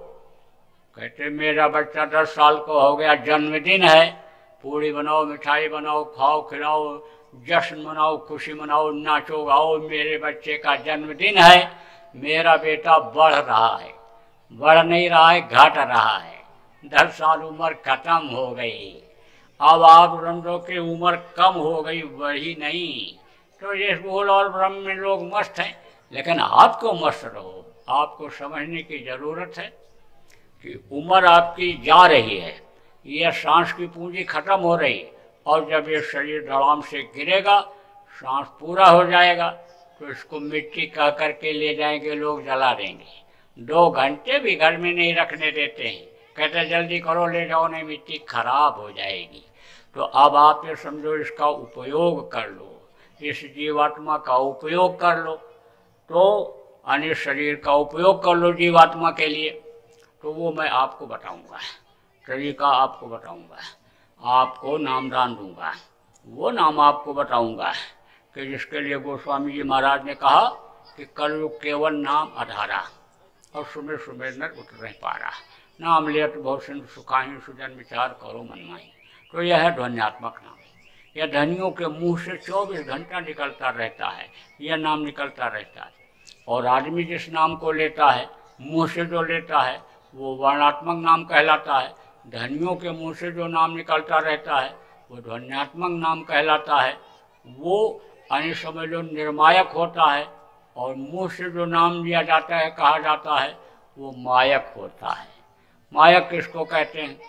कहते मेरा बच्चा दस साल को हो गया, जन्मदिन है, पूड़ी बनाओ, मिठाई बनाओ, खाओ खिलाओ, जश्न मनाओ, खुशी मनाओ, नाचो गाओ, मेरे बच्चे का जन्मदिन है। मेरा बेटा बढ़ रहा है, बढ़ नहीं रहा है, घट रहा है। दस साल उम्र खत्म हो गई। अब आप समझो कि उम्र कम हो गई, बढ़ी नहीं। तो ये भूल और भ्रम में लोग मस्त हैं, लेकिन आपको मस्त रहो। आपको समझने की ज़रूरत है कि उम्र आपकी जा रही है, यह सांस की पूंजी खत्म हो रही, और जब ये शरीर धड़ाम से गिरेगा, सांस पूरा हो जाएगा, तो इसको मिट्टी कह करके ले जाएंगे लोग, जला देंगे। दो घंटे भी घर में नहीं रखने देते हैं, कहते जल्दी करो ले जाओ, नहीं मिट्टी खराब हो जाएगी। तो अब आप ये समझो इसका उपयोग कर लो, इस जीवात्मा का उपयोग कर लो, तो अन्य शरीर का उपयोग कर लो जीवात्मा के लिए। तो वो मैं आपको बताऊंगा, तरीका आपको बताऊंगा, आपको नामदान दूंगा। वो नाम आपको बताऊंगा कि जिसके लिए गोस्वामी जी महाराज ने कहा कि कलयुग केवल नाम आधारा, और सुमेर सुमेर नर उतर नहीं पा रहा। नाम लेत बहुत सिंधु सुखाही, सुजन विचार करो मनमाही। तो यह है ध्वन्यात्मक नाम। यह धनियों के मुंह से चौबीस घंटा निकलता रहता है, यह नाम निकलता रहता है। और आदमी जिस नाम को लेता है, मुंह से जो लेता है, वो वर्णात्मक नाम कहलाता है। धनियों के मुंह से जो नाम निकलता रहता है वो ध्वन्यात्मक नाम कहलाता है। वो अन्य समय जो निर्मायक होता है, और मुंह से जो नाम लिया जाता है, कहा जाता है, वो मायक होता है। माया किसको कहते हैं?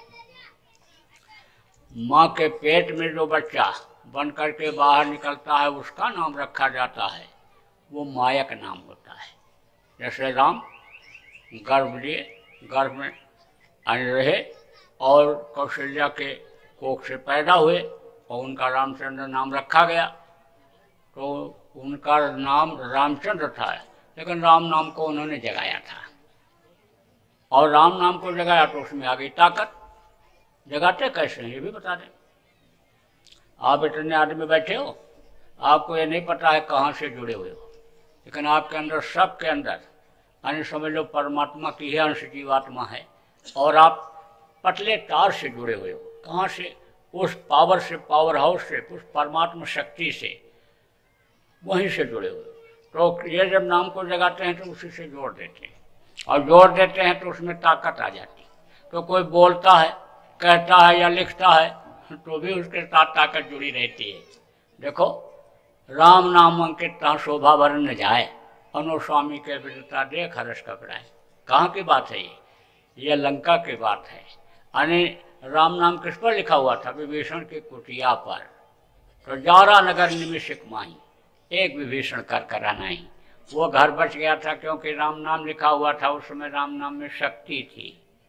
माँ के पेट में जो बच्चा बन करके बाहर निकलता है उसका नाम रखा जाता है, वो मायक नाम होता है। जैसे राम गर्भ लिए, गर्भ में अन्य रहे और कौशल्या के कोख से पैदा हुए और उनका रामचंद्र नाम रखा गया, तो उनका नाम रामचंद्र था, लेकिन राम नाम को उन्होंने जगाया था। और राम नाम को जगाया तो उसमें आ गई ताकत। जगाते कैसे हैं ये भी बता दें। आप इतने आदमी बैठे हो, आपको ये नहीं पता है कहाँ से जुड़े हुए हो, लेकिन आपके अंदर, सब के अंदर, यानी समझ लो परमात्मा की ही अंश जीवात्मा है और आप पतले तार से जुड़े हुए हो। कहाँ से? उस पावर से, पावर हाउस से, उस परमात्मा शक्ति से, वहीं से जुड़े हुए हो। तो ये जब नाम को जगाते हैं तो उसी से जोड़ देते हैं, और जोड़ देते हैं तो उसमें ताकत आ जाती है। तो कोई बोलता है, कहता है या लिखता है तो भी उसके साथ ताकत जुड़ी रहती है। देखो, राम नाम अंकित ता शोभा वरण न जाए, अनुस्वामी के विदता देख हर्ष कपड़ाए। कहाँ की बात है ये? ये लंका की बात है। यानी राम नाम किस पर लिखा हुआ था? विभीषण की कुटिया पर। तो जारा नगर निमिषिक माही, एक विभीषण कर करा नहीं। वो घर बच गया था क्योंकि राम नाम लिखा हुआ था। उस समय राम नाम में शक्ति थी।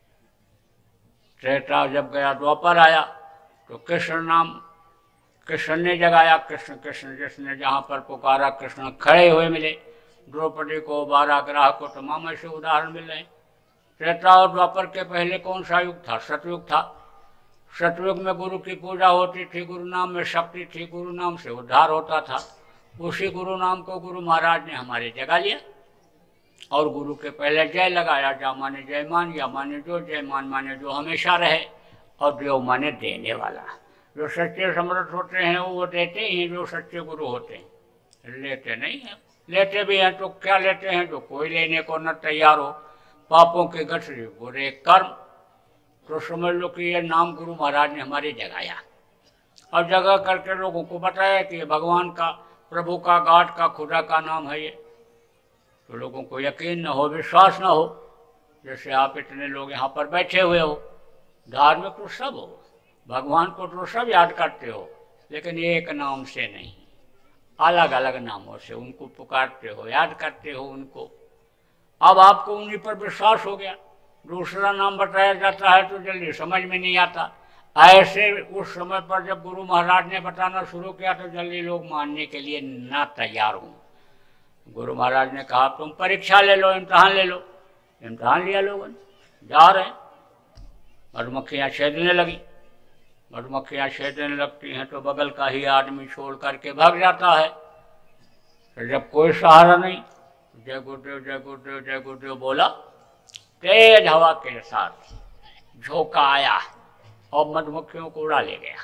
त्रेता जब गया, द्वापर आया तो कृष्ण नाम कृष्ण ने जगाया। कृष्ण कृष्ण जिसने जहाँ पर पुकारा कृष्ण खड़े हुए मिले। द्रौपदी को, बारह ग्राह को, तमाम ऐसे उदाहरण मिल रहे हैं। त्रेता और द्वापर के पहले कौन सा युग था? सतयुग था। सतयुग में गुरु की पूजा होती थी, गुरु नाम में शक्ति थी, गुरु नाम से उद्धार होता था। उसी गुरु नाम को गुरु महाराज ने हमारे जगा लिया और गुरु के पहले जय लगाया। जा माने जय मान, या माने जो, जय मान माने जो हमेशा रहे, और देव माने देने वाला। जो सच्चे समर्थ होते हैं वो देते ही, जो सच्चे गुरु होते हैं लेते नहीं हैं। लेते भी हैं तो क्या लेते हैं? जो कोई लेने को न तैयार हो। पापों के गठरी, बुरे कर्म। तो समझ लो कि ये नाम गुरु महाराज ने हमारे जगाया और जगा करके लोगों को बताया कि ये भगवान का, प्रभु का, गॉड का, खुदा का नाम है ये। तो लोगों को यकीन न हो, विश्वास न हो। जैसे आप इतने लोग यहाँ पर बैठे हुए हो, धार्मिक तो सब हो, भगवान को तो सब याद करते हो, लेकिन एक नाम से नहीं, अलग अलग नामों से उनको पुकारते हो, याद करते हो उनको। अब आपको उन्हीं पर विश्वास हो गया। दूसरा नाम बताया जाता है तो जल्दी समझ में नहीं आता। ऐसे उस समय पर जब गुरु महाराज ने बताना शुरू किया तो जल्दी लोग मानने के लिए ना तैयार हों। गुरु महाराज ने कहा तुम परीक्षा ले लो, इम्तहान ले लो। इम्तहान लिया लोगों ने, जा रहे हैं, मधुमक्खियाँ छेदने लगी। मधुमक्खियाँ छेदने लगती हैं तो बगल का ही आदमी छोड़ करके भाग जाता है। तो जब कोई सहारा नहीं, जय गुरुदेव जय गुरुदेव जय गुरुदेव बोला, तेज हवा के साथ झोंका आया और मधुमक्खियों को उड़ा ले गया।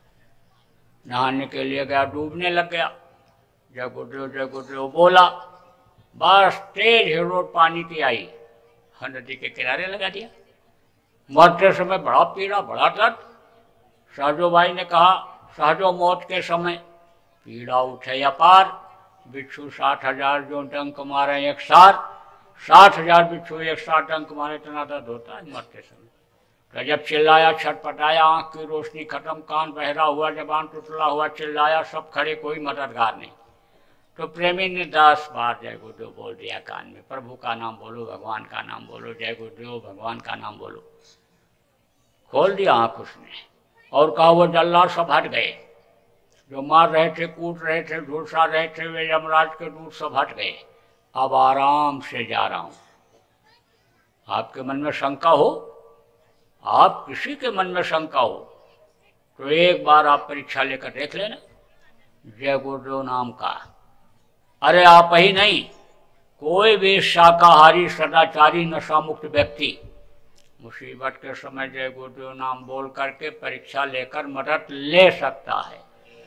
नहाने के लिए गया, डूबने लग गया। जय गुरुदेव जय गुरुदेव बोला, बस तेज हिरोट पानी की आई, नदी के किनारे लगा दिया। मरते समय बड़ा पीड़ा, बड़ा दर्द। सहजो भाई ने कहा, सहजो मौत के समय पीड़ा उठे अपार, बिच्छू साठ हजार जो डंक मारे एक साथ, साठ हजार बिच्छू एक साथ डंक मारे, इतना दर्द होता है मरते समय। तो जब चिल्लाया, छटपटाया, आंख की रोशनी खत्म, कान बहरा हुआ, जबान टुटला हुआ, चिल्लाया, सब खड़े, कोई मददगार नहीं। तो प्रेमी ने दस बार जय गुरुदेव बोल दिया कान में, प्रभु का नाम बोलो, भगवान का नाम बोलो, जय गुरुदेव भगवान का नाम बोलो। खोल दिया आंख उसने और कहा वो जल्लाद सब हट गए, जो मार रहे थे, कूट रहे थे, झुलसा रहे थे, वे यमराज के दूत सब हट गए। अब आराम से जा रहा हूं। आपके मन में शंका हो, आप किसी के मन में शंका हो तो एक बार आप परीक्षा लेकर देख लेना जय गुरुदेव नाम का। अरे आप ही नहीं, कोई भी शाकाहारी सदाचारी नशा मुक्त व्यक्ति मुसीबत के समय जय गुरुदेव नाम बोल करके परीक्षा लेकर मदद ले सकता है।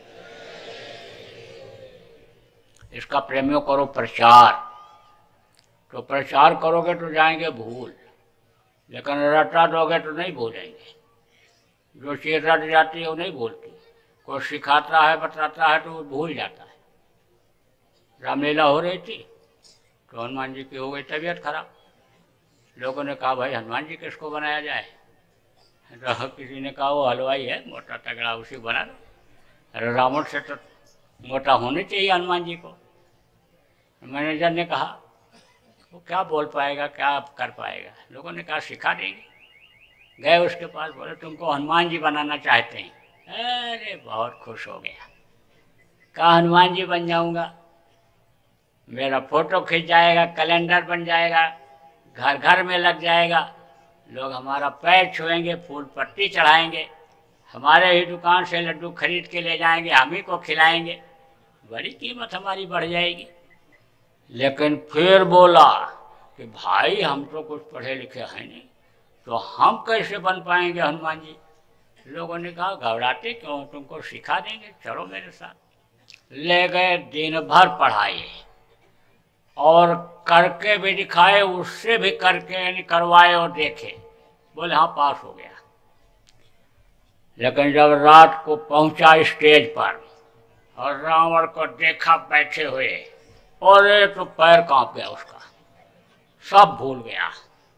इसका प्रेमियों करो प्रचार। तो प्रचार करोगे तो जाएंगे भूल, लेकिन रटा दोगे तो नहीं भूलेंगे। जो चीज रट जाती है वो नहीं भूलती। कोई सिखाता है, बताता है तो वो भूल जाता है। रामलीला हो रही थी तो हनुमान जी की हो गई तबीयत खराब, लोगों ने कहा भाई हनुमान जी किसको बनाया जाए, तो किसी ने कहा वो हलवाई है मोटा तगड़ा, उसी बना दो। अरे रावण से तो मोटा होने चाहिए हनुमान जी को। मैनेजर ने कहा वो क्या बोल पाएगा, क्या कर पाएगा। लोगों ने कहा सिखा देंगे। गए उसके पास, बोले तुमको हनुमान जी बनाना चाहते हैं। अरे बहुत खुश हो गया, कहा हनुमान जी बन जाऊंगा, मेरा फोटो खींच जाएगा, कैलेंडर बन जाएगा, घर घर में लग जाएगा, लोग हमारा पैर छुएंगे, फूल पत्ती चढ़ाएंगे, हमारे ही दुकान से लड्डू खरीद के ले जाएंगे, हम ही को खिलाएंगे, बड़ी कीमत हमारी बढ़ जाएगी। लेकिन फिर बोला कि भाई हम तो कुछ पढ़े लिखे हैं नहीं, तो हम कैसे बन पाएंगे हनुमान जी। लोगों ने कहा घबराते क्यों, तुमको सिखा देंगे, चलो मेरे साथ। ले गए, दिन भर पढ़ाए और करके भी दिखाए, उससे भी करके यानी करवाए और देखे, बोले हाँ पास हो गया। लेकिन जब रात को पहुंचा स्टेज पर और रावण को देखा बैठे हुए, और तो पैर कांप गया उसका, सब भूल गया।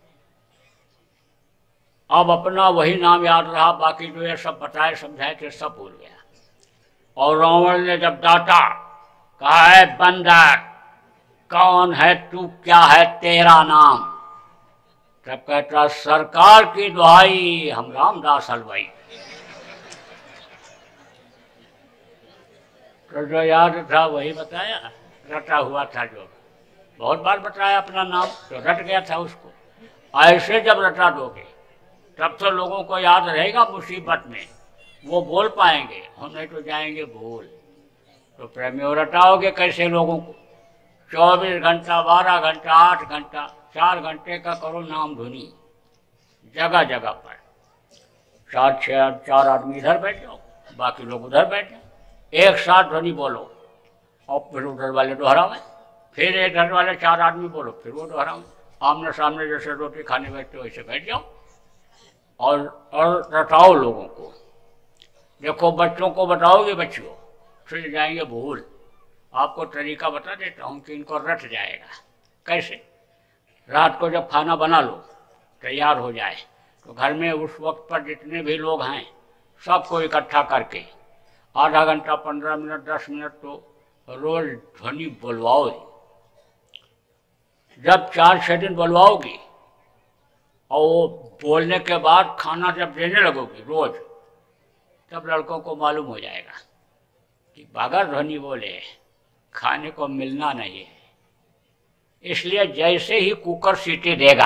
अब अपना वही नाम याद रहा, बाकी जो ये सब बताए समझाए थे सब भूल गया। और रावण ने जब डांटा, कहा है बंदर कौन है तू, क्या है तेरा नाम। तब कहता सरकार की दुहाई, हम रामदास हलवाई। तो जो याद था वही बताया, रटा हुआ था, जो बहुत बार बताया अपना नाम, तो रट गया था उसको। ऐसे जब रटा दोगे तब तो लोगों को याद रहेगा मुसीबत में, वो बोल पाएंगे, और नहीं तो जाएंगे भूल। तो प्रेमियों रटाओगे कैसे लोगों को, चौबीस घंटा, बारह घंटा, आठ घंटा, चार घंटे का करो नाम धुनी, जगह जगह पर। चार छः चार आदमी इधर बैठ जाओ, बाकी लोग उधर बैठ जाओ, एक साथ ध्वनि बोलो, और फिर उधर वाले दोहरावे, फिर इधर वाले चार आदमी बोलो, फिर वो दोहरावे। आमने सामने जैसे रोटी खाने बैठते हो वैसे बैठ जाओ और और रटाओ लोगों को। देखो बच्चों को बताओगे, बच्चों फिर जाएंगे भूल। आपको तरीका बता देता हूँ कि इनको रट जाएगा कैसे। रात को जब खाना बना लो, तैयार हो जाए, तो घर में उस वक्त पर जितने भी लोग हैं सबको इकट्ठा करके आधा घंटा, पंद्रह मिनट, दस मिनट तो रोज ध्वनि बुलवाओ। जब चार छः दिन बुलवाओगी और वो बोलने के बाद खाना जब देने लगोगी रोज, तब लड़कों को मालूम हो जाएगा कि बगैर ध्वनि बोले खाने को मिलना नहीं है। इसलिए जैसे ही कुकर सीटी देगा,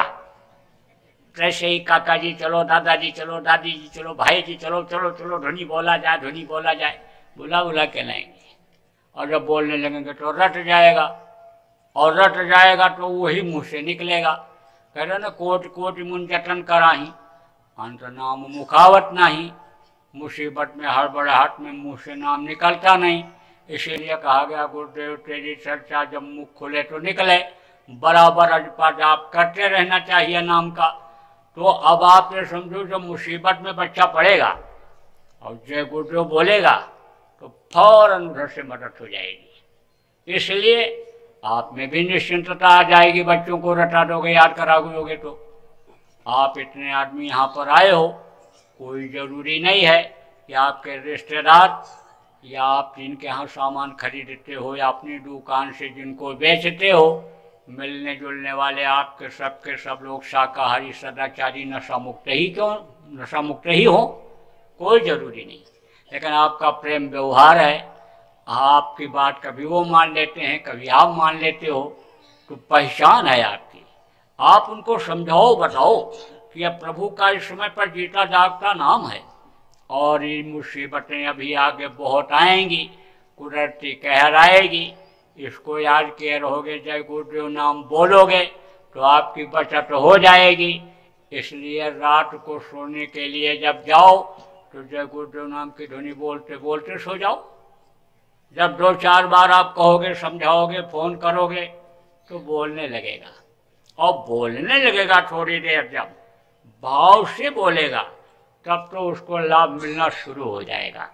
तैसे ही काका जी चलो, दादाजी चलो, दादी जी चलो, भाई जी चलो, चलो चलो ध्वनि बोला जाए, ध्वनि बोला जाए, बुला बुला के लाएंगे। और जब बोलने लगेंगे तो रट जाएगा, और रट जाएगा तो वही मुँह से निकलेगा। कह रहे ना कोट कोट मुंजटन कराही, अंत नाम मुखावत नहीं। मुसीबत में हड़बड़ाहट में मुँह से नाम निकलता नहीं, इसीलिए कहा गया गुरुदेव तेरी चर्चा जब मुख खुले तो निकले। बराबर अजपा जाप करते रहना चाहिए नाम का। तो अब आप ये समझो, जब मुसीबत में बच्चा पड़ेगा और जय गुरुदेव बोलेगा तो फौरन उधर से मदद हो जाएगी। इसलिए आप में भी निश्चिंतता आ जाएगी, बच्चों को रटा दोगे, याद कराओगे। तो आप इतने आदमी यहाँ पर आए हो, कोई ज़रूरी नहीं है कि आपके रिश्तेदार या आप जिनके यहाँ सामान खरीदते हो या अपनी दुकान से जिनको बेचते हो, मिलने जुलने वाले आपके सब के सब लोग शाकाहारी, सदाचारी, नशा मुक्त ही क्यों नशा मुक्त ही हो, कोई ज़रूरी नहीं। लेकिन आपका प्रेम व्यवहार है, आपकी बात कभी वो मान लेते हैं, कभी आप मान लेते हो, तो पहचान है आपकी। आप उनको समझाओ, बताओ कि यह प्रभु का इस समय पर जीता जागता नाम है, और ये मुसीबतें अभी आगे बहुत आएंगी, कुदरती कहर आएगी। इसको याद किए रहोगे, जय गुरुदेव नाम बोलोगे तो आपकी बचत हो जाएगी। इसलिए रात को सोने के लिए जब जाओ तो जय गुरुदेव नाम की ध्वनि बोलते बोलते सो जाओ। जब दो चार बार आप कहोगे, समझाओगे, फोन करोगे तो बोलने लगेगा, और बोलने लगेगा थोड़ी देर जब भाव से बोलेगा, तब तो उसको लाभ मिलना शुरू हो जाएगा।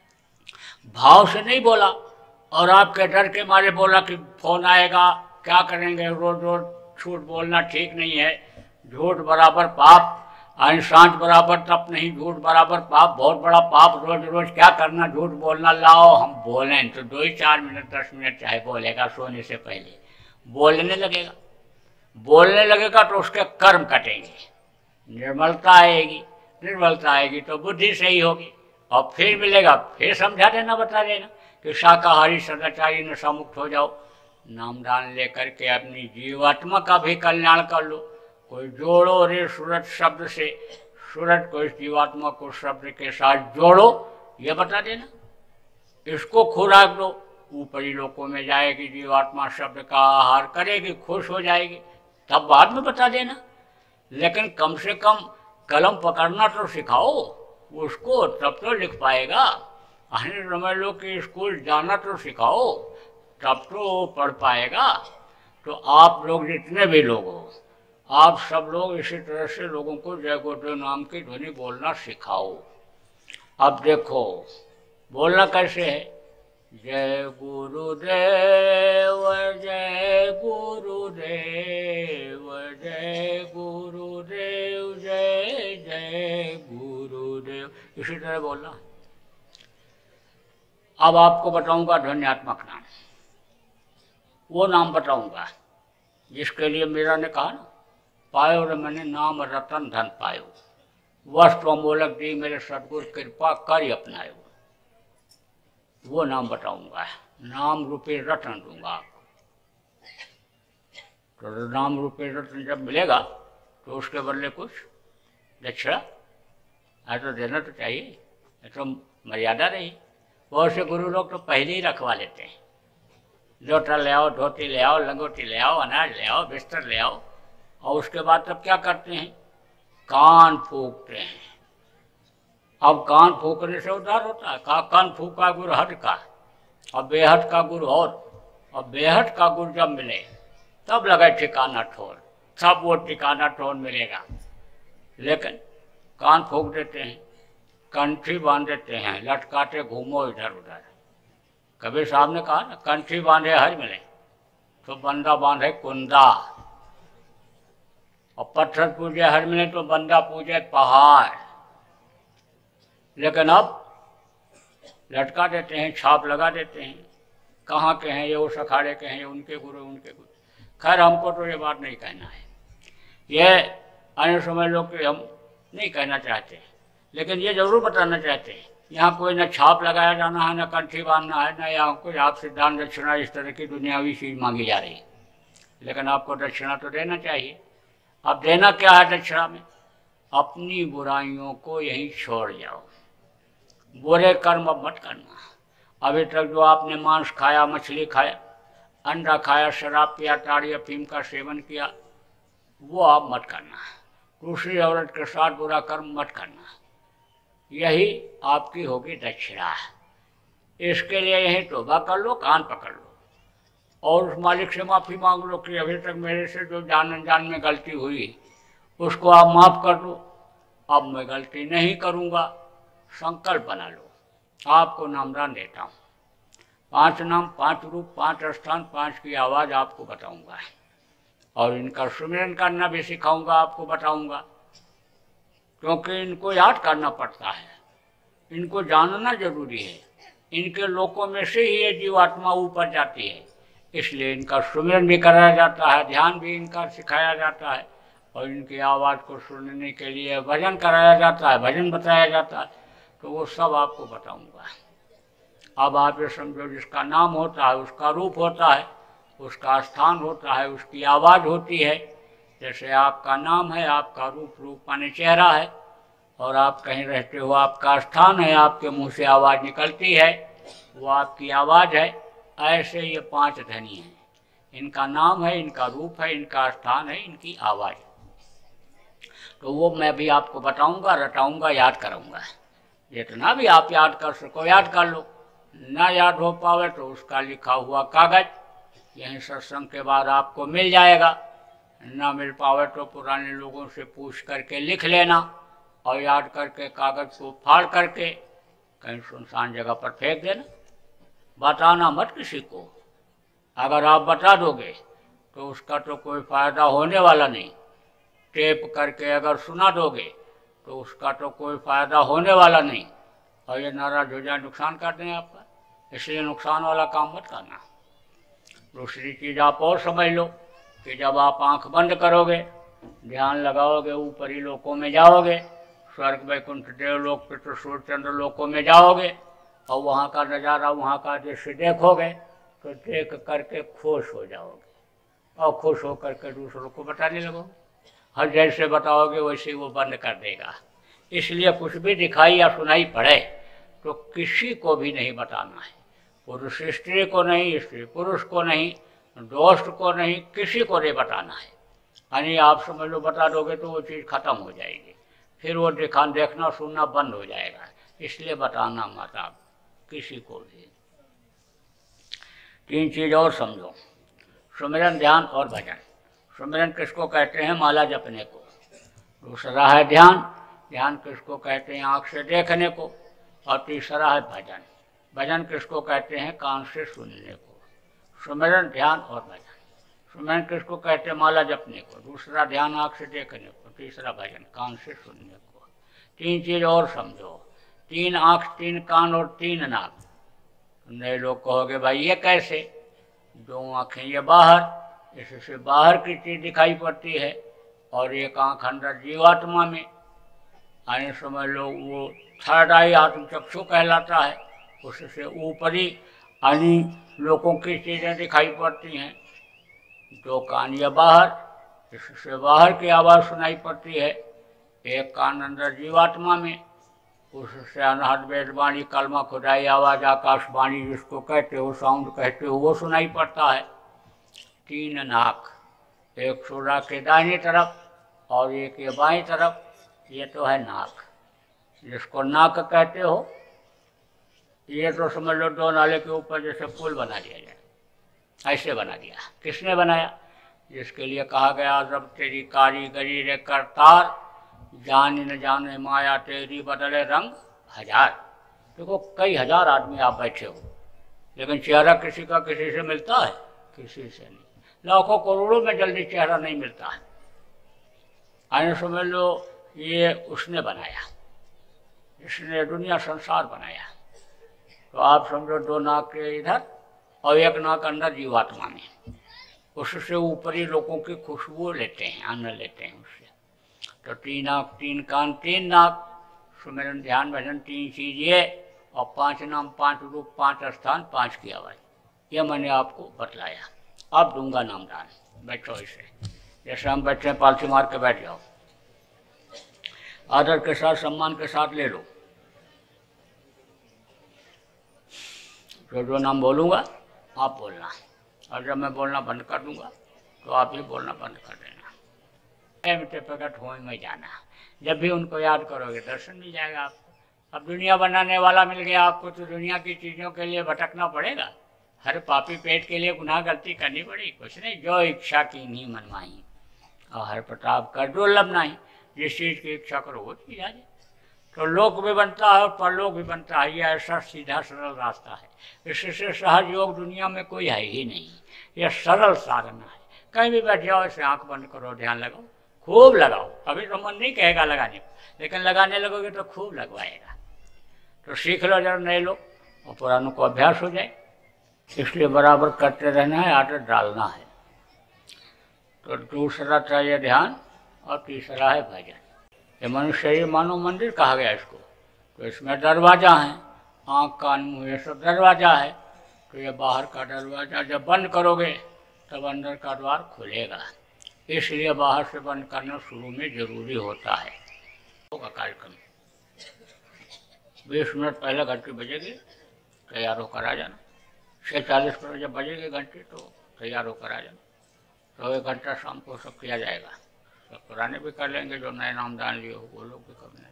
भाव से नहीं बोला और आपके डर के मारे बोला कि फोन आएगा, क्या करेंगे, रोज रोज झूठ बोलना ठीक नहीं है, झूठ बराबर पाप, सांझ बराबर तप नहीं, झूठ बराबर पाप, बहुत बड़ा पाप। रोज रोज क्या करना, झूठ बोलना। लाओ हम बोलें तो दो ही चार मिनट दस मिनट चाहे बोलेगा, सोने से पहले बोलने लगेगा। बोलने लगेगा तो उसके कर्म कटेंगे, निर्मलता आएगी। निर्मलता आएगी तो बुद्धि सही होगी, और फिर मिलेगा, फिर समझा देना, बता देना कि शाकाहारी सदाचारी नशा मुक्त हो जाओ। नाम दान लेकर के अपनी जीवात्मा का भी कल्याण कर लो। कोई जोड़ो रे सूरत शब्द से, सूरत को इस जीवात्मा को शब्द के साथ जोड़ो, ये बता देना। इसको खुराक दो, ऊपरी लोकों में जाएगी जीवात्मा, शब्द का आहार करेगी, खुश हो जाएगी, तब बाद में बता देना। लेकिन कम से कम कलम पकड़ना तो सिखाओ उसको, तब तो लिख पाएगा। अन्य समय लोग कि स्कूल जाना तो सिखाओ, तब तो पढ़ पाएगा। तो आप लोग जितने भी लोग हो, आप सब लोग इसी तरह से लोगों को जय गुरुदेव नाम की ध्वनि बोलना सिखाओ। अब देखो बोलना कैसे है, जय गुरुदेव जय गुरुदेव जय गुरुदेव जय जय गुरुदेव, इसी तरह बोलना। अब आपको बताऊंगा ध्वन्यात्मक नाम, वो नाम बताऊंगा जिसके लिए मेरा ने कहा ना, पायो रे मैंने नाम रतन धन पायो, वस्तु अमोलक दी मेरे सदगुरु कृपा कर अपनायो। वो नाम बताऊंगा, नाम रूपी रत्न दूंगा आपको। तो नाम रूपी रत्न जब मिलेगा तो उसके बदले कुछ दक्षिणा है तो देना तो चाहिए, तो मर्यादा रही। बहुत से गुरु लोग तो पहले ही रखवा लेते हैं, लोटा ले आओ, धोती ले आओ, लंगोटी ले आओ, अनाज ले आओ, बिस्तर ले आओ, और उसके बाद तब क्या करते हैं, कान फूकते हैं। अब कान फूकने से उद्धार होता है। का कान फूका गुरु हट का, और बेहट का गुरु और और बेहट का गुरु जब मिले तब लगे ठिकाना ठोर, सब वो ठिकाना ठोर मिलेगा। लेकिन कान फूक देते हैं, कंठी बांध देते हैं, लटकाते घूमो इधर उधर। कबीर साहब ने कहा ना, कंठी बांधे हर मिले तो बंदा बांधे कुंदा, और पत्थर पूजे हर मिले तो बंदा पूजे पहाड़। लेकिन अब लटका देते हैं, छाप लगा देते हैं, कहाँ के हैं ये, उस अखाड़े के हैं, ये उनके गुरु उनके गुरु। खैर हमको तो ये बात नहीं कहना है, ये अन्य समय लोग के हम नहीं कहना चाहते, लेकिन ये जरूर बताना चाहते हैं, यहाँ कोई न छाप लगाया जाना है, न कंठी बांधना है, न यहाँ कोई आपसे दान दक्षिणा इस तरह की दुनियावी चीज़ मांगी जा रही है। लेकिन आपको दक्षिणा तो देना चाहिए। अब देना क्या है दक्षिणा में, अपनी बुराइयों को यहीं छोड़ जाओ, बुरे कर्म अब मत करना। अभी तक जो आपने मांस खाया, मछली खाया, अंडा खाया, शराब पिया, ताड़ी अफीम का सेवन किया, वो आप मत करना। दूसरी औरत के साथ बुरा कर्म मत करना, यही आपकी होगी दक्षिणा। इसके लिए यही तौबा कर लो, कान पकड़ लो, और उस मालिक से माफ़ी मांग लो कि अभी तक मेरे से जो जान अनजान में गलती हुई उसको आप माफ़ कर दो, अब मैं गलती नहीं करूँगा। संकल्प बना लो। आपको नामदान देता हूँ, पांच नाम, पांच रूप, पांच स्थान, पांच की आवाज़ आपको बताऊंगा, और इनका सुमिरन करना भी सिखाऊंगा, आपको बताऊंगा, क्योंकि इनको याद करना पड़ता है, इनको जानना जरूरी है। इनके लोकों में से ही ये जीवात्मा ऊपर जाती है, इसलिए इनका सुमिरन भी कराया जाता है, ध्यान भी इनका सिखाया जाता है, और इनकी आवाज़ को सुनने के लिए भजन कराया जाता है, भजन बताया जाता है। तो वो सब आपको बताऊंगा। अब आप ये समझो, जिसका नाम होता है उसका रूप होता है, उसका स्थान होता है, उसकी आवाज़ होती है। जैसे आपका नाम है, आपका रूप, रूप माने चेहरा है, और आप कहीं रहते हो, आपका स्थान है, आपके मुंह से आवाज़ निकलती है, वो आपकी आवाज़ है। ऐसे ये पांच धनी हैं, इनका नाम है, इनका रूप है, इनका स्थान है, इनकी आवाज़। तो वो मैं भी आपको बताऊंगा, रटाऊंगा, याद कराऊंगा। जितना भी आप याद कर सको याद कर लो, ना याद हो पावे तो उसका लिखा हुआ कागज यहीं सत्संग के बाद आपको मिल जाएगा। ना मिल पावे तो पुराने लोगों से पूछ करके लिख लेना, और याद करके कागज को फाड़ करके कहीं सुनसान जगह पर फेंक देना। बताना मत किसी को, अगर आप बता दोगे तो उसका तो कोई फायदा होने वाला नहीं। टेप करके अगर सुना दोगे तो उसका तो कोई फायदा होने वाला नहीं, और ये नाराज हो जाए, नुकसान कर दें आपका। इसलिए नुकसान वाला काम मत करना। दूसरी चीज़ आप और समझ लो कि जब आप आंख बंद करोगे, ध्यान लगाओगे, ऊपरी लोकों में जाओगे, स्वर्ग वैकुंठ देवलोक पितृ सूर्य चंद्र लोकों में जाओगे और वहाँ का नज़ारा, वहाँ का दृश्य देखोगे तो देख करके खुश हो जाओगे और खुश होकर के दूसरों को बताने लगोगे। हर जैसे बताओगे वैसे वो बंद कर देगा। इसलिए कुछ भी दिखाई या सुनाई पड़े तो किसी को भी नहीं बताना है, पुरुष स्त्री को नहीं, स्त्री पुरुष को नहीं, दोस्त को नहीं, किसी को नहीं बताना है। यानी आप समझ लो बता दोगे तो वो चीज़ खत्म हो जाएगी, फिर वो दिखा देखना सुनना बंद हो जाएगा। इसलिए बताना मत आप किसी को भी। तीन चीज़ और समझो, सुमिरन, ध्यान और भजन। सुमिरन किसको कहते हैं? माला जपने को। दूसरा है ध्यान, ध्यान किसको कहते हैं? आँख से देखने को। और तीसरा है भजन, भजन किसको कहते हैं? कान से सुनने को। सुमिरन, ध्यान और भजन। सुमिरन किसको कहते हैं? माला जपने को। दूसरा ध्यान आँख से देखने को। तीसरा भजन कान से सुनने को। तीन चीज़ और समझो, तीन आँख, तीन कान और तीन नाक। नए लोग कहोगे भाई ये कैसे? दो आँखें ये बाहर, इससे बाहर की चीज़ दिखाई पड़ती है, और एक आँख अंदर जीवात्मा में, यानी समझ लो वो थर्ड आई आत्मचक्षु कहलाता है, उससे ऊपरी यानी लोगों की चीज़ें दिखाई पड़ती हैं। दो कान ये बाहर, इससे बाहर की आवाज़ सुनाई पड़ती है। एक कान अंदर जीवात्मा में, उससे अनहद वेद वाणी, कलमा, खुदाई आवाज़, आकाशवाणी जिसको कहते हो, साउंड कहते हो, वो सुनाई पड़ता है। तीन नाक, एक सूर्य के दाहिनी तरफ और एक ये बाईं तरफ, ये तो है नाक, जिसको नाक कहते हो। ये तो समझ लो दो नाले के ऊपर जैसे पुल बना दिया जाए, ऐसे बना दिया। किसने बनाया? जिसके लिए कहा गया जब तेरी कारीगरी रे करतार, जान न जाने माया तेरी बदले रंग हजार। देखो कई हजार आदमी आप बैठे हो, लेकिन चेहरा किसी का किसी से मिलता है? किसी से नहीं। लाखों करोड़ों में जल्दी चेहरा नहीं मिलता है। आने समझ लो ये उसने बनाया, इसने दुनिया संसार बनाया। तो आप समझो दो नाक के इधर और एक नाक अंदर जीवात्मा में, उससे ऊपरी लोगों की खुशबू लेते हैं, आनंद लेते हैं उससे। तो तीन आँख, तीन कान, तीन नाक, सुमिरन, ध्यान, भजन, तीन चीज ये, और पांच नाम, पांच रूप, पांच स्थान, पांच की आवाज़, ये मैंने आपको बतलाया। अब दूंगा नाम दान। बैठो ऐसे जैसे हम बैठे हैं, पालथी मार के बैठ जाओ, आदर के साथ, सम्मान के साथ ले लो। जो जो नाम बोलूँगा आप बोलना, और जब मैं बोलना बंद कर दूंगा तो आप भी बोलना बंद कर देना। मिट्टे प्रकट हो में जाना, जब भी उनको याद करोगे दर्शन मिल जाएगा आपको। अब दुनिया बनाने वाला मिल गया आपको, तो दुनिया की चीज़ों के लिए भटकना पड़ेगा। हर पापी पेट के लिए गुनाह गलती करनी पड़ेगी। कुछ नहीं, जो इच्छा की नहीं मनमाही, और हर प्रताप कर दुर्लभ नहीं। जिस चीज़ की इच्छा करो वो चीज़ आ जाए। तो लोक भी बनता है और परलोक भी बनता है। ये ऐसा सीधा सरल रास्ता है, इससे सहज योग दुनिया में कोई है ही नहीं। यह सरल साधना है। कहीं भी बैठ जाओ, ऐसे आंख बंद करो, ध्यान लगाओ, खूब लगाओ। अभी तो मन नहीं कहेगा लगाने को, लेकिन लगाने लगोगे तो खूब लगवाएगा। तो सीख लो जरा नए लोग, और पुरानों को अभ्यास हो जाए। इसलिए बराबर करते रहना है, आदत डालना है। तो दूसरा चाहिए ध्यान, और तीसरा है भजन। ये मनुष्य ये मानव मंदिर कहा गया इसको। तो इसमें दरवाजा है, आँख कान मुँह ये सब दरवाजा है। तो ये बाहर का दरवाजा जब बंद करोगे तब अंदर का द्वार खुलेगा। इसलिए बाहर से बंद करना शुरू में जरूरी होता है। होगा कार्यक्रम बीस मिनट पहले घंटी बजेगी, तैयार होकर आ जाना। छः चालीस पर जब बजेगी घंटी तो तैयार होकर आ जाना। तो एक घंटा शाम को सब किया जाएगा। सब पुराने भी कर लेंगे, जो नए नामदान लिए हो वो लोग भी कर लेंगे।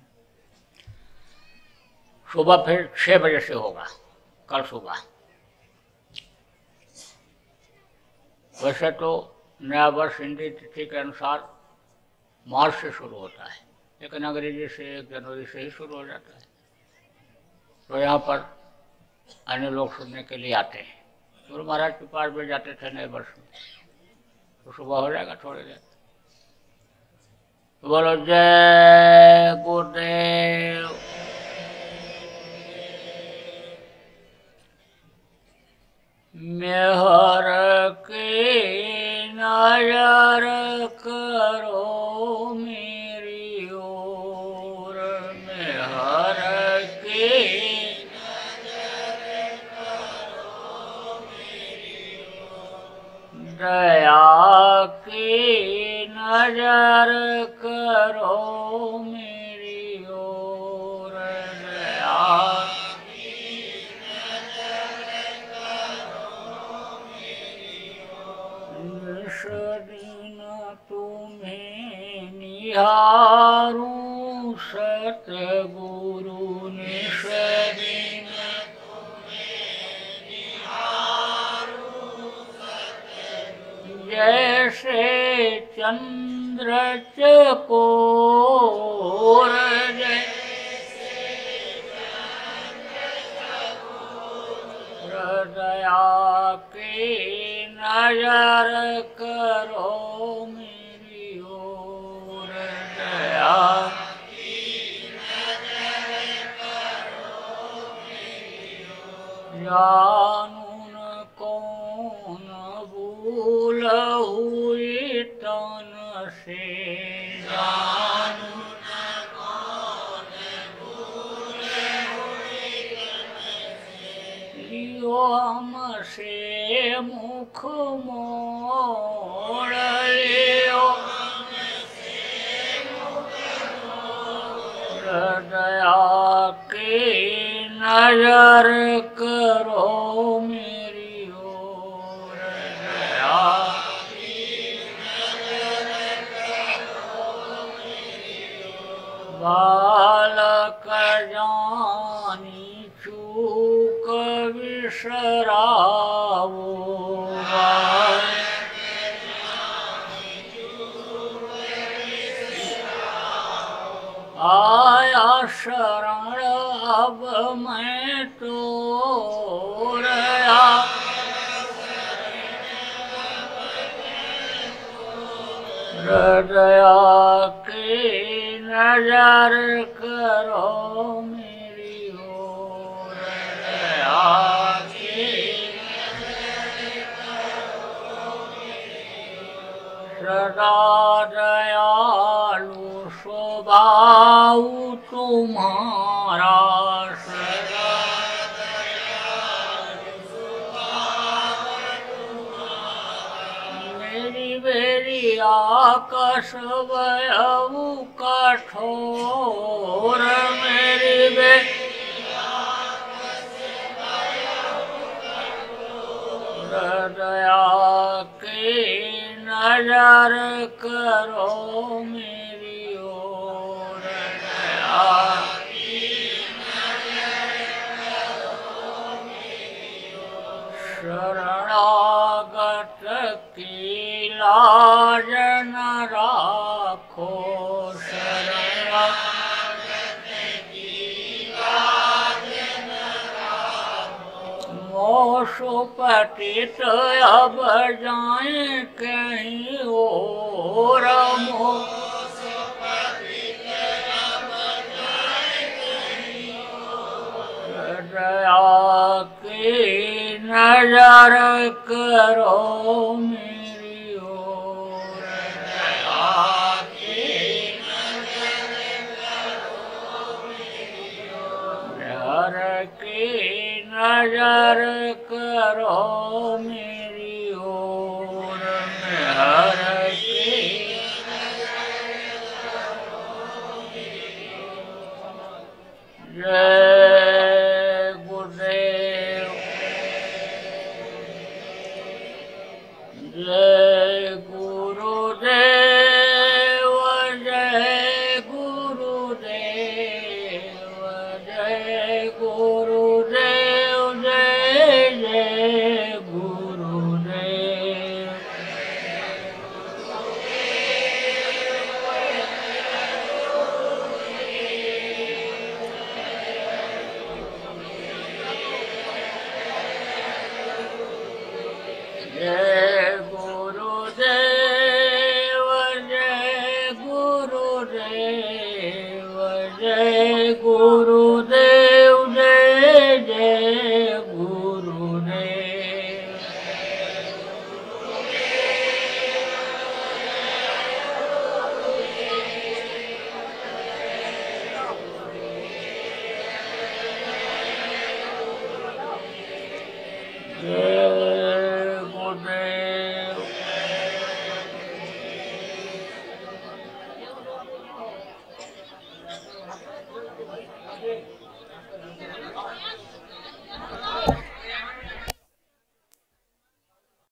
सुबह फिर छः बजे से होगा, कल सुबह। वैसे तो नया वर्ष हिंदी तिथि के अनुसार मार्च से शुरू होता है, लेकिन अंग्रेजी से एक जनवरी से ही शुरू हो जाता है। तो यहाँ पर अन्य लोग सुनने के लिए आते हैं। गुरु महाराज के पास भी जाते थे नए वर्ष में। तो सुबह हो जाएगा थोड़ी देर। बोलो जय गुरुदेव। मेहर की नजर करो मेरी ओर, मेहर की नजर करो मेरी ओर, दया की नजर करो मेरी ओर, दया दिन तुम्हें निहारूं सतगुरु, निश दिन तुम्हें निहारूं सतगुरु, जैसे चंद्र चकोर, जैसे चंद्र चकोर, दया की नजर करो मेरी ओर, दया की नजर करो मेरी ओर, जानू न कौन भूल हुई तन से, जानू न कौन भूल हुई तन से, लियो हमसे मुख मोड़, लियो हमसे मुख मोड़, दया की नजर करो मेरी ओर, दया की नजर करो मेरी ओर, बालक जानी चूक विसरावो, आया शरण अब मैं तोर, दया की नजर करो मेरी ओर, दया की नजर करो मेरी ओर, सदा दयालु स्वभाव तुम्हारा, सदा दयालु स्वभाव तुम्हारा, मेरी बेरी आकाश वयऊ कठोर, मेरी बेरी आकाश वयऊ कठोर, दया की नजर करो मेरी ओर, दया की नजर करो मेरी ओर, शरणागत की लाज न राखो, शरणागत की लाज न राखो, मोक्ष पतित अब जाए कहीं और, मोक्ष पतित अब जाए कहीं और, दया की नजर करो मेरी ओर, दया की नजर करो मेरी ओर, हर की नजर करो मेरी ओर, हर की नजर करो मेरी ओर, जय गुरुदेव, जय गुरुदेव, जय गुरुदेव, जय गुरुदेव, जय जय गुरुदेव, गुरुदेव जय गुरुदेव जय जय गुरुदेव। जय गुरुदेव।